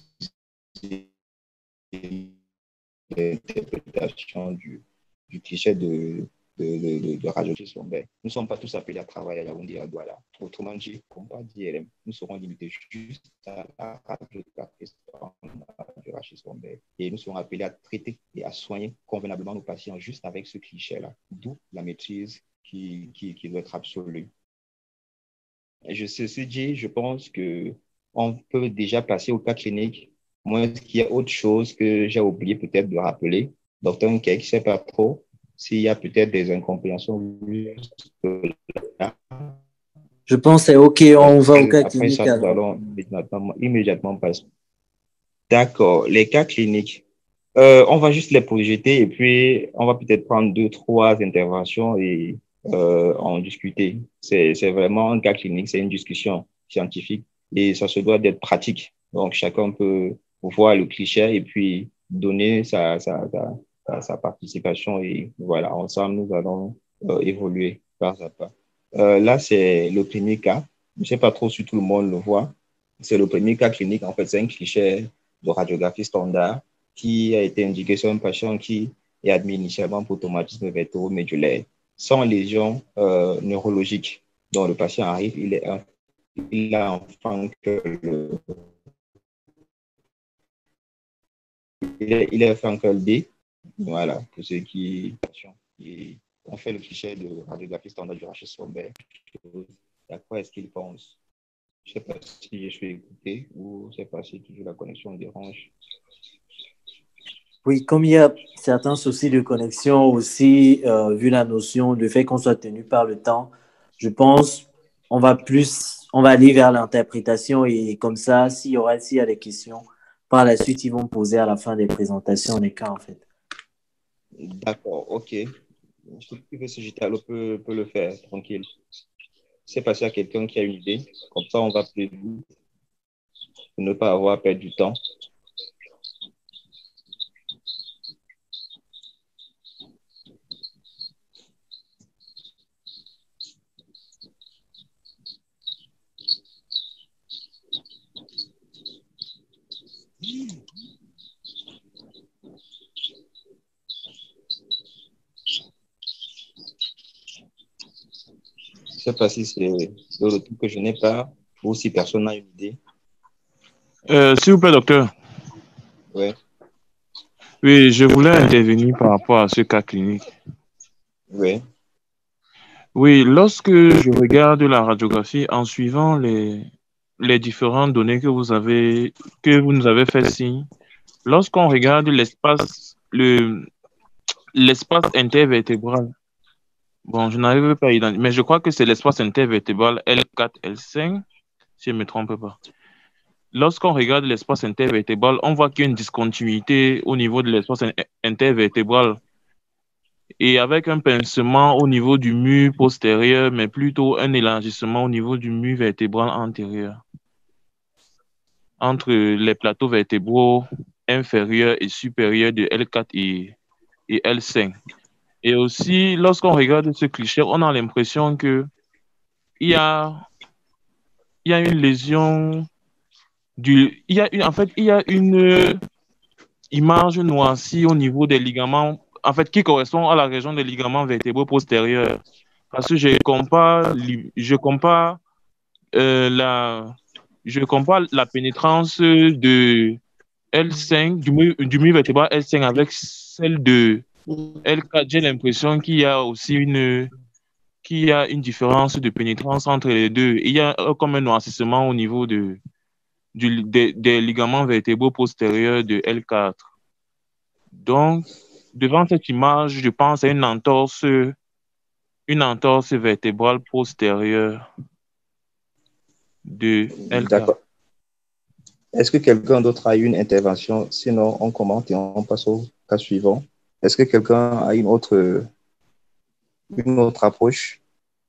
l'interprétation du, du cliché de, de, de, de, de radiologie lombaire. Nous ne sommes pas tous appelés à travailler à Yaoundé et à Douala. Autrement dit, comme pas d'I L M, nous serons limités juste à la radiographie du rachis lombaire. Et nous serons appelés à traiter et à soigner convenablement nos patients juste avec ce cliché-là. D'où la maîtrise qui, qui, qui doit être absolue. Je ceci dit, je pense qu'on peut déjà passer au cas clinique, moins qu'il y a autre chose que j'ai oublié peut-être de rappeler. Docteur Nkek, je ne sais pas trop s'il y a peut-être des incompréhensions. Je pense que c'est OK, on va au cas Après clinique. ça, nous allons immédiatement, immédiatement passer. D'accord, les cas cliniques. Euh, on va juste les projeter et puis on va peut-être prendre deux, trois interventions et euh, en discuter. C'est, c'est vraiment un cas clinique, c'est une discussion scientifique et ça se doit d'être pratique. Donc, chacun peut voir le cliché et puis donner sa, sa, sa, sa, sa participation et voilà, ensemble, nous allons euh, évoluer pas à pas. Euh, là, c'est le premier cas. Je ne sais pas trop si tout le monde le voit. C'est le premier cas clinique. En fait, c'est un cliché de radiographie standard qui a été indiqué sur un patient qui est admis initialement pour traumatisme vertébro-médulaire sans lésion euh, neurologique. Donc, le patient arrive, il est un, il a un Frankel, il est, il est un Frankel D. Voilà, pour ceux qui, qui ont fait le cliché de radiographie standard du rachis lombaire. À quoi est-ce qu'il pense? Je ne sais pas si je suis écouté ou je ne sais pas si toujours la connexion dérange. Oui, comme il y a certains soucis de connexion aussi, euh, vu la notion du fait qu'on soit tenu par le temps, je pense on va plus, on va aller vers l'interprétation et comme ça, s'il y aura, s'il y a des questions, par la suite, ils vont poser à la fin des présentations des cas, en fait. D'accord, ok. Celui qui veut se jeter à l'eau peut, peut le faire, tranquille. C'est passé à quelqu'un qui a une idée. Comme ça, on va plus vite pour ne pas avoir perdu du temps. Je ne sais pas si c'est le retour que je n'ai pas ou si personne n'a une idée. Euh, s'il vous plaît, docteur. Ouais. Oui, je voulais intervenir par rapport à ce cas clinique. Oui. Oui, lorsque je regarde la radiographie en suivant les, les différentes données que vous avez, que vous nous avez fait signe, lorsqu'on regarde l'espace, le, l'espace intervertébral, bon, je n'arrive pas à identifier, mais je crois que c'est l'espace intervertébral L quatre, L cinq, si je ne me trompe pas. Lorsqu'on regarde l'espace intervertébral, on voit qu'il y a une discontinuité au niveau de l'espace intervertébral et avec un pincement au niveau du mur postérieur, mais plutôt un élargissement au niveau du mur vertébral antérieur, entre les plateaux vertébraux inférieurs et supérieurs de L quatre et, et L cinq. Et aussi, lorsqu'on regarde ce cliché, on a l'impression que il y a, il y a une lésion du, il y a une, en fait, il y a une image noircie au niveau des ligaments, en fait, qui correspond à la région des ligaments vertébraux postérieurs. Parce que je compare, je compare, euh, la, je compare la pénétrance de L cinq, du mur, du mur vertébral L cinq avec celle de L quatre. J'ai l'impression qu'il y a aussi une, qu'il y a une différence de pénétrance entre les deux. Il y a comme un noircissement au niveau de, du, des, des ligaments vertébraux postérieurs de L quatre. Donc, devant cette image, je pense à une entorse, une entorse vertébrale postérieure de L quatre. D'accord. Est-ce que quelqu'un d'autre a eu une intervention? Sinon, on commente et on passe au cas suivant. Est-ce que quelqu'un a une autre, une autre approche?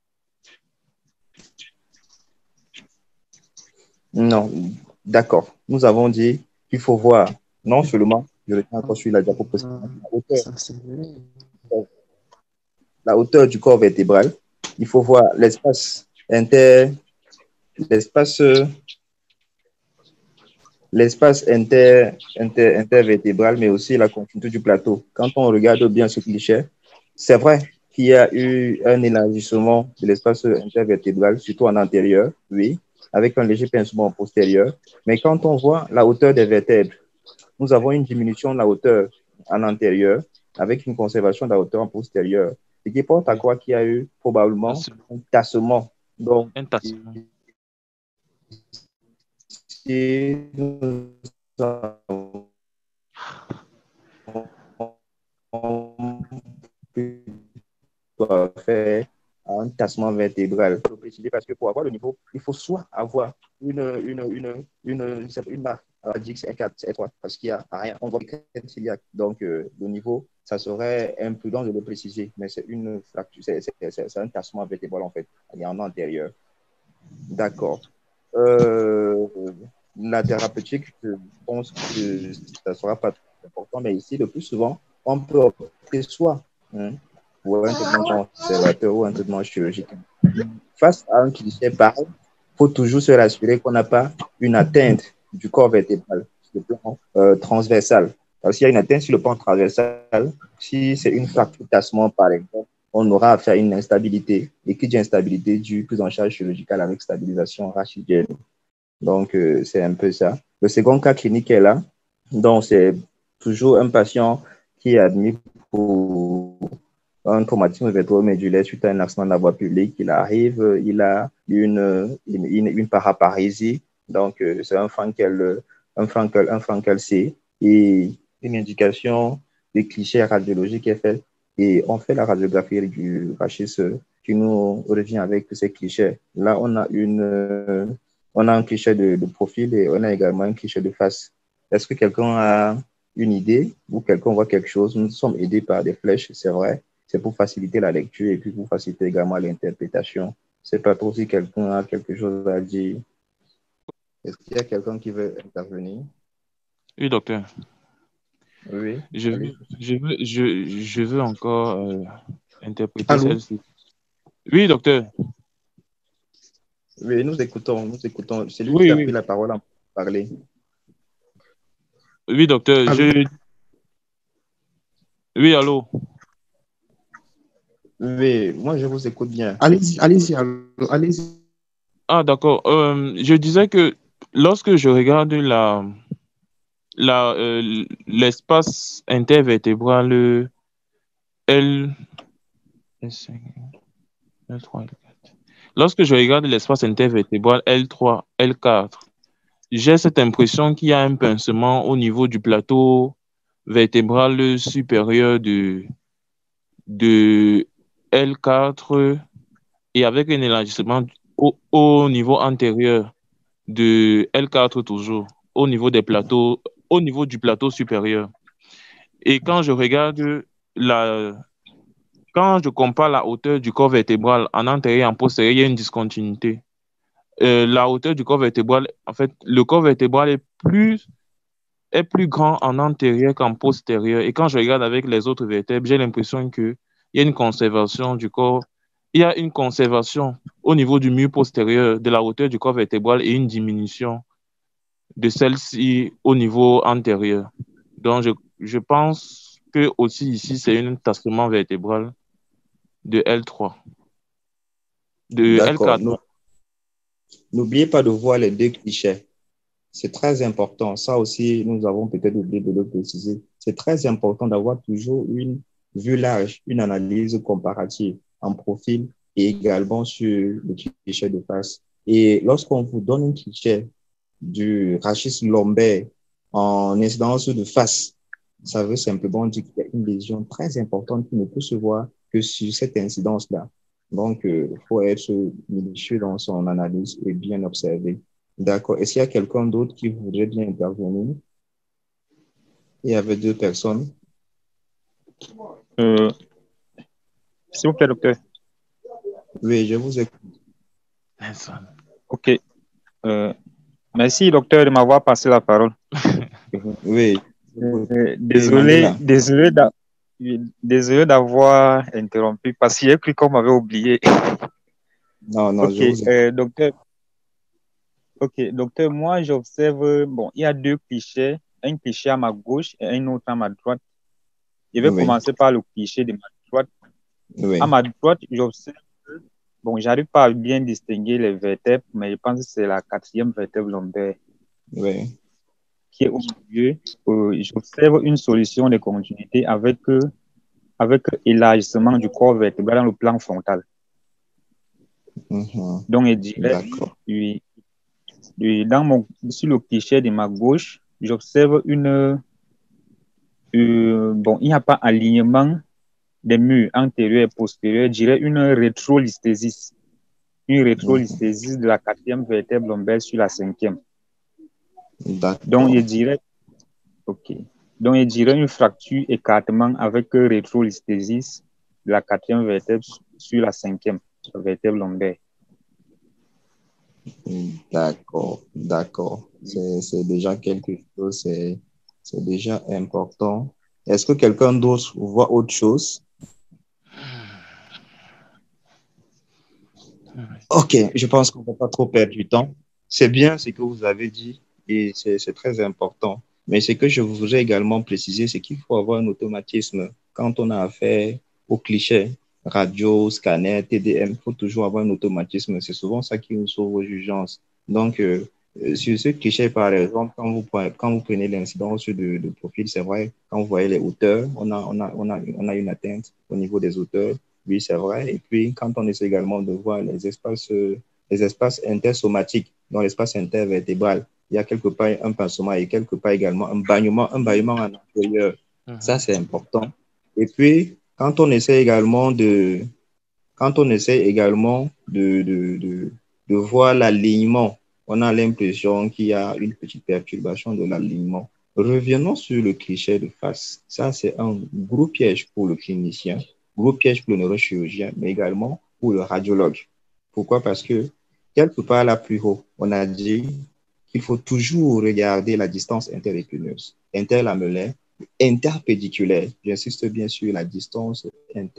Non. D'accord. Nous avons dit qu'il faut voir non seulement, je retiens encore sur la diapo précédente, la hauteur, la hauteur du corps vertébral. Il faut voir l'espace inter, l'espace, l'espace inter, inter, intervertébral, mais aussi la continuité du plateau. Quand on regarde bien ce cliché, c'est vrai qu'il y a eu un élargissement de l'espace intervertébral, surtout en antérieur, oui, avec un léger pincement postérieur. Mais quand on voit la hauteur des vertèbres, nous avons une diminution de la hauteur en antérieur avec une conservation de la hauteur en postérieur. Ce qui porte à quoi qu'il y a eu probablement un tassement. Donc, Un tassement. si nous avons faire un tassement vertébral. Parce que pour avoir le niveau, il faut soit avoir une, une, une, une, une, une marque X un quatre un trois parce qu'il n'y a rien. On voit qu'il y a donc euh, le niveau, ça serait imprudent de le préciser, mais c'est une fracture, c'est un tassement vertébral en fait, en antérieur. D'accord. Euh, la thérapeutique, je pense que ça ne sera pas très important, mais ici, le plus souvent, on peut opter soit hein, pour un traitement conservateur ou un traitement chirurgical. Face à un cliché pareil, il faut toujours se rassurer qu'on n'a pas une atteinte du corps vertébral sur le plan euh, transversal. S'il y a une atteinte sur le plan transversal, si c'est une fracture tassement, par exemple, on aura affaire à une instabilité. Et qui dit instabilité, du prise en charge chirurgicale avec stabilisation rachidienne. Donc, euh, c'est un peu ça. Le second cas clinique est là. Donc, c'est toujours un patient qui est admis pour un traumatisme rétromédulaire suite à un accident de la voie publique. Il arrive, il a une, une, une paraparésie. Donc, euh, c'est un Frankel, un Frankel, un Frankel C. Et une indication de cliché radiologique est faite. Et on fait la radiographie du rachis qui nous revient avec ces clichés. Là, on a une, on a un cliché de, de profil et on a également un cliché de face. Est-ce que quelqu'un a une idée ou quelqu'un voit quelque chose? Nous sommes aidés par des flèches, c'est vrai. C'est pour faciliter la lecture et puis pour faciliter également l'interprétation. C'est pas trop si quelqu'un a quelque chose à dire. Est-ce qu'il y a quelqu'un qui veut intervenir? Oui, docteur. Oui. Je veux, je veux, je, je veux encore euh, interpréter Allô? celle-ci. Oui, docteur. Oui, nous écoutons, nous écoutons. C'est lui Oui, qui a oui. pris la parole à parler. Oui, docteur. Allô? Je... Oui, allô. Oui, moi je vous écoute bien. Allez-y, allez-y, allez-y. Ah, d'accord. Euh, je disais que lorsque je regarde la, la, euh, l'espace intervertébral L, L trois, L quatre. Lorsque je regarde l'espace intervertébral L trois, L quatre, j'ai cette impression qu'il y a un pincement au niveau du plateau vertébral supérieur de, de L quatre et avec un élargissement au, au niveau antérieur de L quatre toujours, au niveau des plateaux, au niveau du plateau supérieur. Et quand je regarde la, quand je compare la hauteur du corps vertébral en antérieur et en postérieur, il y a une discontinuité. Euh, la hauteur du corps vertébral, en fait, le corps vertébral est plus, est plus grand en antérieur qu'en postérieur. Et quand je regarde avec les autres vertèbres, j'ai l'impression qu'il y a une conservation du corps, il y a une conservation au niveau du mur postérieur de la hauteur du corps vertébral et une diminution de celle-ci au niveau antérieur. Donc, je, je pense que aussi ici, c'est un tassement vertébral de L trois, de L D'accord. quatre. N'oubliez pas de voir les deux clichés. C'est très important. Ça aussi, nous avons peut-être oublié de le préciser. C'est très important d'avoir toujours une vue large, une analyse comparative en profil et également sur le cliché de face. Et lorsqu'on vous donne un cliché du rachis lombaire en incidence de face, ça veut simplement dire qu'il y a une lésion très importante qui ne peut se voir que sur cette incidence-là. Donc, il euh, faut être minutieux dans son analyse et bien observer. D'accord. Est-ce qu'il y a quelqu'un d'autre qui voudrait bien intervenir? Il y avait deux personnes. Euh, S'il vous plaît, docteur. Oui, je vous écoute. OK. Euh, merci, docteur, de m'avoir passé la parole. Oui. Euh, désolé, désolé, d'a- désolé d'avoir interrompu parce que j'ai cru qu'on m'avait oublié. Non, non, OK, je vous écoute. euh, docteur. OK, docteur, moi, j'observe, bon, il y a deux clichés, un cliché à ma gauche et un autre à ma droite. Je vais Oui. commencer par le cliché de ma droite. Oui. À ma droite, j'observe que, bon, j'arrive pas à bien distinguer les vertèbres, mais je pense que c'est la quatrième vertèbre lombaire Oui. qui est au milieu. Euh, j'observe une solution de continuité avec, euh, avec élargissement du corps vertébral dans le plan frontal. Mhm. Donc, je dirais, D'accord. oui, oui, dans mon, sur le cliché de ma gauche, j'observe une, euh, bon, il n'y a pas alignement des murs antérieurs et postérieurs, je dirais une rétrolisthésis. Une rétrolisthésis de la quatrième vertèbre lombaire sur la cinquième. Donc, D'accord. je dirais, ok. Donc, je dirais une fracture écartement avec rétrolisthésis de la quatrième vertèbre sur la cinquième vertèbre lombaire. D'accord. D'accord. C'est, c'est déjà quelque chose, c'est, c'est déjà important. Est-ce que quelqu'un d'autre voit autre chose? Ok, je pense qu'on ne va pas trop perdre du temps. C'est bien ce que vous avez dit et c'est c'est très important. Mais ce que je voudrais également préciser, c'est qu'il faut avoir un automatisme. Quand on a affaire aux clichés, radio, scanner, T D M, il faut toujours avoir un automatisme. C'est souvent ça qui nous sauve aux urgences. Donc, euh, euh, sur ce cliché, par exemple, quand vous prenez, quand vous prenez l'incidence de, de profil, c'est vrai, quand vous voyez les hauteurs, on a, on a, on a, on a une atteinte au niveau des hauteurs. Oui, c'est vrai. Et puis, quand on essaie également de voir les espaces, euh, les espaces intersomatiques, dans l'espace intervertébral, il y a quelque part un pincement et quelque part également un bâillement, un bâillement en intérieur. Mhm. Ça, c'est important. Et puis, quand on essaie également de, quand on essaie également de, de, de, de voir l'alignement, on a l'impression qu'il y a une petite perturbation de l'alignement. Revenons sur le cliché de face. Ça, c'est un gros piège pour le clinicien, gros piège pour le neurochirurgien, mais également pour le radiologue. Pourquoi? Parce que quelque part là plus haut, on a dit qu'il faut toujours regarder la distance interépineuse, interlamellaire, interpédiculaire. J'insiste bien sur la distance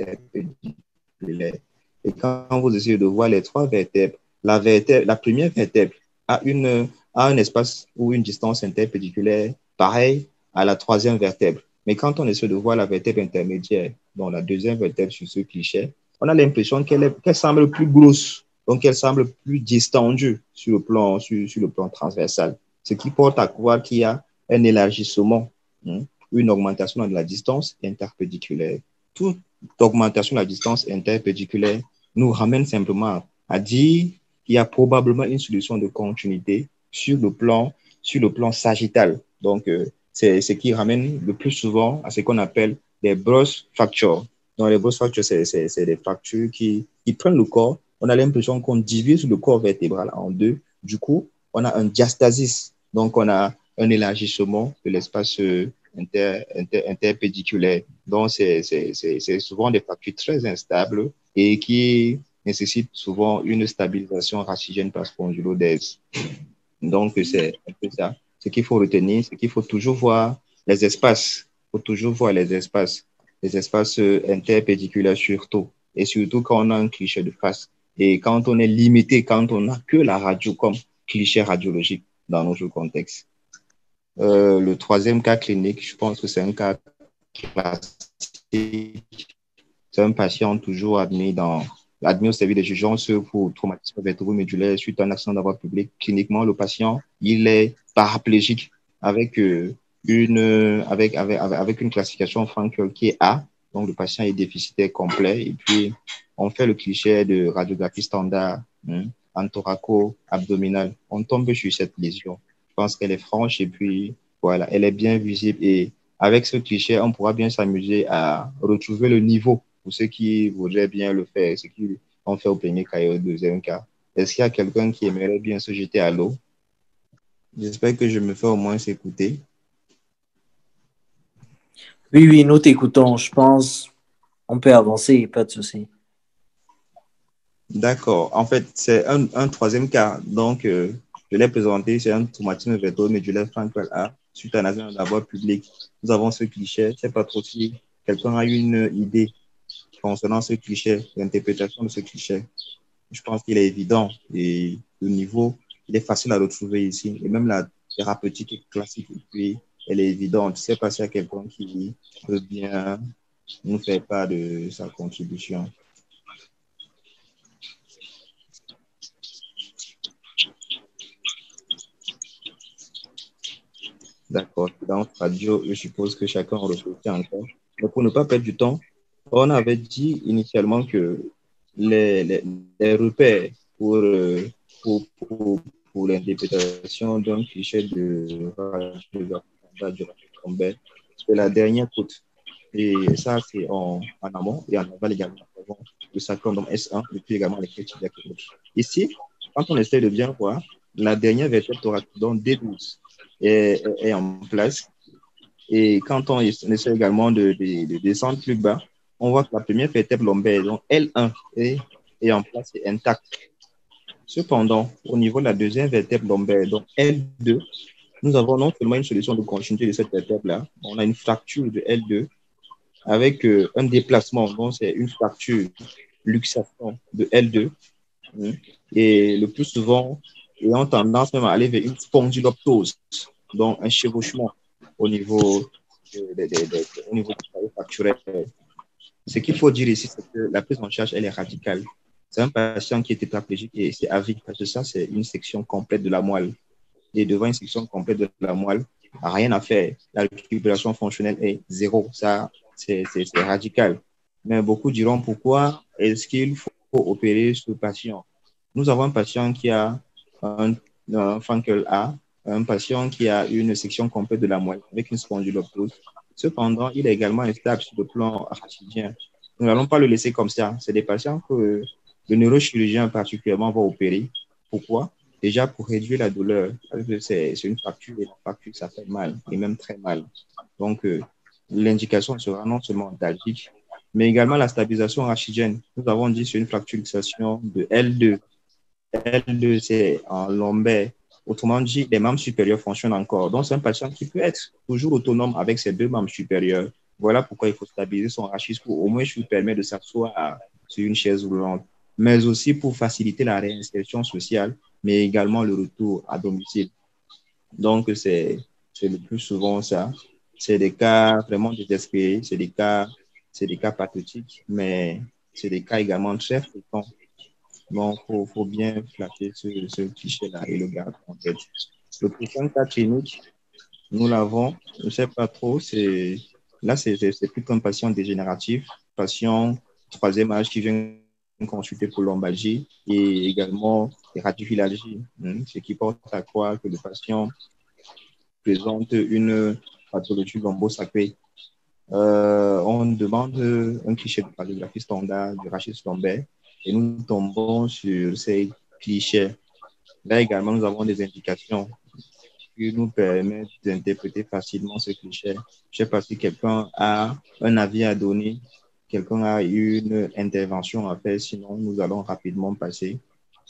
interpédiculaire. Et quand vous essayez de voir les trois vertèbres, la, vertèbre, la première vertèbre a, une, a un espace ou une distance interpédiculaire pareil à la troisième vertèbre. Mais quand on essaie de voir la vertèbre intermédiaire, donc la deuxième vertèbre sur ce cliché, on a l'impression qu'elle qu'elle semble plus grosse, donc elle semble plus distendue sur le plan, sur, sur le plan transversal. Ce qui porte à croire qu'il y a un élargissement, hein, une augmentation de la distance interpédiculaire. Toute augmentation de la distance interpédiculaire nous ramène simplement à dire qu'il y a probablement une solution de continuité sur le plan, sur le plan sagittal. Donc, euh, c'est ce qui ramène le plus souvent à ce qu'on appelle des bross fractures. Donc, les bross fractures, c'est des fractures qui, qui prennent le corps. On a l'impression qu'on divise le corps vertébral en deux. Du coup, on a un diastasis. Donc, on a un élargissement de l'espace inter, inter, interpédiculaire. Donc, c'est souvent des fractures très instables et qui nécessitent souvent une stabilisation rachigène par spondylodèse. Donc, c'est un peu ça. Ce qu'il faut retenir, c'est qu'il faut toujours voir les espaces. Il faut toujours voir les espaces, les espaces interpédiculaires surtout. Et surtout quand on a un cliché de face. Et quand on est limité, quand on n'a que la radio comme cliché radiologique dans notre contexte. Euh, le troisième cas clinique, je pense que c'est un cas classique. C'est un patient toujours admis, dans, admis au service des urgences pour traumatisme ventro-médulaire suite à un accident de la voie publique. Cliniquement, le patient, il est paraplégique avec, euh, une, avec, avec, avec une classification Frankel qui est A. Donc, le patient est déficitaire complet. Et puis, on fait le cliché de radiographie standard, hein, anthoraco-abdominale. On tombe sur cette lésion. Je pense qu'elle est franche et puis, voilà, elle est bien visible. Et avec ce cliché, on pourra bien s'amuser à retrouver le niveau pour ceux qui voudraient bien le faire, ceux qui ont fait au premier cas et au deuxième cas. Est-ce qu'il y a quelqu'un qui aimerait bien se jeter à l'eau? J'espère que je me fais au moins s'écouter. Oui, oui, nous t'écoutons. Je pense on peut avancer, pas de souci. D'accord. En fait, c'est un, un troisième cas. Donc, euh, je l'ai présenté, c'est un traumatisme ventro-médulaire Frankel A suite à un accident de la voie publique. Nous avons ce cliché. Je ne sais pas trop si quelqu'un a une idée concernant ce cliché, l'interprétation de ce cliché. Je pense qu'il est évident et le niveau, il est facile à retrouver ici. Et même la thérapeutique est classique et puis elle est évidente. Je ne sais pas s'il y a quelqu'un qui peut bien nous fait part de sa contribution. D'accord. Dans radio, je suppose que chacun en réfléchit encore. Mais pour ne pas perdre du temps, on avait dit initialement que les, les, les repères pour, euh, pour, pour, pour l'interprétation d'un cliché de radio, c'est la dernière côte. Et ça, c'est en, en amont et en aval également. Le sacrum S un, et puis également les critiques. Ici, quand on essaie de bien voir, la dernière vertèbre thoracique, donc D douze, est, est en place. Et quand on essaie également de, de, de descendre plus bas, on voit que la première vertèbre lombaire, donc L un, est, est en place et intacte. Cependant, au niveau de la deuxième vertèbre lombaire, donc L deux, nous avons non seulement une solution de continuité de cette vertèbre-là, on a une fracture de L deux avec euh, un déplacement, donc c'est une fracture luxation de L deux, hein, et le plus souvent, ayant tendance même à aller vers une spondyloptose, donc un chevauchement au niveau, de, de, de, de, au niveau du palais fracturé. Ce qu'il faut dire ici, c'est que la prise en charge, elle est radicale. C'est un patient qui est tétraplégique et c'est à vie, parce que ça, c'est une section complète de la moelle. Et devant une section complète de la moelle, rien à faire. La récupération fonctionnelle est zéro. Ça, c'est radical. Mais beaucoup diront pourquoi est-ce qu'il faut opérer ce patient? Nous avons un patient qui a un, un Frankel A, un patient qui a une section complète de la moelle avec une spondyloptose. Cependant, il est également instable sur le plan rachidien. Nous n'allons pas le laisser comme ça. C'est des patients que le neurochirurgien particulièrement va opérer. Pourquoi? Déjà pour réduire la douleur. C'est une fracture et la fracture, ça fait mal et même très mal. Donc, euh, l'indication sera non seulement dalgique, mais également la stabilisation rachidienne. Nous avons dit sur une fracture luxation de L deux. L deux, c'est en lombaire. Autrement dit, les membres supérieurs fonctionnent encore. Donc, c'est un patient qui peut être toujours autonome avec ses deux membres supérieurs. Voilà pourquoi il faut stabiliser son rachis pour au moins lui permettre de s'asseoir sur une chaise roulante, mais aussi pour faciliter la réinsertion sociale, mais également le retour à domicile. Donc, c'est le plus souvent ça. C'est des cas vraiment désespérés, c'est des cas, c'est des cas pathétiques, mais c'est des cas également très fréquents. Donc, il faut, faut bien flatter ce, ce cliché-là et le garder en tête. Le prochain cas clinique, nous l'avons, je ne sais pas trop, c'est là, c'est plus qu'un patient dégénératif, patient troisième âge qui vient consulter pour lombalgie et également radiofilalgie, hein, ce qui porte à croire que le patient présente une pathologie lombosacrée. Euh, on demande un cliché de radiographie standard du rachis lombaire et nous tombons sur ces clichés. Là également, nous avons des indications qui nous permettent d'interpréter facilement ce cliché. Je ne sais pas si quelqu'un a un avis à donner, quelqu'un a une intervention à faire, sinon nous allons rapidement passer.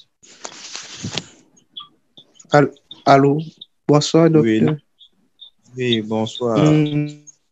Allô, bonsoir docteur. Oui, oui bonsoir. Hum,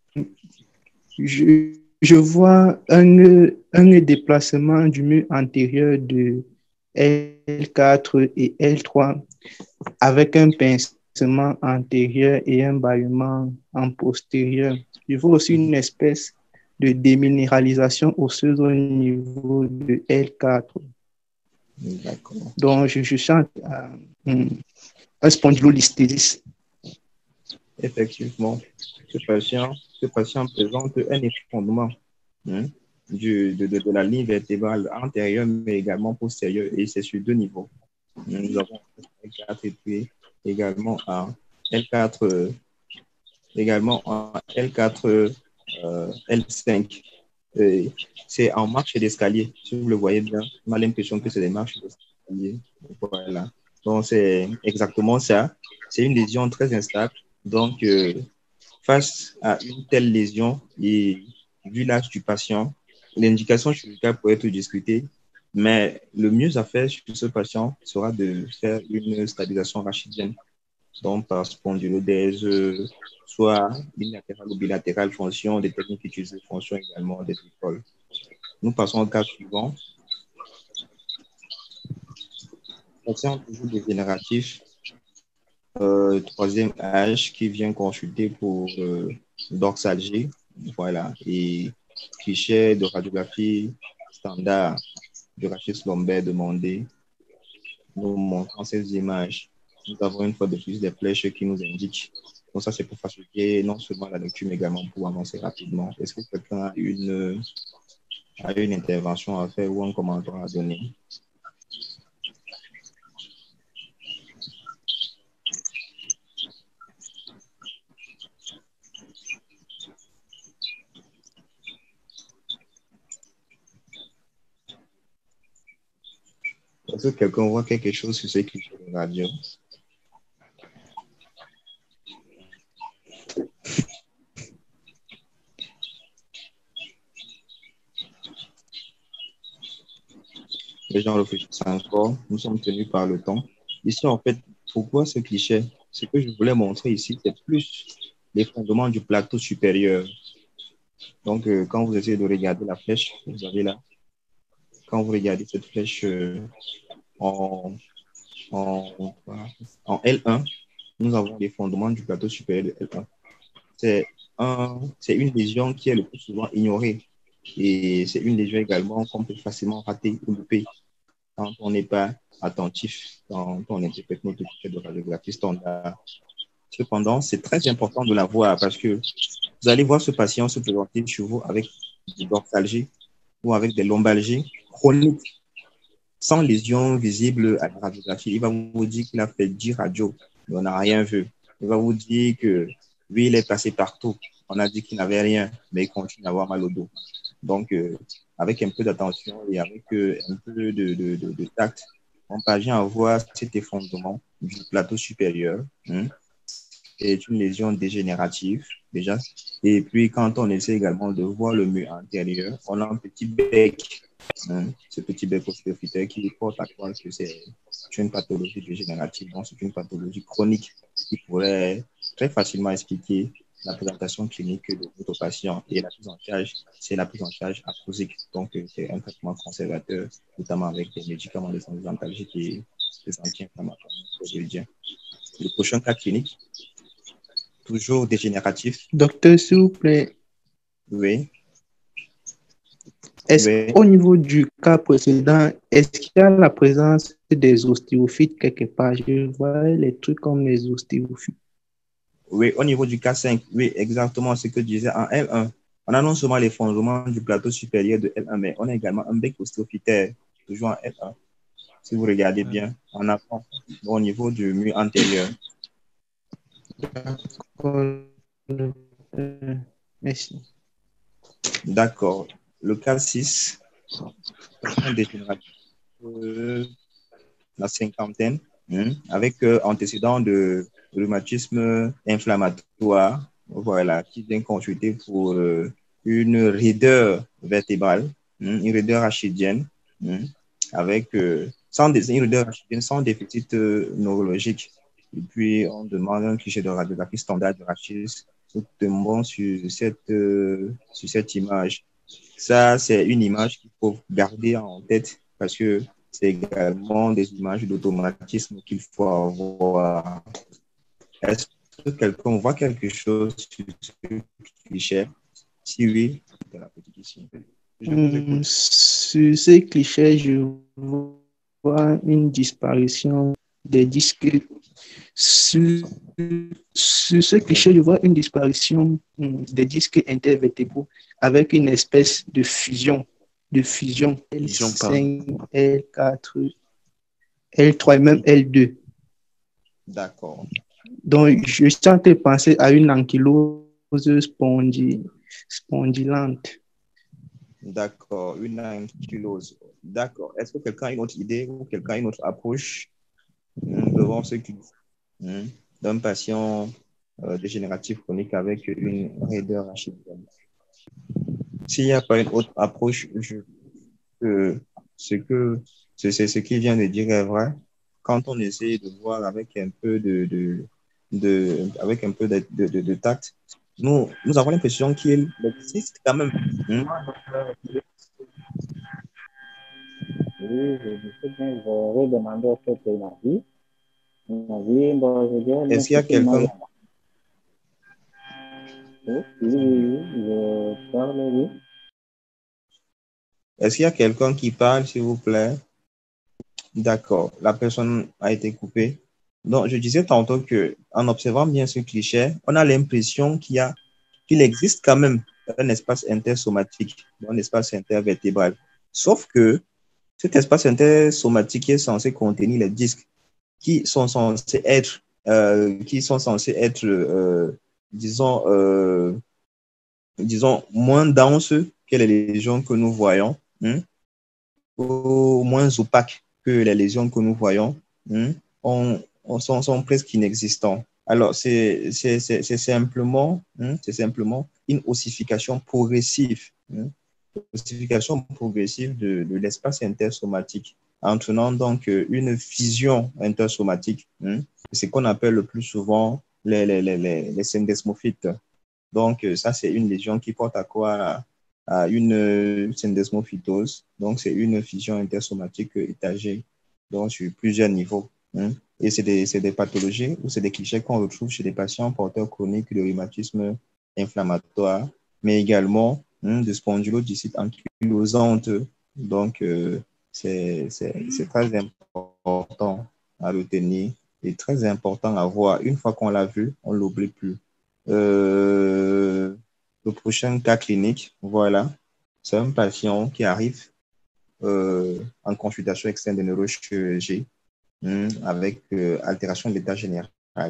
je, je vois un, un déplacement du mur antérieur de L quatre et L trois avec un pincement antérieur et un bâillement en postérieur. Je vois aussi une espèce de déminéralisation osseuse au niveau de L quatre. D'accord. Donc, je, je sens euh, un spondylolisthésis. Effectivement, ce patient, ce patient présente un effondrement hein, du, de, de, de la ligne vertébrale antérieure, mais également postérieure, et c'est sur deux niveaux. Nous avons L quatre et puis également un L quatre, euh, également un L quatre, euh, L cinq. Euh, c'est en marche d'escalier. Si vous le voyez bien, on a l'impression que c'est des marches d'escalier. Voilà. Donc, c'est exactement ça. C'est une lésion très instable. Donc, euh, face à une telle lésion et vu l'âge du patient, l'indication chirurgicale pourrait être discutée, mais le mieux à faire sur ce patient sera de faire une stabilisation rachidienne, donc par spondylodèse, soit bilatérale ou bilatérale, fonction des techniques utilisées, fonction également des écoles. Nous passons au cas suivant. Patient toujours dégénératif. Euh, troisième âge qui vient consulter pour euh, doxalgie, voilà, et cliché de radiographie standard du rachis lombaire demandé, nous montrons ces images. Nous avons une fois de plus des flèches qui nous indiquent. Donc ça, c'est pour faciliter non seulement la lecture, mais également pour avancer rapidement. Est-ce que quelqu'un a une, a une intervention à faire ou un commentaire à donner? Est-ce que quelqu'un voit quelque chose sur ces clichés de radio? Les gens réfléchissent encore. Nous sommes tenus par le temps. Ici, en fait, pourquoi ce cliché? Ce que je voulais montrer ici, c'est plus les fondements du plateau supérieur. Donc, euh, quand vous essayez de regarder la flèche, vous avez là, quand vous regardez cette flèche euh, en, en, en L un, nous avons les fondements du plateau supérieur de L un. C'est un, c'est une lésion qui est le plus souvent ignorée. Et c'est une lésion également qu'on peut facilement rater ou louper quand on n'est pas attentif, quand on interprète notre cliché de radiographie standard. Cependant, c'est très important de la voir parce que vous allez voir ce patient se présenter chez vous avec des dorsalgies ou avec des lombalgies chroniques sans lésion visible à la radiographie. Il va vous dire qu'il a fait dix radios, mais on n'a rien vu. Il va vous dire que lui, il est passé partout. On a dit qu'il n'avait rien, mais il continue à avoir mal au dos. Donc, euh, avec un peu d'attention et avec euh, un peu de, de, de, de tact, on parvient à voir cet effondrement du plateau supérieur. Hein. C'est une lésion dégénérative, déjà. Et puis, quand on essaie également de voir le mur antérieur, on a un petit bec, hein, ce petit bec postérieur qui porte à croire que c'est une pathologie dégénérative. Donc, c'est une pathologie chronique qui pourrait très facilement expliquer la présentation clinique de notre patient. Et la prise en charge, c'est la prise en charge arthrosique. Donc, c'est un traitement conservateur, notamment avec des médicaments des antalgiques et des anti-inflammatoires. Le prochain cas clinique, toujours dégénératif. Docteur, s'il vous plaît, Oui. est-ce Oui. qu'au niveau du cas précédent, est-ce qu'il y a la présence des ostéophytes quelque part? Je vois les trucs comme les ostéophytes. Oui, au niveau du cas cinq, oui, exactement ce que je disais en L un. On a non seulement l'effondrement du plateau supérieur de L un, mais on a également un bec ostéophytaire, toujours en L un. Si vous regardez bien, en avant, au niveau du mur antérieur. D'accord. Merci. D'accord. Le cas six, euh, la cinquantaine, hein, avec euh, antécédent de rhumatisme inflammatoire, voilà, qui vient consulter pour euh, une raideur vertébrale, hein, une raideur rachidienne, hein, avec euh, sans des, une raideur rachidienne sans déficit euh, neurologique. Et puis, on demande un cliché de radiographie standard du rachis. Nous tombons sur cette, euh, sur cette image. Ça, c'est une image qu'il faut garder en tête parce que c'est également des images d'automatisme qu'il faut avoir. Est-ce que quelqu'un voit quelque chose sur ce cliché? Si oui, de la petite ici. Je vous écoute. Sur ces clichés, je vois une disparition des disques. Sur, sur ce cliché, je vois une disparition des disques intervertébraux avec une espèce de fusion, de fusion L cinq, L quatre, L trois et même L deux. D'accord. Donc, je suis en train de penser à une ankylose spondi, spondylante. D'accord, une ankylose. D'accord. Est-ce que quelqu'un a une autre idée ou quelqu'un a une autre approche hum, devant ce qui hum, d'un patient euh, dégénératif chronique avec une raideur rachidienne? S'il n'y a pas une autre approche, je, euh, ce que c'est ce qu'il vient de dire est vrai. Quand on essaie de voir avec un peu de, de, de avec un peu de, de, de, de tact, nous, nous avons l'impression qu'il existe quand même. Hum? Oui, je sais bien, je vais demander au fait qu'il m'a dit. Il m'a dit, bon, je dirais bien Est-ce qu'il y a ce qu'il m'a quelqu'un? dit. Oui, oui, oui, je parle, oui. Est-ce qu'il y a quelqu'un qui parle, s'il vous plaît? D'accord, la personne a été coupée. Donc, je disais tantôt que, en observant bien ce cliché, on a l'impression qu'il y a, qu'il existe quand même un espace intersomatique, un espace intervertébral. Sauf que cet espace intersomatique est censé contenir les disques qui sont censés être, euh, qui sont censés être, euh, disons, euh, disons, moins denses que les lésions que nous voyons, hein, ou moins opaques que les lésions que nous voyons, hein, on, on sont, sont presque inexistants. Alors, c'est simplement, hein, c'est simplement une ossification progressive, hein, ossification progressive de, de l'espace intersomatique, entraînant donc une fusion intersomatique. Hein, c'est ce qu'on appelle le plus souvent les, les, les, les, les syndesmophytes. Donc, ça, c'est une lésion qui porte à quoi? À une syndesmophytose. Donc, c'est une fusion intersomatique étagée, donc sur plusieurs niveaux. Hein. Et c'est des, des pathologies ou c'est des clichés qu'on retrouve chez des patients porteurs chroniques de rhumatisme inflammatoire, mais également hein, de spondylodysite ankylosante. Donc, euh, c'est très important à retenir et très important à voir. Une fois qu'on l'a vu, on ne l'oublie plus. Euh, le prochain cas clinique, voilà, c'est un patient qui arrive euh, en consultation externe de neurochirurgie hein, avec euh, altération de l'état général.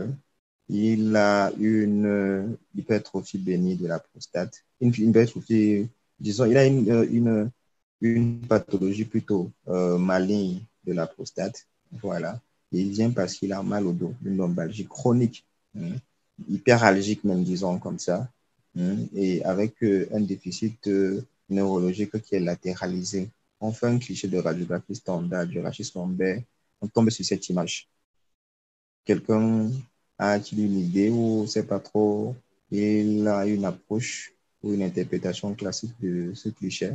Il a une hypertrophie bénigne de la prostate, une, une hypertrophie, disons, il a une, une, une pathologie plutôt euh, maligne de la prostate, voilà. Et il vient parce qu'il a mal au dos, une lombalgie chronique, hein, hyperalgique même, disons comme ça, hein, et avec euh, un déficit euh, neurologique qui est latéralisé. On fait un cliché de radiographie standard du rachis lombaire, on tombe sur cette image. Quelqu'un a-t-il une idée ou c'est pas trop, il a une approche ou une interprétation classique de ce cliché?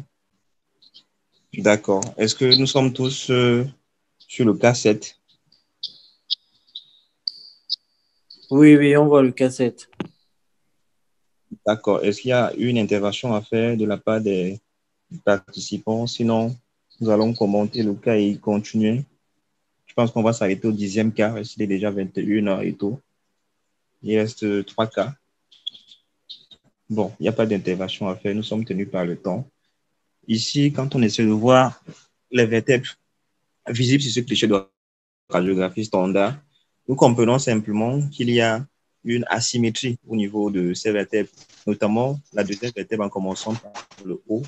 D'accord. Est-ce que nous sommes tous euh, sur le cas sept? Oui, oui, on voit le cas sept. D'accord. Est-ce qu'il y a une intervention à faire de la part des participants? Sinon, nous allons commenter le cas et continuer. Je pense qu'on va s'arrêter au dixième cas. Il est déjà vingt et une heures et tout. Il reste trois cas. Bon, il n'y a pas d'intervention à faire. Nous sommes tenus par le temps. Ici, quand on essaie de voir les vertèbres visibles sur ce cliché de radiographie standard, nous comprenons simplement qu'il y a une asymétrie au niveau de ces vertèbres, notamment la deuxième vertèbre en commençant par le haut.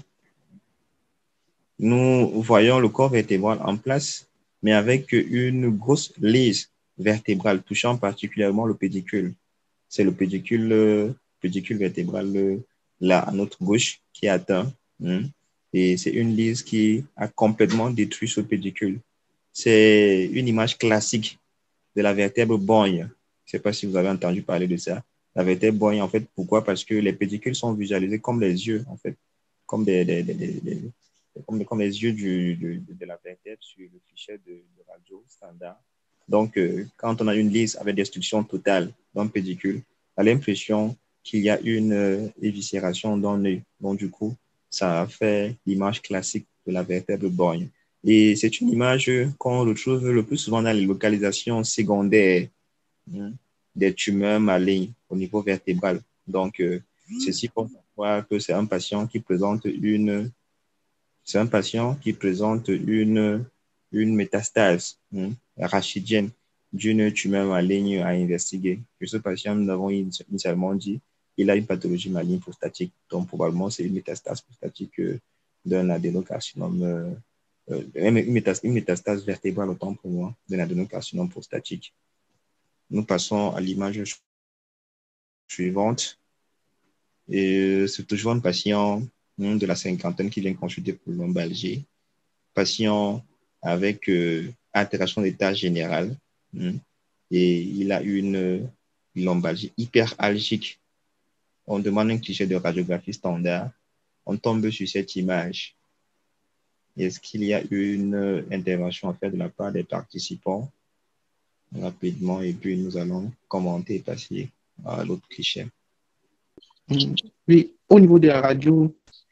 Nous voyons le corps vertébral en place, mais avec une grosse lise vertébrale touchant particulièrement le pédicule. C'est le pédicule, pédicule vertébral là à notre gauche qui est atteint. Hein, et c'est une lise qui a complètement détruit ce pédicule. C'est une image classique de la vertèbre borgne. Je ne sais pas si vous avez entendu parler de ça. La vertèbre borgne, en fait, pourquoi? Parce que les pédicules sont visualisés comme les yeux, en fait, comme, des, des, des, des, des, comme, comme les yeux du, de, de la vertèbre sur le fichier de, de radio standard. Donc, euh, quand on a une lise avec destruction totale d'un pédicule, on a l'impression qu'il y a une euh, éviscération d'un œil. Donc, du coup, ça fait l'image classique de la vertèbre borgne. Et c'est une image qu'on retrouve le plus souvent dans les localisations secondaires hein, des tumeurs malignes au niveau vertébral. Donc, euh, ceci pour savoir que c'est un patient qui présente une, c'est un patient qui présente une, une métastase hein, rachidienne d'une tumeur maligne à investiguer. Pour ce patient, nous avons initialement dit qu'il a une pathologie maligne prostatique. Donc, probablement, c'est une métastase prostatique euh, d'un adénocarcinome euh, Euh, une, métastase, une métastase vertébrale autant pour moi d'un adénocarcinome prostatique. Nous passons à l'image suivante. Et c'est toujours un patient hein, de la cinquantaine qui vient consulter pour lombalgie. Patient avec euh, altération d'état général. Hein, et il a une lombalgie hyperalgique. On demande un cliché de radiographie standard. On tombe sur cette image. Est-ce qu'il y a une intervention à faire de la part des participants? Rapidement, et puis nous allons commenter et passer à l'autre cliché. Oui, au niveau de la radio,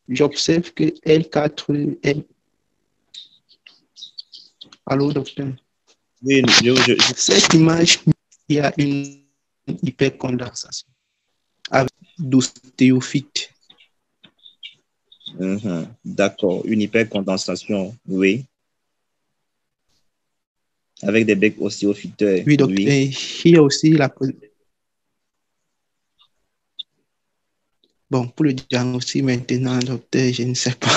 j'observe que L quatre, L... Allô, docteur? Oui, je, je, je... Cette image, il y a une hypercondensation avec d'ostéophytes. Mm-hmm. D'accord, une hypercondensation, oui. Avec des becs ostéophyteurs. Oui, docteur. Oui. Il y a aussi la... Bon, pour le diagnostic maintenant, docteur, je ne sais pas.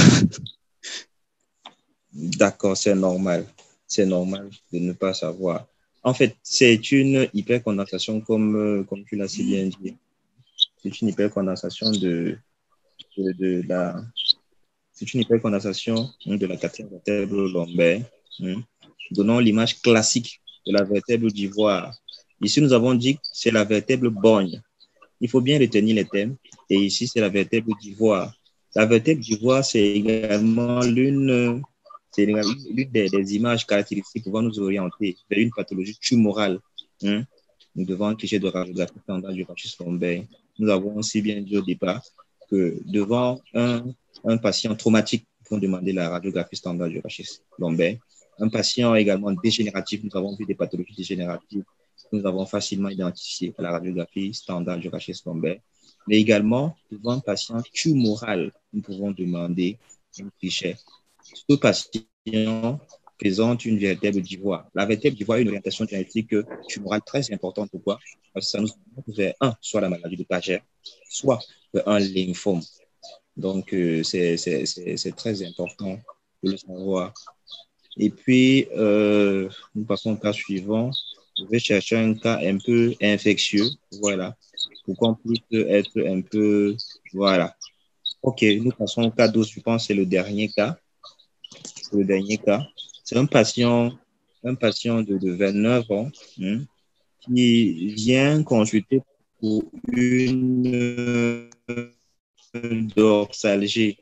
D'accord, c'est normal. C'est normal de ne pas savoir. En fait, c'est une hypercondensation, comme, comme tu l'as si bien dit. C'est une hypercondensation de, de, de la... C'est une hypercondensation de la quatrième vertèbre lombaire, hein, donnant l'image classique de la vertèbre d'ivoire. Ici, nous avons dit que c'est la vertèbre borgne. Il faut bien retenir les thèmes. Et ici, c'est la vertèbre d'ivoire. La vertèbre d'ivoire, c'est également l'une c'est l'une des, des images caractéristiques pouvant nous orienter vers une pathologie tumorale. Hein. Nous devons un cliché de radiographie standard du rachis lombaire. Nous avons aussi bien dit au départ que devant un, un patient traumatique, il faut demander la radiographie standard du rachis lombaire. Un patient également dégénératif, nous avons vu des pathologies dégénératives que nous avons facilement identifiées à la radiographie standard du rachis lombaire. Mais également, devant un patient tumoral, nous pouvons demander un cliché. Ce patient présente une vertèbre d'ivoire. La vertèbre d'ivoire a une orientation génétique tumorale très importante. Pourquoi? Parce que ça nous montre vers un, soit la maladie de Paget, soit un lymphome. Donc, euh, c'est, c'est, c'est, c'est très important de le savoir. Et puis, euh, nous passons au cas suivant. Je vais chercher un cas un peu infectieux. Voilà. Pour qu'on puisse être un peu... Voilà. OK, nous passons au cas douze. Je pense que c'est le dernier cas. C'est le dernier cas. C'est un patient, un patient de, de vingt-neuf ans hein, qui vient consulter pour une, une dorsalgie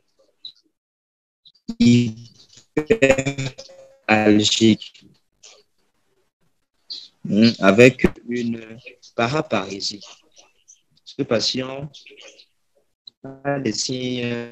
hyperalgique hein, avec une paraparésie. Ce patient a des signes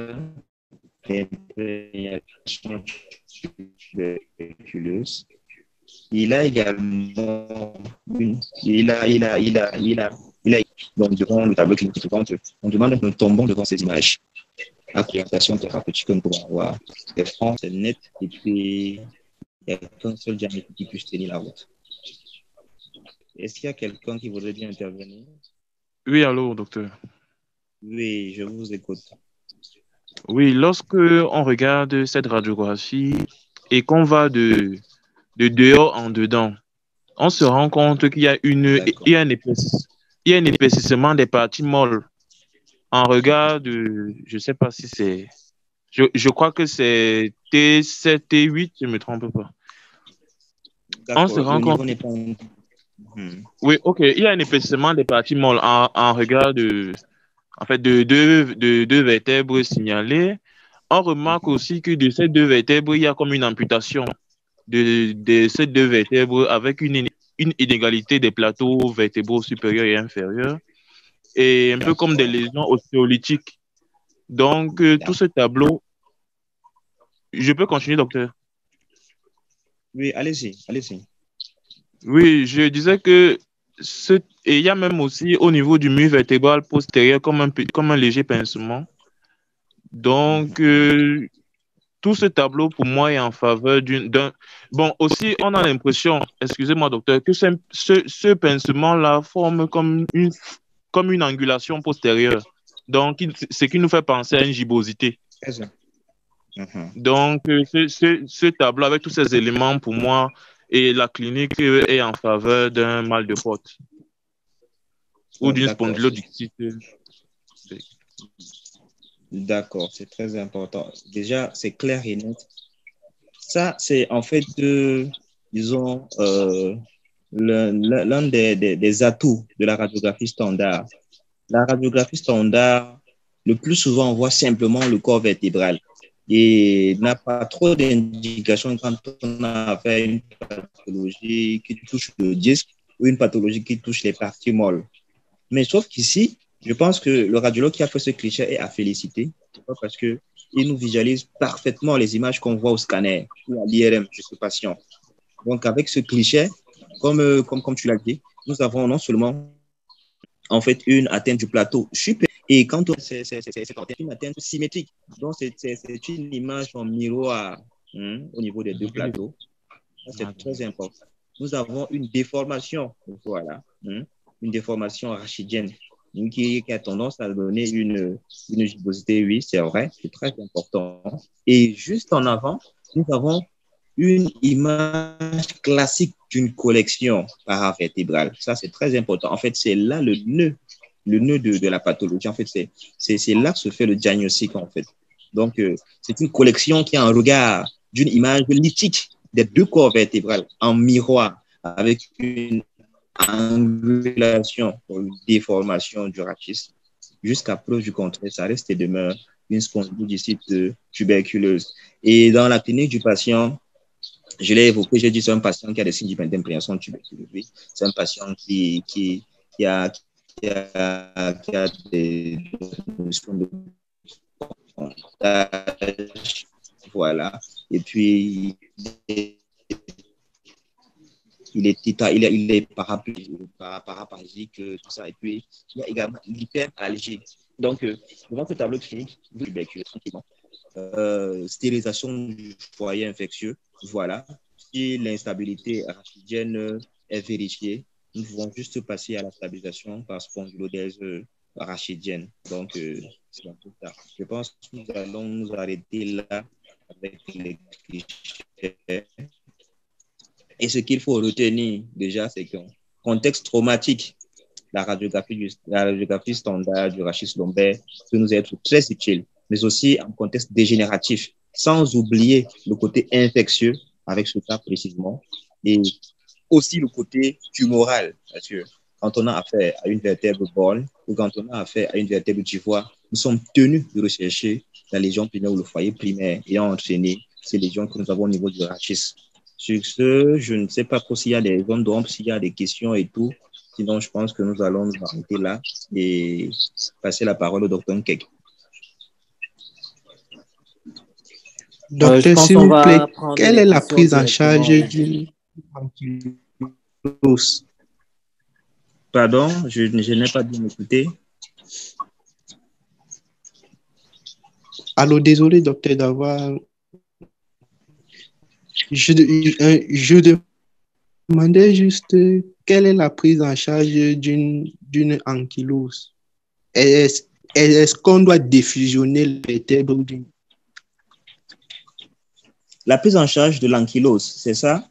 d'imprégnation tuberculeuse. Il a également une, il a, il a, il a, il a, il a, donc devant le tableau clinique, on demande un tombant devant ces images. À présentation thérapeutique, nous pouvons avoir des francs, c'est net, et puis il n'y a qu'un seul diamètre qui puisse tenir la route. Est-ce qu'il y a quelqu'un qui voudrait bien intervenir? Oui, allô, docteur. Oui, je vous écoute. Oui, lorsque on regarde cette radiographie et qu'on va de, de dehors en dedans, on se rend compte qu'il y a, une, il y a, un, épaississement, il y a un épaississement des parties molles. En regard de, je ne sais pas si c'est, je, je crois que c'est T sept, T huit, je ne me trompe pas. On se rend compte. Pas... Hmm. Oui, ok, il y a un épaississement des parties molles en, en regard de, en fait, de deux de, de vertèbres signalées. On remarque aussi que de ces deux vertèbres, il y a comme une amputation de, de ces deux vertèbres avec une, une inégalité des plateaux vertébraux supérieurs et inférieurs et un peu comme des lésions ostéolytiques. Donc, euh, tout ce tableau... Je peux continuer, docteur? Oui, allez-y, allez-y. Oui, je disais que ce... et il y a même aussi au niveau du mur vertébral postérieur comme un, comme un léger pincement. Donc, euh, tout ce tableau, pour moi, est en faveur d'un... Bon, aussi, on a l'impression, excusez-moi, docteur, que ce, ce, ce pincement-là forme comme une, comme une angulation postérieure. Donc, ce qui nous fait penser à une gibbosité. Mm-hmm. Donc, ce, ce, ce tableau, avec tous ces éléments, pour moi, et la clinique est en faveur d'un mal de porte ou d'une spondylodictite. D'accord, c'est très important. Déjà, c'est clair et net. Ça, c'est en fait, euh, disons, euh, l'un des, des, des atouts de la radiographie standard. La radiographie standard, le plus souvent, on voit simplement le corps vertébral et n'a pas trop d'indications quand on a affaire à une pathologie qui touche le disque ou une pathologie qui touche les parties molles. Mais sauf qu'ici, je pense que le radiologue qui a fait ce cliché est à féliciter Pourquoi? Parce qu'il nous visualise parfaitement les images qu'on voit au scanner ou à l'I R M chez ce patient. Donc, avec ce cliché, comme, euh, comme, comme tu l'as dit, nous avons non seulement en fait une atteinte du plateau super, et quand on c'est une atteinte symétrique. Donc, c'est une image en miroir hein, au niveau des deux plateaux. C'est très important. Nous avons une déformation, voilà, hein, une déformation rachidienne qui, qui a tendance à donner une, une gibbosité, oui, c'est vrai, c'est très important. Et juste en avant, nous avons une image classique d'une collection paravertébrale. Ça, c'est très important. En fait, c'est là le nœud, le nœud de, de la pathologie. En fait, c'est là que se fait le diagnostic, en fait. Donc, euh, c'est une collection qui a un regard d'une image lithique des deux corps vertébrales en miroir avec une angulation ou une déformation du rachis. Jusqu'à preuve du contraire, ça reste et demeure une spondylodicite tuberculeuse. Et dans la clinique du patient, je l'ai évoqué, j'ai dit c'est un patient qui a des signes d'imprégnation tuberculeuse. C'est un patient qui, qui, qui, a, qui, a, qui a des notions de comptage. Voilà. Et puis, il est, il est, il est paraplégique, tout ça. Et puis, il y a également l'hyperalgie. Donc, euh, devant ce tableau clinique, vous tuberculose tranquillement. Euh, stérilisation du foyer infectieux. Voilà. Si l'instabilité rachidienne est vérifiée, nous pouvons juste passer à la stabilisation par spondylodèse rachidienne. Donc, euh, c'est un peu ça. Je pense que nous allons nous arrêter là avec les clichés. Et ce qu'il faut retenir déjà, c'est qu'en contexte traumatique, la radiographie, du, la radiographie standard du rachis lombaire peut nous être très utile, mais aussi en contexte dégénératif, sans oublier le côté infectieux avec ce cas précisément, et aussi le côté tumoral, parce que quand on a affaire à une vertèbre borne ou quand on a affaire à une vertèbre d'ivoire, nous sommes tenus de rechercher la lésion primaire ou le foyer primaire ayant entraîné ces lésions que nous avons au niveau du rachis. Sur ce, je ne sais pas trop s'il y a des zones d'ombre, s'il y a des questions et tout. Sinon, je pense que nous allons nous arrêter là et passer la parole au docteur Nkek. Docteur, euh, s'il vous plaît, quelle est la prise en charge d'une ankylose? Pardon, je, je n'ai pas bien écouté. Alors, désolé, docteur, d'avoir... Je, je demandais juste quelle est la prise en charge d'une d'une ankylose. Est-ce est qu'on doit défusionner les vertèbres d'une... La prise en charge de l'ankylose, c'est ça?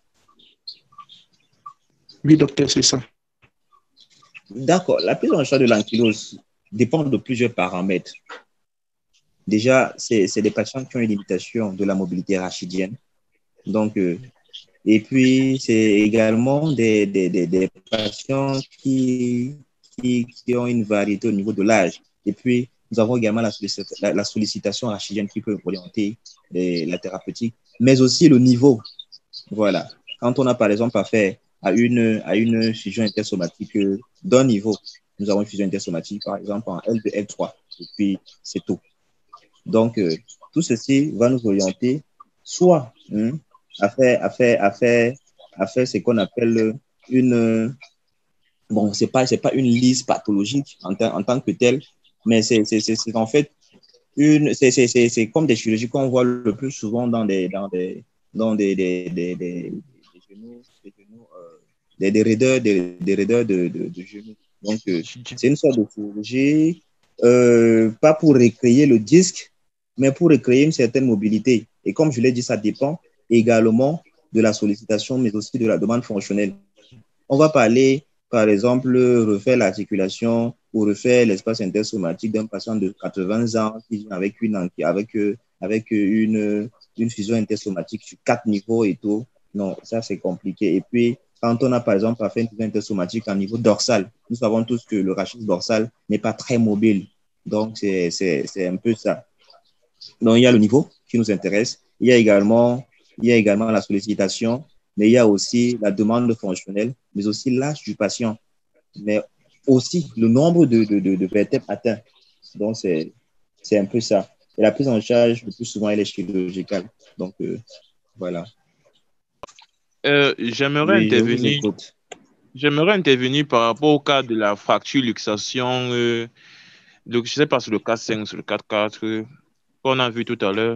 Oui, docteur, c'est ça. D'accord. La prise en charge de l'ankylose dépend de plusieurs paramètres. Déjà, c'est des patients qui ont une limitation de la mobilité rachidienne. Donc, euh, et puis, c'est également des, des, des, des patients qui, qui, qui ont une variété au niveau de l'âge. Et puis, nous avons également la, la, la sollicitation rachidienne qui peut orienter les, la thérapeutique, mais aussi le niveau. Voilà. Quand on a, par exemple, affaire à une, à une fusion intersomatique d'un niveau, nous avons une fusion intersomatique, par exemple, en L deux, L trois, et puis c'est tout. Donc, euh, tout ceci va nous orienter soit hein, à faire, à faire, à faire, à faire ce qu'on appelle une, bon, c'est pas, c'est pas une liste pathologique en, en tant que telle, mais c'est en fait une, c'est comme des chirurgies qu'on voit le plus souvent dans des, dans des, dans des, des, des, des, des genoux, des, genoux euh, des, des raideurs, des, des raideurs de, de, de genoux. Donc, euh, c'est une sorte de chirurgie, euh, pas pour recréer le disque, mais pour recréer une certaine mobilité. Et comme je l'ai dit, ça dépend également de la sollicitation, mais aussi de la demande fonctionnelle. On va parler, par exemple, refaire l'articulation ou refaire l'espace intersomatique d'un patient de quatre-vingts ans qui vient avec une, avec, avec une, une fusion intersomatique sur quatre niveaux et tout. Non, ça, c'est compliqué. Et puis, quand on a, par exemple, fait une fusion intersomatique à niveau dorsal, nous savons tous que le rachis dorsal n'est pas très mobile. Donc, c'est un peu ça. Donc, il y a le niveau qui nous intéresse. Il y a également, il y a également la sollicitation, mais il y a aussi la demande fonctionnelle, mais aussi l'âge du patient, mais aussi le nombre de, de, de, de vertèbres atteints. Donc, c'est un peu ça. Et la prise en charge, le plus souvent, elle est chirurgicale. Donc, euh, voilà. Euh, j'aimerais Oui, je vous intervenir. écoute. J'aimerais intervenir par rapport au cas de la fracture luxation. Euh, donc, je ne sais pas sur le cas cinq, sur le cas quatre, euh, qu'on a vu tout à l'heure.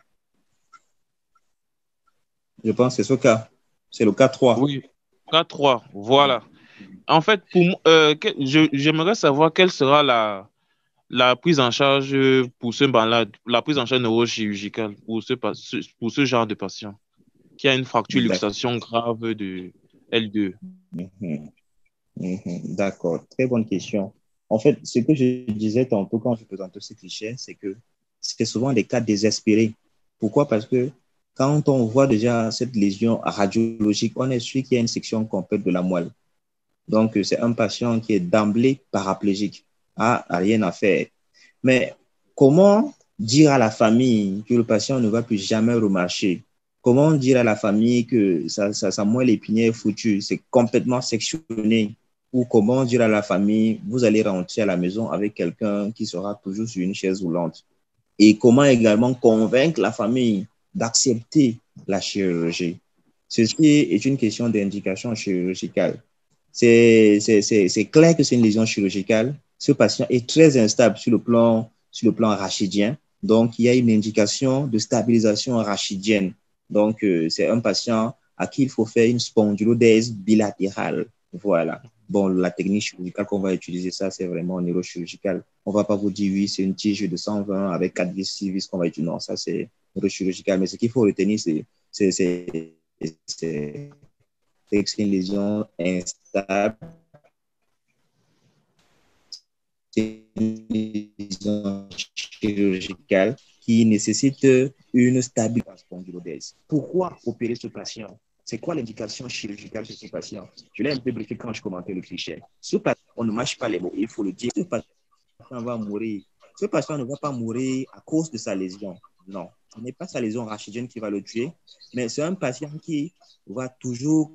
Je pense que c'est ce cas. C'est le cas trois. Oui, cas trois, voilà. En fait, pour moi, euh, que- je- j'aimerais savoir quelle sera la, la prise en charge pour ce malade, la prise en charge neurochirurgicale pour ce, pa- ce- pour ce genre de patient qui a une fracture D'ac- luxation grave de L deux. Mhm, mhm. D'accord, très bonne question. En fait, ce que je disais tantôt quand je présentais ce cliché, c'est que c'est souvent des cas désespérés. Pourquoi? Parce que quand on voit déjà cette lésion radiologique, on est sûr qu'il y a une section complète de la moelle. Donc, c'est un patient qui est d'emblée paraplégique, a rien à faire. Mais comment dire à la famille que le patient ne va plus jamais remarcher? Comment dire à la famille que sa, sa, sa moelle épinière est foutue, c'est complètement sectionné? Ou comment dire à la famille, vous allez rentrer à la maison avec quelqu'un qui sera toujours sur une chaise roulante? Et comment également convaincre la famille d'accepter la chirurgie? Ceci est une question d'indication chirurgicale. C'est, c'est, c'est, c'est clair que c'est une lésion chirurgicale. Ce patient est très instable sur le plan, sur le plan rachidien. Donc, il y a une indication de stabilisation rachidienne. Donc, euh, c'est un patient à qui il faut faire une spondylodèse bilatérale. Voilà. Bon, la technique chirurgicale qu'on va utiliser, ça, c'est vraiment neurochirurgical. On ne va pas vous dire, oui, c'est une tige de cent vingt avec quatre vis, six vis qu'on va utiliser. Non, ça, c'est neurochirurgical. Mais ce qu'il faut retenir, c'est, c'est, c'est, c'est c'est une lésion instable, c'est une lésion chirurgicale qui nécessite une stabilisation spondylodèse. Pourquoi opérer ce patient? C'est quoi l'indication chirurgicale de ce patient? Je l'ai un peu briefé quand je commentais le cliché. Ce patient, on ne mâche pas les mots, il faut le dire. Ce patient va mourir. Ce patient ne va pas mourir à cause de sa lésion. Non, ce n'est pas sa lésion rachidienne qui va le tuer, mais c'est un patient qui va toujours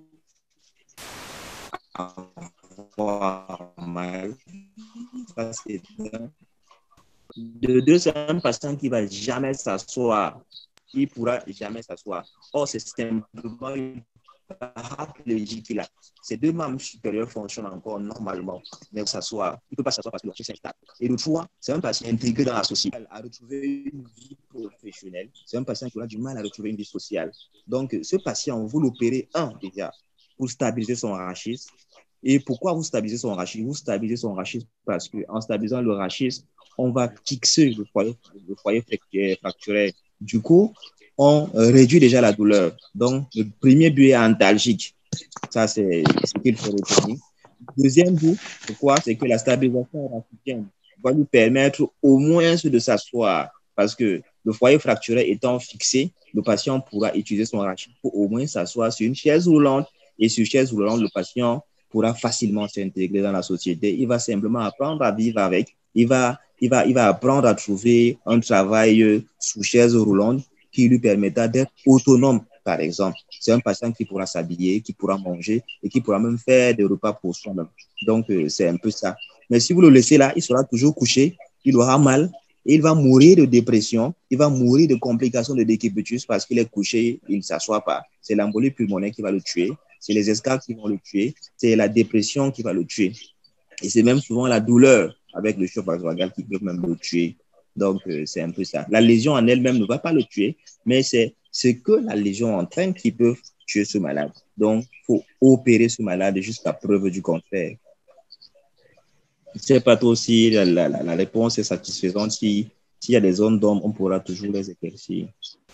avoir mal. Ça, c'est un. De deux, c'est un patient qui ne va jamais s'asseoir. Il ne pourra jamais s'asseoir. Or, c'est simplement une paraplégie qu'il a. Ces deux membres supérieurs fonctionnent encore normalement, mais s'asseoir, il ne peut pas s'asseoir parce que le chien s'installe. Et le trois, c'est un patient intégré dans la société, à retrouver une vie professionnelle. C'est un patient qui aura du mal à retrouver une vie sociale. Donc, ce patient, vous l'opérez, un, déjà, pour stabiliser son rachis. Et pourquoi vous stabilisez son rachis? Vous stabilisez son rachis parce qu'en stabilisant le rachis, on va fixer le foyer, le foyer fracturé. Du coup, on réduit déjà la douleur. Donc, le premier but est antalgique. Ça, c'est ce qu'il faut retenir. Le deuxième but, pourquoi? C'est que la stabilisation rachidienne va lui permettre au moins de s'asseoir parce que le foyer fracturé étant fixé, le patient pourra utiliser son rachis pour au moins s'asseoir sur une chaise roulante et sur chaise roulante, le patient pourra facilement s'intégrer dans la société. Il va simplement apprendre à vivre avec. Il va, il va, il va apprendre à trouver un travail sous chaise roulante qui lui permettra d'être autonome, par exemple. C'est un patient qui pourra s'habiller, qui pourra manger et qui pourra même faire des repas pour soi-même. Donc, euh, c'est un peu ça. Mais si vous le laissez là, il sera toujours couché, il aura mal et il va mourir de dépression, il va mourir de complications de décubitus parce qu'il est couché, il ne s'assoit pas. C'est l'embolie pulmonaire qui va le tuer, c'est les escarres qui vont le tuer, c'est la dépression qui va le tuer. Et c'est même souvent la douleur avec le choc vasovagal qui peut même le tuer. Donc, euh, c'est un peu ça. La lésion en elle-même ne va pas le tuer, mais c'est ce que la lésion entraîne qui peut tuer ce malade. Donc, il faut opérer ce malade jusqu'à preuve du contraire. Je ne sais pas trop si la, la, la réponse est satisfaisante. Si, s'il y a des zones d'ombre, on pourra toujours les éclaircir.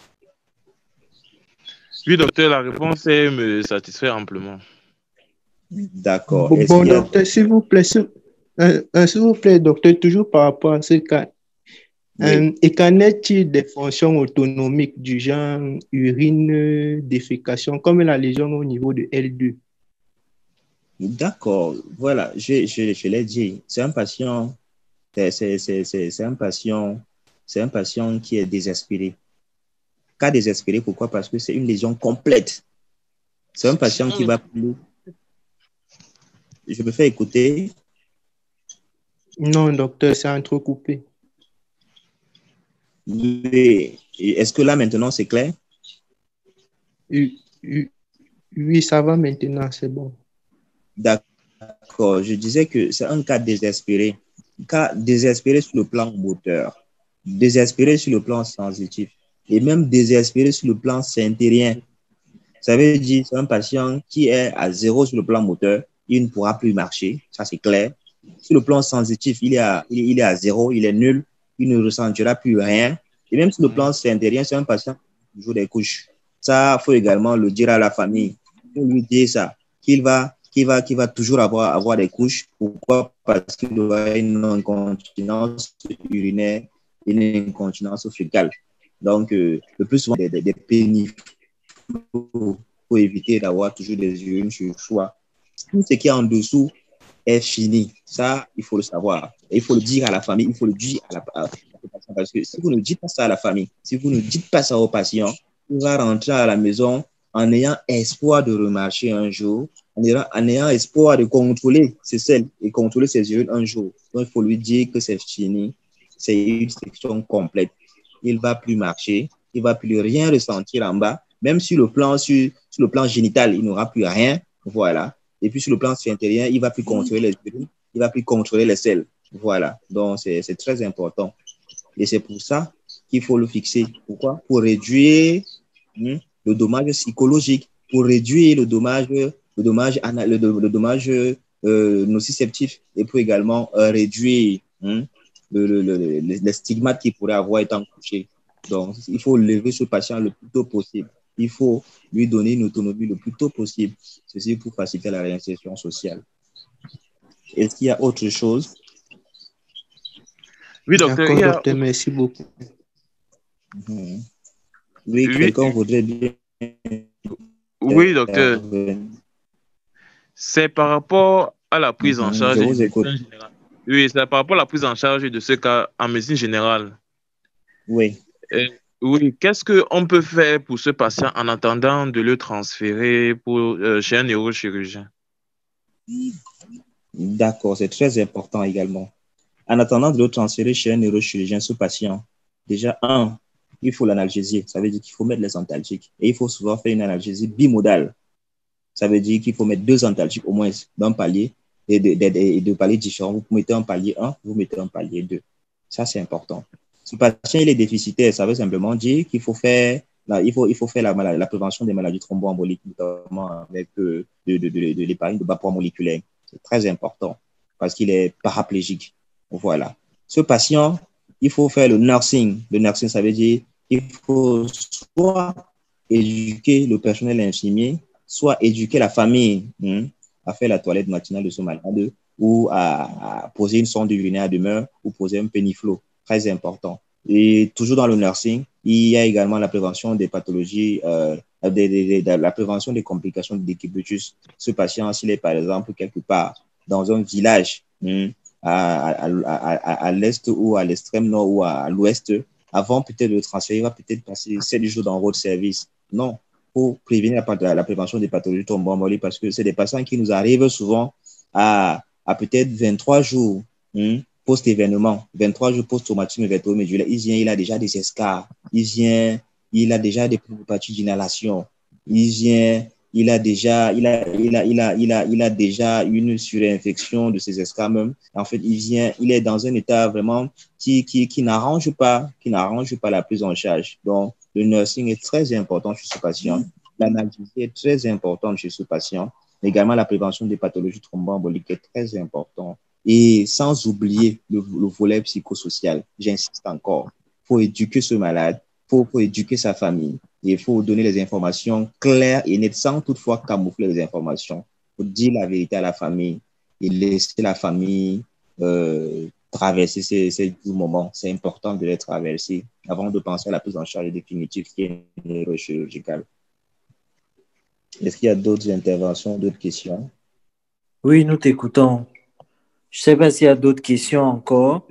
Oui, docteur, la réponse est, me satisfait amplement. D'accord. Bon, bon a... docteur, s'il vous plaît, s'il euh, euh, vous plaît, docteur, toujours par rapport à ce cas. Oui. Euh, et qu'en est-il des fonctions autonomiques du genre urine, défécation, comme la lésion au niveau de L deux? D'accord. Voilà, je, je, je l'ai dit. C'est un patient, c'est, c'est, c'est, c'est un patient, c'est un patient qui est désespéré. Cas désespéré, pourquoi? Parce que c'est une lésion complète. C'est un patient qui va plus. Je me fais écouter. Non, docteur, c'est entrecoupé. Oui. Est-ce que là, maintenant, c'est clair? Oui, oui, oui, ça va maintenant, c'est bon. D'accord. Je disais que c'est un cas désespéré. Cas désespéré sur le plan moteur, désespéré sur le plan sensitif et même désespéré sur le plan syntérien. Ça veut dire c'est un patient qui est à zéro sur le plan moteur, il ne pourra plus marcher, ça c'est clair. Sur le plan sensitif, il est à, il est à zéro, il est nul, il ne ressentira plus rien. Et même sur le plan syntérien, c'est un patient qui joue des couches. Ça, il faut également le dire à la famille. Il faut lui dire ça, qu'il va, qu'il va, qu'il va toujours avoir, avoir des couches. Pourquoi? Parce qu'il aura une incontinence urinaire, une incontinence fécale. Donc, euh, le plus souvent, des, des, des pénis pour, pour éviter d'avoir toujours des urines sur soi. Tout ce qui est en dessous est fini. Ça, il faut le savoir. Et il faut le dire à la famille, il faut le dire à la, à, à, parce que si vous ne dites pas ça à la famille, si vous ne dites pas ça au patient, il va rentrer à la maison en ayant espoir de remarcher un jour, en ayant, en ayant espoir de contrôler ses selles et contrôler ses urines un jour. Donc, il faut lui dire que c'est fini. C'est une section complète. Il ne va plus marcher, il ne va plus rien ressentir en bas. Même sur le plan, sur, sur le plan génital, il n'aura plus rien. Voilà. Et puis sur le plan intérieur, il ne va plus contrôler les urines, il ne va plus contrôler les selles. Voilà. Donc, c'est très important. Et c'est pour ça qu'il faut le fixer. Pourquoi? Pour réduire hein, le dommage psychologique, pour réduire le dommage, le dommage, le, le dommage euh, nociceptif et pour également euh, réduire hein, le, le, le, les stigmates qu'il pourrait avoir étant couché. Donc, il faut lever ce patient le plus tôt possible. Il faut lui donner une autonomie le plus tôt possible. Ceci pour faciliter la réinsertion sociale. Est-ce qu'il y a autre chose? Oui, docteur. D'accord, il y a... docteur, merci beaucoup. Mmh. Oui, oui, quelqu'un voudrait bien. Oui, docteur. C'est par rapport à la prise en charge Je du vous écoute. médecin général. Oui, c'est par rapport à la prise en charge de ce cas en médecine générale. Oui. Et, oui, qu'est-ce qu'on peut faire pour ce patient en attendant de le transférer pour, euh, chez un neurochirurgien? D'accord, c'est très important également. En attendant de le transférer chez un neurochirurgien, ce patient, déjà, un, il faut l'analgésier. Ça veut dire qu'il faut mettre les antalgiques. Et il faut souvent faire une analgésie bimodale. Ça veut dire qu'il faut mettre deux antalgiques au moins d'un palier et de, de, de, de paliers différents. Vous mettez un palier un, vous mettez un palier deux. Ça, c'est important. Si le patient il est déficitaire, ça veut simplement dire qu'il faut faire, là, il faut, il faut faire la, maladie, la prévention des maladies thromboemboliques, notamment avec euh, de, de, de, de l'héparine de bas poids moléculaire. C'est très important parce qu'il est paraplégique. Voilà. Ce patient, il faut faire le nursing. Le nursing, ça veut dire qu'il faut soit éduquer le personnel infirmier, soit éduquer la famille hein, à faire la toilette matinale de ce malade ou à, à poser une sonde urinaire à demeure ou poser un péniflo. Très important. Et toujours dans le nursing, il y a également la prévention des pathologies, euh, de, de, de, de, la prévention des complications de décubitus. Ce patient, s'il est par exemple quelque part dans un village hein, à, à, à, à, à l'est ou à l'extrême nord ou à, à l'ouest, avant peut-être de le transférer, il va peut-être passer sept jours dans votre service. Non, pour prévenir la, la prévention des pathologies thromboemboliques parce que c'est des patients qui nous arrivent souvent à, à peut-être vingt-trois jours hein, post-événement, vingt-trois jours post-traumatisme rétromédulaire. Il vient, il a déjà des escarres, il vient, il a déjà des pneumopathies d'inhalation, il vient, il a déjà, il a, il a, il a, il a, il a déjà une surinfection de ses escarres même. En fait, il vient, il est dans un état vraiment qui, qui, qui n'arrange pas, qui n'arrange pas la prise en charge. Donc, le nursing est très important chez ce patient. L'analyse est très importante chez ce patient. Également, la prévention des pathologies thromboemboliques est très importante. Et sans oublier le, le volet psychosocial, j'insiste encore, il faut éduquer ce malade, il faut, faut éduquer sa famille, et il faut donner les informations claires et nettes sans toutefois camoufler les informations. Il faut dire la vérité à la famille et laisser la famille euh, traverser ces, ces moments. C'est important de les traverser avant de penser à la prise en charge définitive qui est neurochirurgicale. Est-ce qu'il y a d'autres interventions, d'autres questions? Oui, nous t'écoutons. Je ne sais pas s'il y a d'autres questions encore.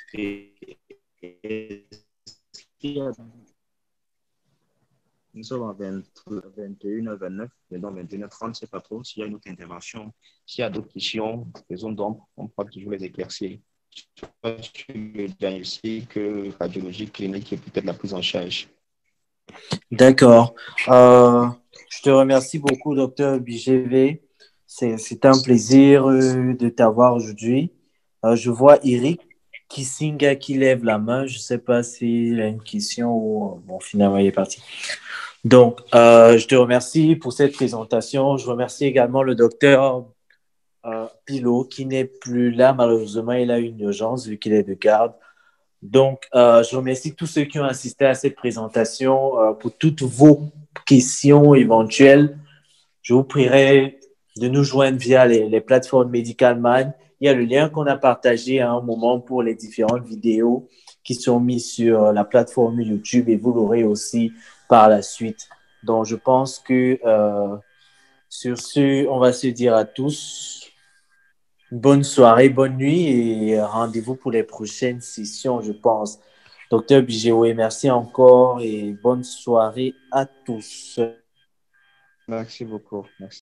Nous sommes à vingt, vingt et une heures vingt-neuf, mais dans vingt et une heures trente, je ne sais pas trop s'il y a une autre intervention. S'il y a d'autres questions, faisons donc, on pourra toujours les éclaircir. soit sur le diagnostic, euh, radiologie clinique et peut-être la prise en charge. D'accord. Euh, je te remercie beaucoup, docteur B G V. C'est, c'est un plaisir euh, de t'avoir aujourd'hui. Euh, je vois Eric Kissinga qui lève la main. Je ne sais pas s'il a une question ou... Bon, finalement, il est parti. Donc, euh, je te remercie pour cette présentation. Je remercie également le docteur euh, Pilot qui n'est plus là. Malheureusement, il a une urgence vu qu'il est de garde. Donc, euh, je remercie tous ceux qui ont assisté à cette présentation. Euh, pour toutes vos questions éventuelles, je vous prierai de nous joindre via les, les plateformes MedicalMan. Il y a le lien qu'on a partagé à un moment pour les différentes vidéos qui sont mises sur la plateforme YouTube et vous l'aurez aussi par la suite. Donc, je pense que euh, sur ce, on va se dire à tous bonne soirée, bonne nuit et rendez-vous pour les prochaines sessions, je pense. Docteur Bijéoué, merci encore et bonne soirée à tous. Merci beaucoup. Merci.